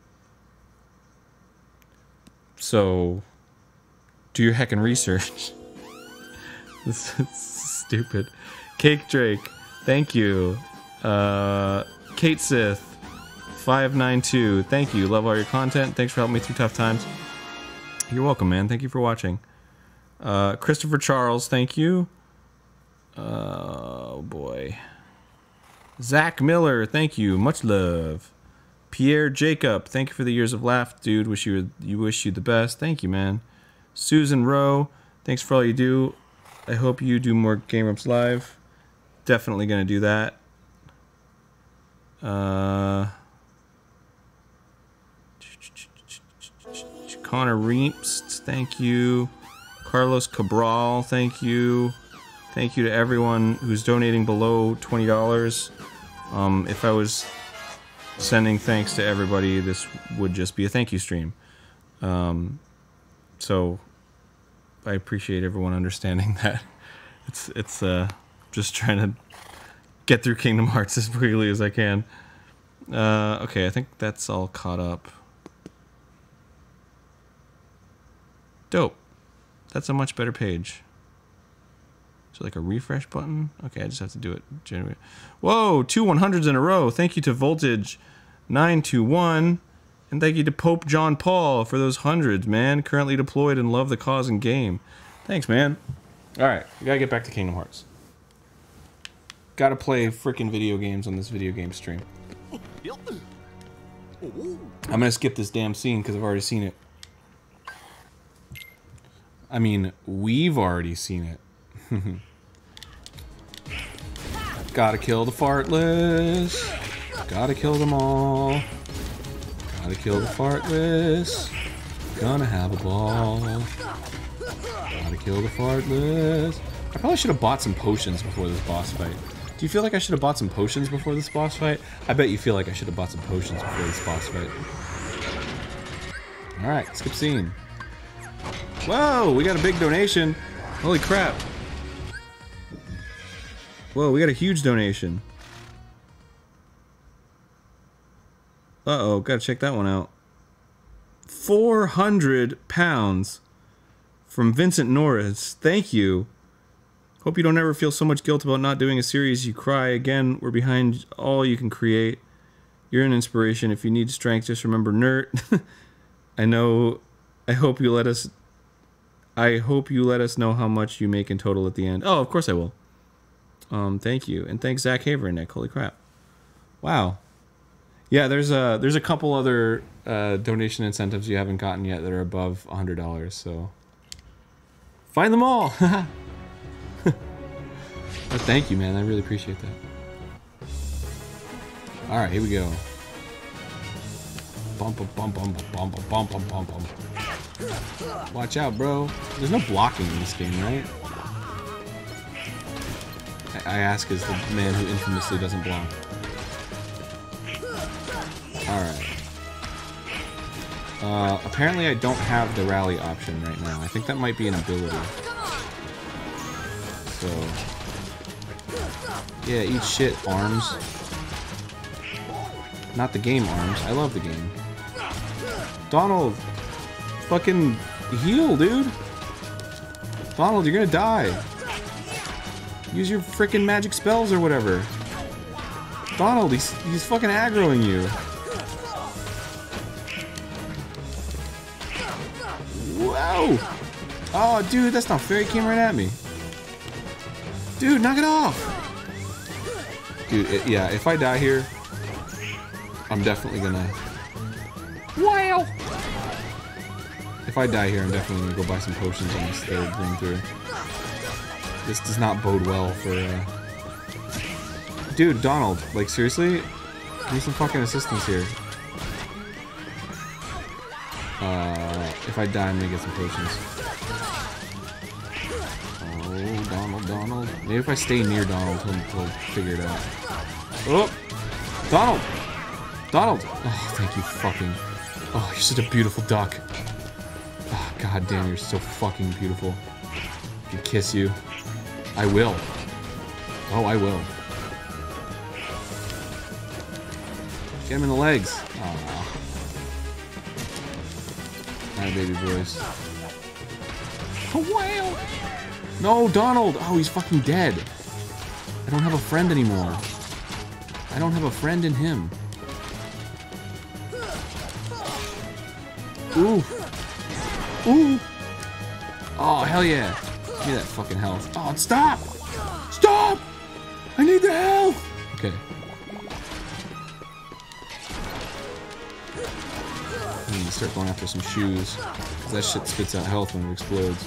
So, do your heckin' research. This is stupid. Cake Drake, thank you. Kate Sith, 592, thank you. Love all your content. Thanks for helping me through tough times. You're welcome, man. Thank you for watching. Christopher Charles, thank you. Oh boy. Zach Miller, thank you. Much love. Pierre Jacob, thank you for the years of laugh, dude. Wish you the best. Thank you, man. Susan Rowe, thanks for all you do. I hope you do more Game Grumps Live. Definitely gonna do that. Connor Reeps, thank you. Carlos Cabral, thank you. Thank you to everyone who's donating below $20. If I was sending thanks to everybody, this would just be a thank you stream. So I appreciate everyone understanding that. It's just trying to get through Kingdom Hearts as quickly as I can. Okay, I think that's all caught up. Dope. That's a much better page. So like a refresh button? Okay, I just have to do it. Generate. Whoa, 2 100s in a row. Thank you to Voltage 921. And thank you to Pope John Paul for those hundreds, man. Currently deployed and love the cause and game. Thanks, man. Alright, we gotta get back to Kingdom Hearts. Gotta play freaking video games on this video game stream. I'm gonna skip this damn scene because I've already seen it. I mean, we've already seen it. Gotta kill the fartless. Gotta kill them all. Gotta kill the fartless. Gonna have a ball. Gotta kill the fartless. I probably should have bought some potions before this boss fight. Do you feel like I should have bought some potions before this boss fight? I bet you feel like I should have bought some potions before this boss fight. Alright, skip scene. Whoa, we got a big donation. Holy crap. Whoa, we got a huge donation. Uh-oh, gotta check that one out. 400 pounds from Vincent Norris. Thank you. Hope you don't ever feel so much guilt about not doing a series you cry. Again, we're behind all you can create. You're an inspiration. If you need strength, just remember Nert. I hope you let us know how much you make in total at the end. Oh, of course I will. Thank you. And thanks Zach Haver, Nick. Holy crap. Wow. Yeah, there's a couple other donation incentives you haven't gotten yet that are above $100, so find them all. Oh, thank you, man. I really appreciate that. All right, here we go. Bump, bump, bump, bump, bump, bump, bump, bump, bump. Watch out, bro. There's no blocking in this game, right? I ask as the man who infamously doesn't block. Alright. Apparently I don't have the rally option right now. I think that might be an ability. So... yeah, eat shit, ARMS. Not the game, ARMS. I love the game. Donald! Fucking heal, dude! Donald, you're gonna die! Use your freaking magic spells or whatever. Donald, he's fucking aggroing you. No! Oh, dude, that's not fair. He came right at me. Dude, knock it off! Dude, yeah, if I die here, I'm definitely gonna... Wow! If I die here, I'm definitely gonna go buy some potions on this third run through. This does not bode well for, Dude, Donald, like, seriously? Need some fucking assistance here. If I die, I'm gonna get some potions. Oh, Donald. Maybe if I stay near Donald, he'll figure it out. Oh! Donald! Oh, thank you, fucking... Oh, you're such a beautiful duck. Oh, god damn, you're so fucking beautiful. I can kiss you. I will. Oh, I will. Get him in the legs. Aww. Hi, baby boys. Wow! No, Donald! Oh, he's fucking dead. I don't have a friend anymore. I don't have a friend in him. Ooh. Ooh. Oh, hell yeah. Give me that fucking health. Oh, stop! Stop! I need the health! Okay. I need to start going after some shoes. Because that shit spits out health when it explodes.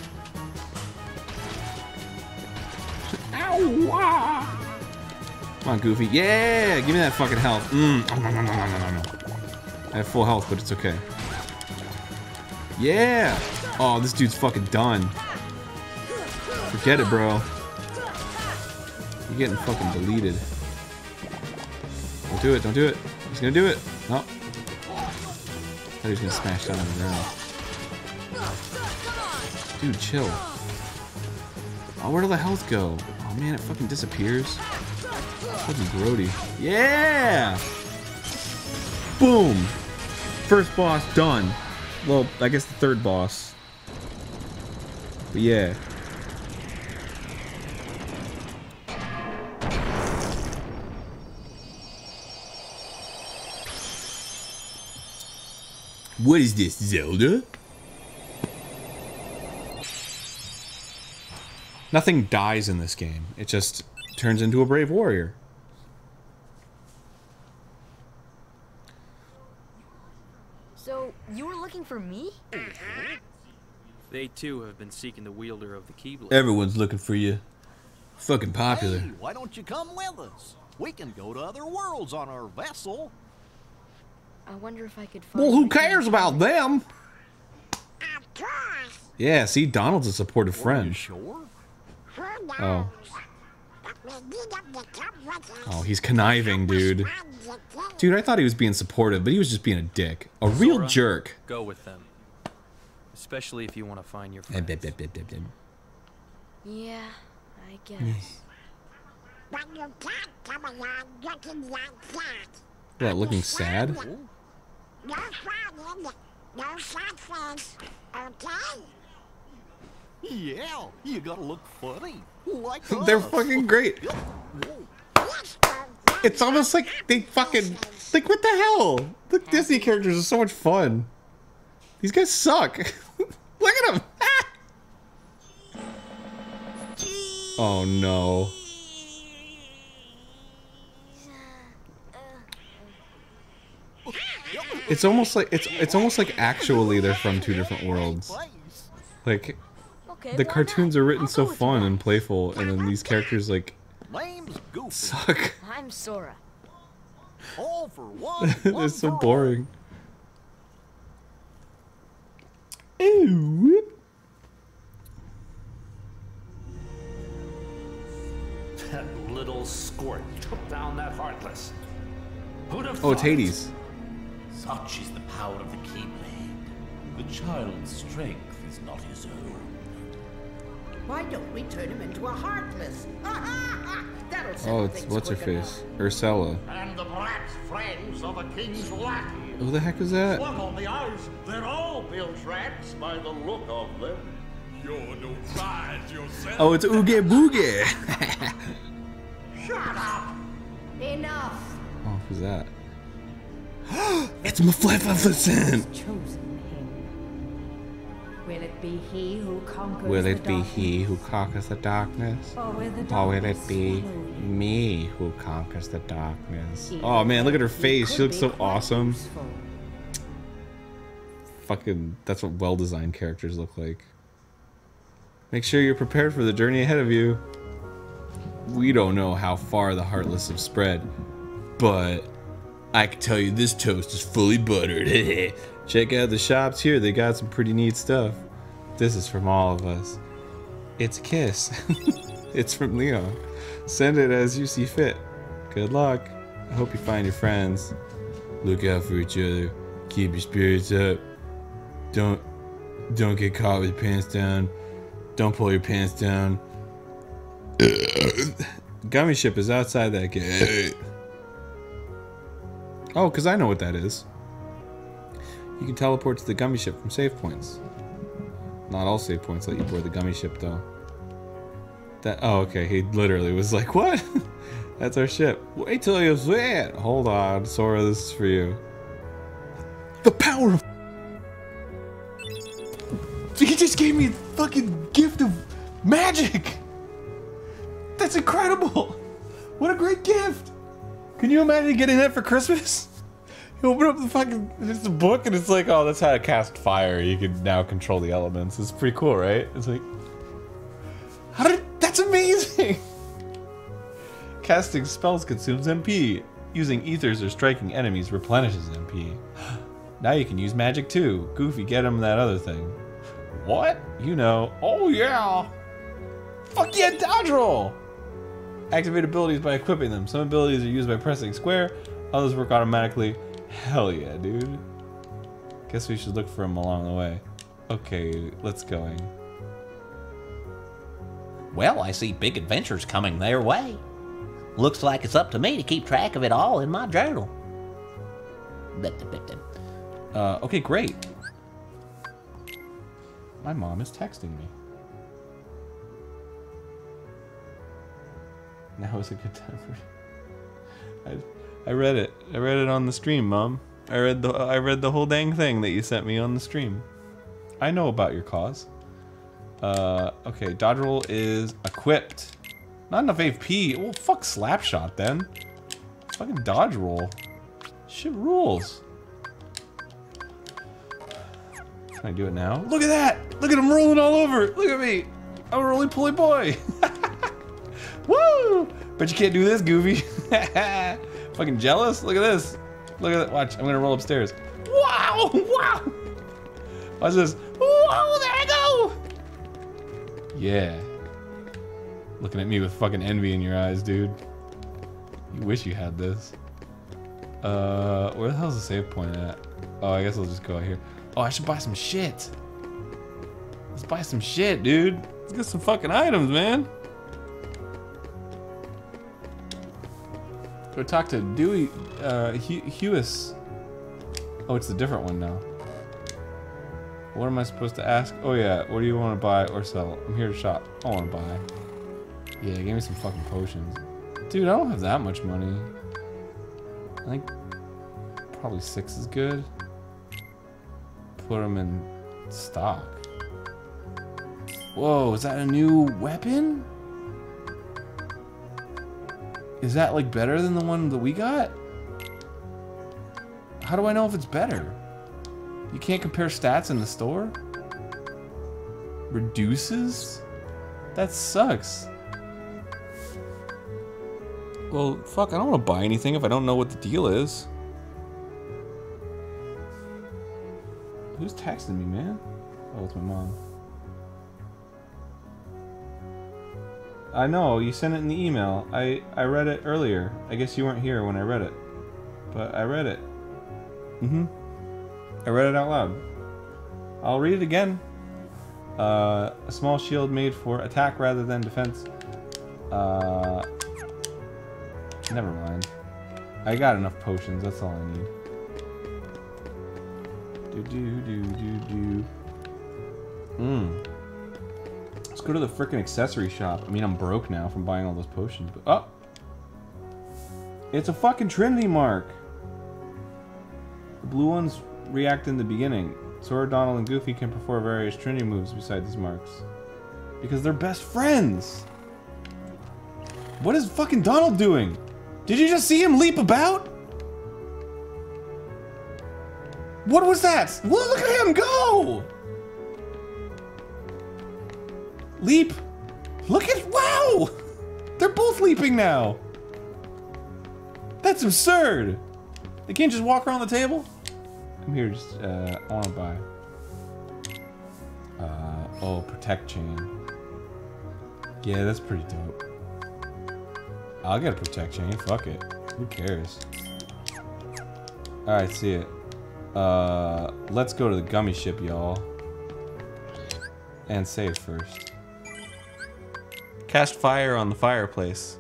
Ow! Come on, Goofy. Yeah! Give me that fucking health. I have full health, but it's okay. Yeah! Oh, this dude's fucking done. Forget it, bro. You're getting fucking deleted. Don't do it, don't do it. He's gonna do it. No. I thought he was gonna smash down on the ground. Dude, chill. Oh, where'd all the health go? Oh man, it fucking disappears. Fucking grody. Yeah! Boom! First boss done. Well, I guess the third boss. But yeah. What is this, Zelda? Nothing dies in this game. It just turns into a brave warrior. So, you were looking for me? They too have been seeking the wielder of the Keyblade. Everyone's looking for you. Fucking popular. Hey, why don't you come with us? We can go to other worlds on our vessel. I wonder if I could find... Well, who cares about them? Yeah, see, Donald's a supportive friend. Sure. Oh. Oh, he's conniving, dude. Dude, I thought he was being supportive, but he was just being a dick. A real Sora, jerk. Go with them. Especially if you want to find your friends. Yeah, I guess. What, looking sad? Yeah, you gotta look funny. Like They're us. fucking great. It's almost like they fucking... Like, what the hell? The Disney characters are so much fun. These guys suck. Look at them. Oh, no. It's almost like it's almost like actually they're from two different worlds. Like the cartoons are written so fun and playful, and then these characters like suck. I'm Sora. All for one. It's so boring. Ew. That little squirt took down that Heartless. Who'd have Oh, it's thought? Hades. Such is the power of the Keyblade. The child's strength is not his own. Why don't we turn him into a Heartless? That'll settle Oh, it's things what's her quick enough. face? Ursula. And the brats friends of a king's lackey. Who the heck is that? What on the eyes? They're all bilge rats by the look of them. You're no prize yourself. Oh, it's Oogie Boogie. Shut up! Enough. Oh, who's that? It's Maleficent. Chosen him. Will it be he who conquers Will the it be darkness? he who conquers the darkness? Or will the Or will it darkness be swallow you? me who conquers the darkness? Either Oh man, look at her way, face. you She looks could so be quite awesome. useful. Fucking, that's what well-designed characters look like. Make sure you're prepared for the journey ahead of you. We don't know how far the Heartless have spread, but I can tell you this toast is fully buttered. Check out the shops here. They got some pretty neat stuff. This is from all of us. It's a kiss. It's from Leon. Send it as you see fit. Good luck. I hope you find your friends. Look out for each other. Keep your spirits up. Don't get caught with your pants down. Don't pull your pants down. Gummy ship is outside that gate. Oh, because I know what that is. You can teleport to the gummy ship from save points. Not all save points let you board the gummy ship, though. Oh, okay. He literally was like, what? That's our ship. Wait till you see it. Hold on, Sora, this is for you. The power of... He just gave me a fucking gift of magic! That's incredible! What a great gift! Can you imagine getting that for Christmas? You open up the fucking... It's a book and it's like, oh, that's how to cast fire. You can now control the elements. It's pretty cool, right? It's like... That's amazing! Casting spells consumes MP. Using ethers or striking enemies replenishes MP. Now you can use magic too. Goofy, get him that other thing. What? You know. Oh yeah! Fuck yeah, dodge roll! Activate abilities by equipping them. Some abilities are used by pressing square, others work automatically. Hell yeah, dude. Guess we should look for them along the way. Okay, let's going. Well, I see big adventures coming their way. Looks like it's up to me to keep track of it all in my journal. Okay, great. My mom is texting me. Now is a good time for... I read it. I read it on the stream, Mom. I read the whole dang thing that you sent me on the stream. I know about your cause. Okay, dodge roll is equipped. Not enough AP. Well, fuck Slapshot then. Fucking dodge roll. Shit rules. Can I do it now? Look at that! Look at him rolling all over! Look at me! I'm a roly-poly boy! Woo! Bet you can't do this, Goofy. Fucking jealous? Look at this. Look at that. Watch, I'm gonna roll upstairs. Wow! Wow! Watch this. Whoa, there I go! Yeah. Looking at me with fucking envy in your eyes, dude. You wish you had this. Where the hell's the save point at? Oh, I guess I'll just go out here. Oh, I should buy some shit. Let's buy some shit, dude. Let's get some fucking items, man. Go talk to Dewey, Hewis. Oh, it's a different one now. What am I supposed to ask? Oh yeah, what do you want to buy or sell? I'm here to shop. I want to buy. Yeah, give me some fucking potions. Dude, I don't have that much money. I think probably 6 is good. Put them in stock. Whoa, is that a new weapon? Is that like better than the one that we got? How do I know if it's better? You can't compare stats in the store? Reduces? That sucks. Well, fuck, I don't want to buy anything if I don't know what the deal is. Who's texting me, man? Oh, it's my mom. I know, you sent it in the email. I read it earlier. I guess you weren't here when I read it. But I read it. I read it out loud. I'll read it again. A small shield made for attack rather than defense. Never mind. I got enough potions, that's all I need. Let's go to the frickin' accessory shop. I mean, I'm broke now from buying all those potions, but... Oh! It's a fucking Trinity mark! The blue ones react in the beginning. Sora, Donald, and Goofy can perform various Trinity moves beside these marks. Because they're best friends! What is fucking Donald doing? Did you just see him leap about? What was that? Look at him go! Leap! Look at, wow! They're both leaping now! That's absurd! They can't just walk around the table? Come here, just, I wanna buy. Oh, protect chain. Yeah, that's pretty dope. I'll get a protect chain, fuck it. Who cares? Alright, see it. Let's go to the gummy ship, y'all. And save first. Cast fire on the fireplace.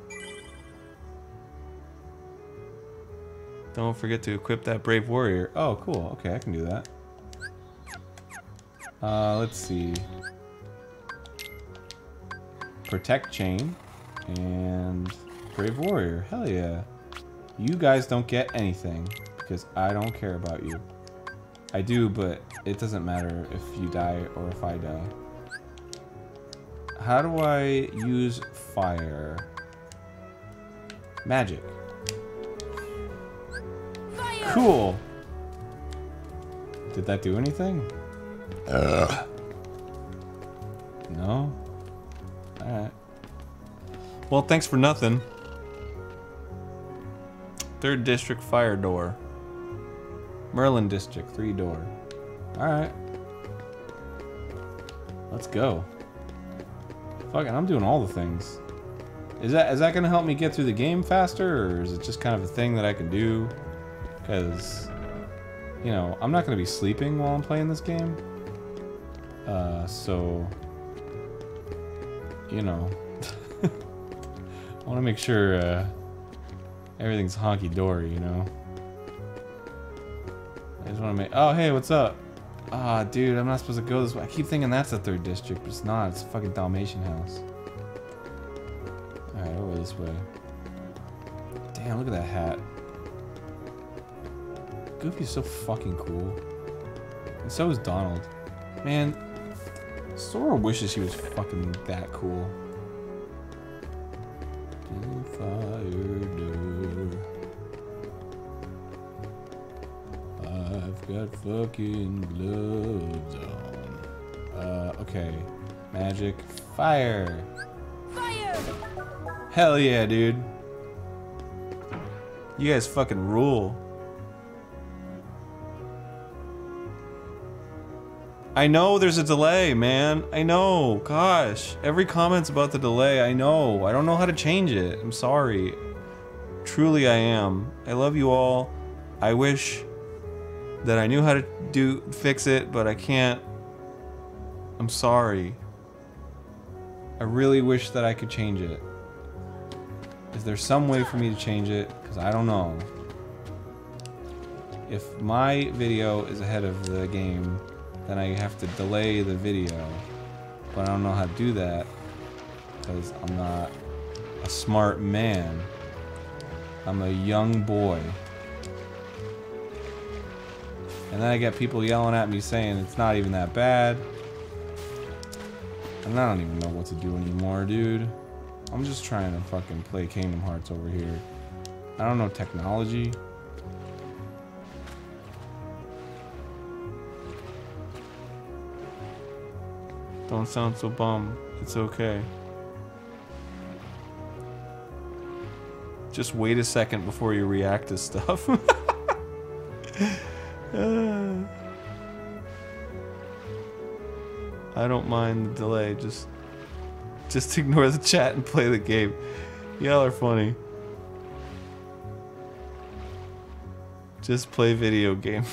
Don't forget to equip that brave warrior. Oh, cool. Okay, I can do that. Let's see. Protect chain and brave warrior. Hell yeah. You guys don't get anything because I don't care about you. I do, but it doesn't matter if you die or if I die. How do I use fire? Magic. Fire! Cool. Did that do anything? No? Alright. Well, thanks for nothing. 3rd District fire door. Merlin District 3 door. Alright. Let's go. Fucking, I'm doing all the things. Is that gonna help me get through the game faster, or is it just kind of a thing that I can do? Because, you know, I'm not gonna be sleeping while I'm playing this game. So, you know, I want to make sure everything's honky-dory, you know. I just want to make. Oh, hey, what's up? Ah, dude, I'm not supposed to go this way. I keep thinking that's the 3rd district, but it's not. It's a fucking Dalmatian house. Alright, over this way. Damn, look at that hat. Goofy's so fucking cool. And so is Donald. Man, Sora wishes he was fucking that cool. Fire door. I've got fucking gloves on. Okay. Magic fire. Fire! Hell yeah, dude. You guys fucking rule. I know there's a delay, man. I know. Gosh. Every comment's about the delay. I know. I don't know how to change it. I'm sorry. Truly I am. I love you all. I wish that I knew how to fix it, but I can't. I'm sorry. I really wish that I could change it. Is there some way for me to change it? Because I don't know. If my video is ahead of the game, then I have to delay the video. But I don't know how to do that because I'm not a smart man. I'm a young boy. And then I get people yelling at me saying it's not even that bad. And I don't even know what to do anymore, dude. I'm just trying to fucking play Kingdom Hearts over here. I don't know technology. Don't sound so bummed. It's okay. Just wait a second before you react to stuff. I don't mind the delay. Just ignore the chat and play the game. Y'all are funny. Just play video game.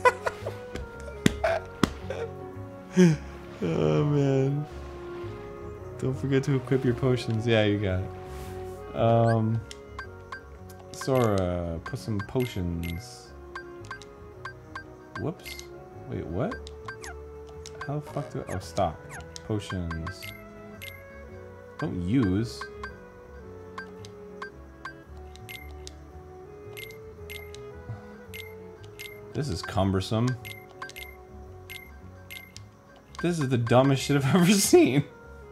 Oh man. Don't forget to equip your potions. Yeah, you got it. Sora, put some potions. Whoops. Wait, what? How the fuck do I... Oh, stock. Potions. Don't use. This is cumbersome. This is the dumbest shit I've ever seen.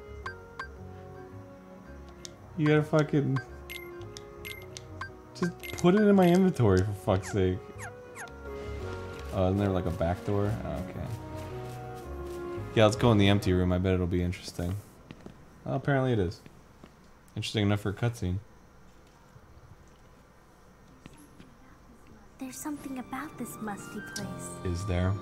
You gotta fucking... Just put it in my inventory for fuck's sake. Oh, isn't there like a back door? Oh, okay. Yeah, let's go in the empty room. I bet it'll be interesting. Well, apparently it is. Interesting enough for a cutscene. There's something about this musty place. Is there?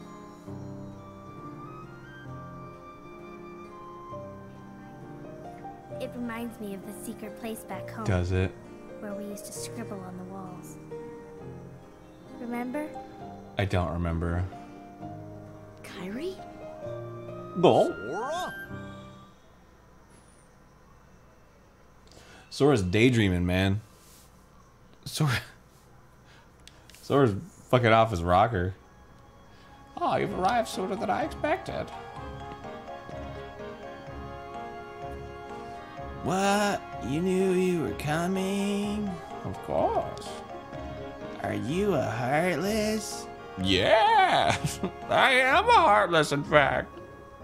It reminds me of the secret place back home. Does it? Where we used to scribble on the walls. Remember? I don't remember. Kyrie? No. Sora's daydreaming, man. Sora's fucking off his rocker. Oh, you've arrived sooner than I expected. What? You knew you were coming? Of course. Are you a Heartless? Yeah! I am a Heartless, in fact.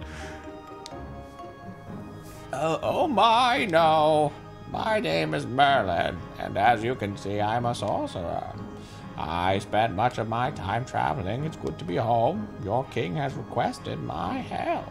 Oh my, no. My name is Merlin, and as you can see, I'm a sorcerer. I spent much of my time traveling. It's good to be home. Your king has requested my help.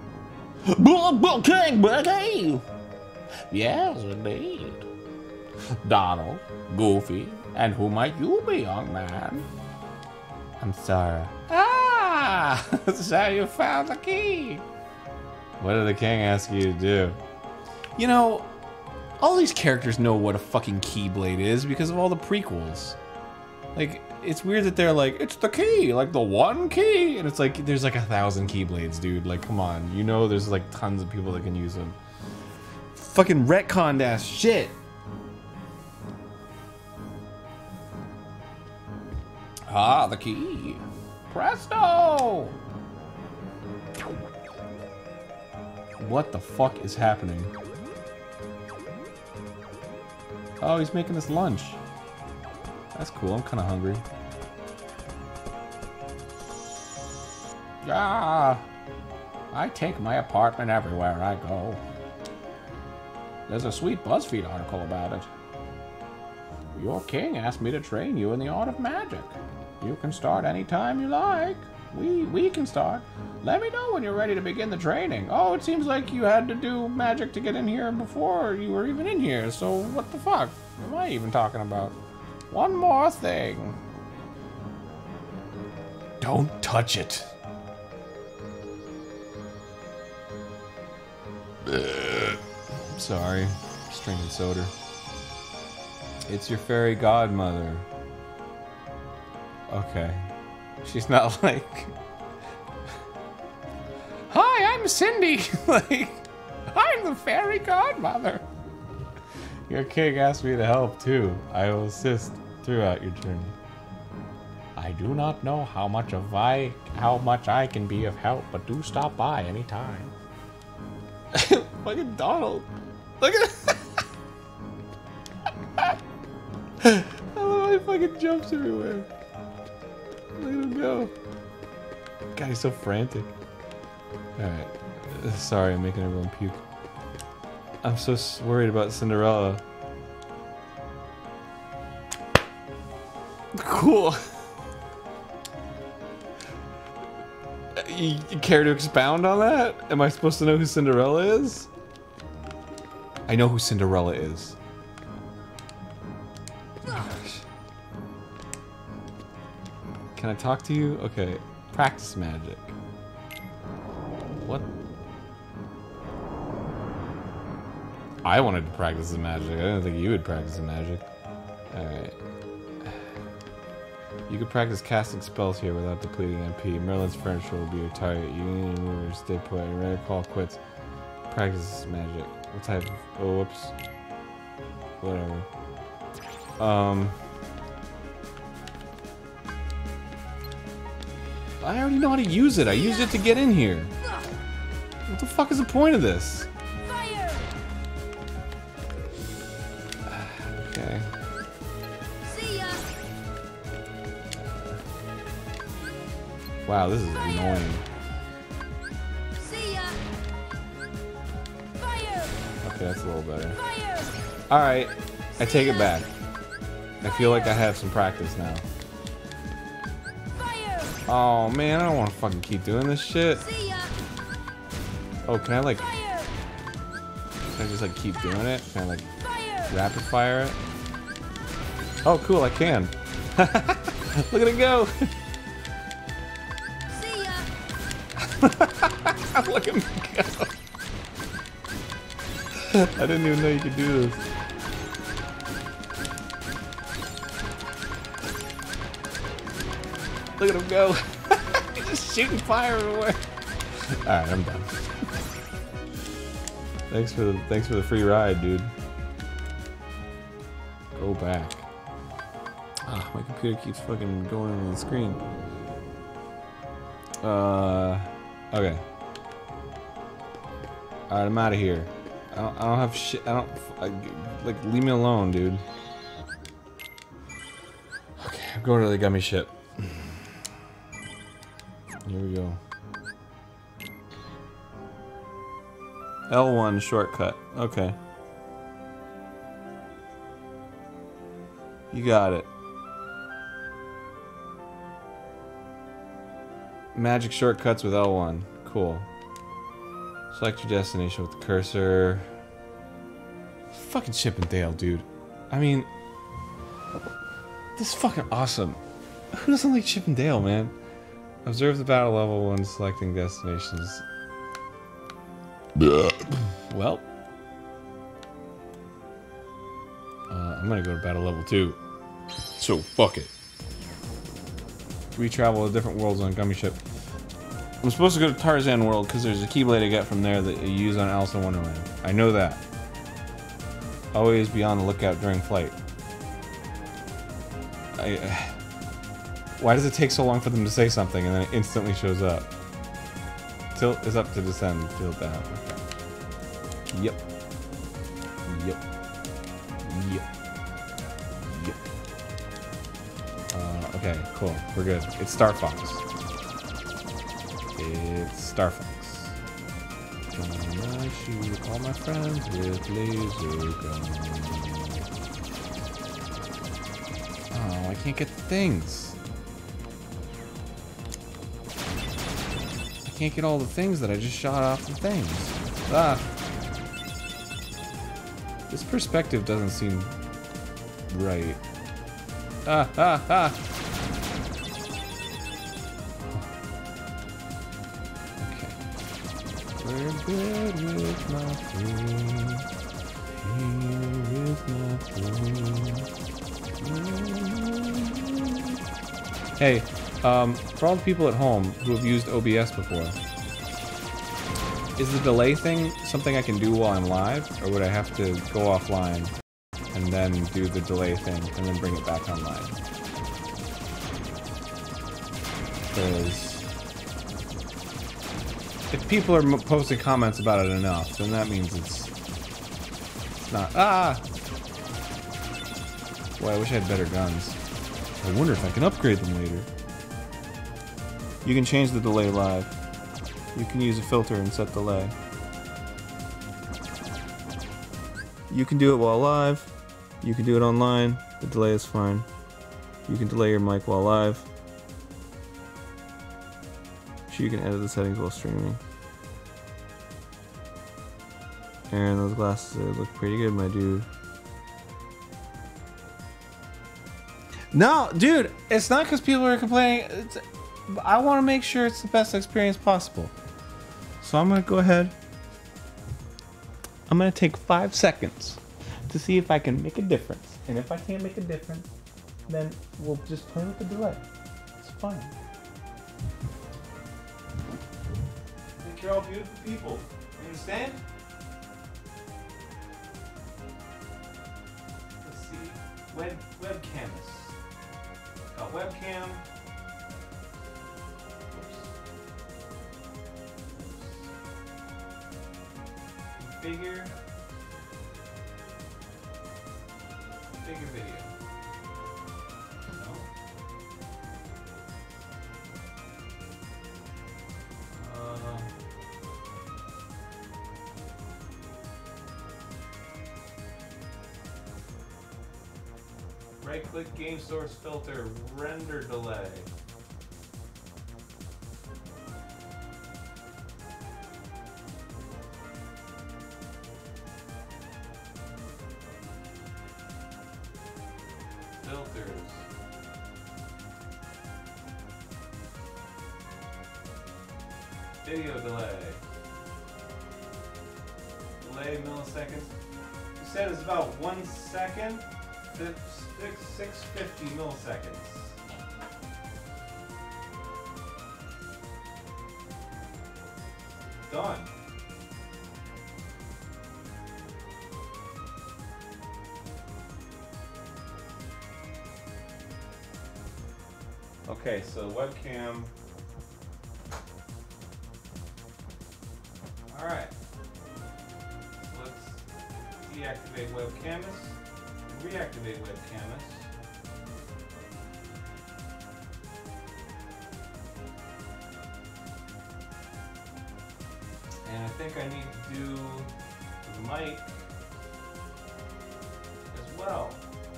King, buddy! Yes, indeed. Donald, Goofy, and who might you be, young man? I'm Sora. Ah! So you found the key. What did the king ask you to do? You know, all these characters know what a fucking Keyblade is because of all the prequels. Like, it's weird that they're like, it's the key, like the one key. And it's like, there's like 1,000 Keyblades, dude. Like, come on. You know there's like tons of people that can use them. Fucking retconned ass shit. Ah, the key. Presto! What the fuck is happening? Oh, he's making us lunch. That's cool. I'm kind of hungry. Ah, I take my apartment everywhere I go. There's a sweet BuzzFeed article about it. Your king asked me to train you in the art of magic. You can start anytime you like. We can start. Let me know when you're ready to begin the training. Oh, it seems like you had to do magic to get in here before you were even in here, so what the fuck am I even talking about? One more thing. Don't touch it. Sorry, just drinking soda. It's your fairy godmother. Okay. She's not like... Hi, I'm Cindy. Like, I'm the fairy godmother. Your king asked me to help too. I will assist throughout your journey. I do not know how much I can be of help, but do stop by anytime. Fucking Donald. Look at I love how he fucking jumps everywhere. Look at him go. God, he's so frantic. Alright. Sorry, I'm making everyone puke. I'm so worried about Cinderella. Cool. You care to expound on that? Am I supposed to know who Cinderella is? I know who Cinderella is. Gosh. Can I talk to you? Okay. Practice magic. What? I wanted to practice the magic. I didn't think you would practice the magic. Alright. You can practice casting spells here without depleting MP. Merlin's furniture will be your target. You need to move or stay put. You're ready to call quits. Practice magic. What type of... Oh, whoops. Whatever. I already know how to use it. I used it to get in here. What the fuck is the point of this? Okay. See ya. Wow, this is annoying. Okay, that's a little better. Alright, I take it back. I feel like I have some practice now. Oh man, I don't want to fucking keep doing this shit. Oh, can I like... Can I just like keep doing it? Can I like rapid fire it? Oh cool, I can. Look at it go! Look at me go! I didn't even know you could do this. Look at him go! He's just shooting fire everywhere. Alright, I'm done. Thanks for the free ride, dude. Go back. Ah, my computer keeps fucking going on the screen. Okay. Alright, I'm out of here. I don't have shit. Like, leave me alone, dude. Okay, I'm going to the gummy ship. Here we go. L1 shortcut. Okay. You got it. Magic shortcuts with L1. Cool. Select your destination with the cursor. Fucking Chip and Dale, dude. I mean, this is fucking awesome. Who doesn't like Chip and Dale, man? Observe the battle level when selecting destinations. Well, I'm gonna go to battle level 2. So fuck it. We travel to different worlds on Gummy Ship. I'm supposed to go to Tarzan World because there's a Keyblade I get from there that you use on Alice in Wonderland. I know that. Always be on the lookout during flight. Why does it take so long for them to say something and then it instantly shows up? Tilt is up to descend. Tilt down. Okay. Yep. Yep. Yep. Yep. Okay, cool. We're good. It's Star Fox. It's Star Fox. Gonna shoot all my friends with laser guns. Oh, I can't get the things. I can't get all the things that I just shot off the things. Ah. This perspective doesn't seem right. Ah, ah, ah. Okay. We're good with my friend. Here is my friend. Hey, for all the people at home who have used OBS before, is the delay thing something I can do while I'm live, or would I have to go offline and then do the delay thing and then bring it back online? Because if people are posting comments about it enough, then that means it's not. Ah! Boy, I wish I had better guns. I wonder if I can upgrade them later. You can change the delay live. You can use a filter and set delay. You can do it while live. You can do it online. The delay is fine. You can delay your mic while live. Sure, you can edit the settings while streaming. Aaron, those glasses look pretty good, my dude. No, dude, it's not because people are complaining. I want to make sure it's the best experience possible. So I'm going to go ahead. I'm going to take 5 seconds to see if I can make a difference. And if I can't make a difference, then we'll just play with the delay. It's fine. I think you're all beautiful people. You understand? Let's see. Webcams. Got webcam. Configure video. No. Right-click game source filter, render delay. Filters. Video delay. Delay milliseconds. You said it's about 1 second. 650 milliseconds. Done. Okay, so webcam. All right. Let's deactivate webcamus. Reactivate webcamus. And I think I need to do the mic as well.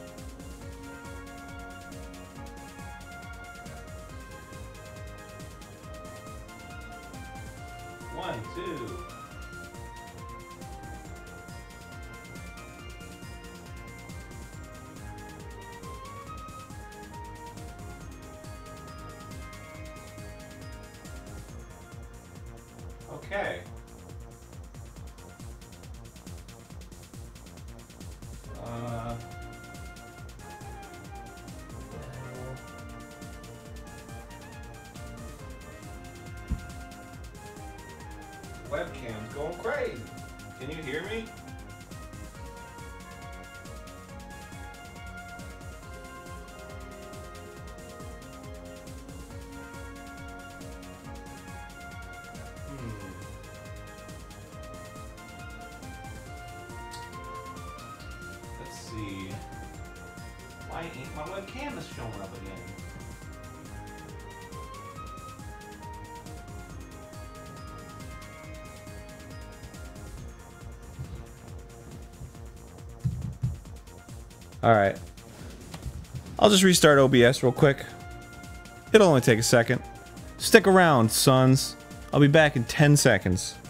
One, two. Okay. Webcam's going crazy. Can you hear me? Let's see. Why ain't my webcam is showing up again? Alright. I'll just restart OBS real quick. It'll only take a second. Stick around, sons. I'll be back in 10 seconds.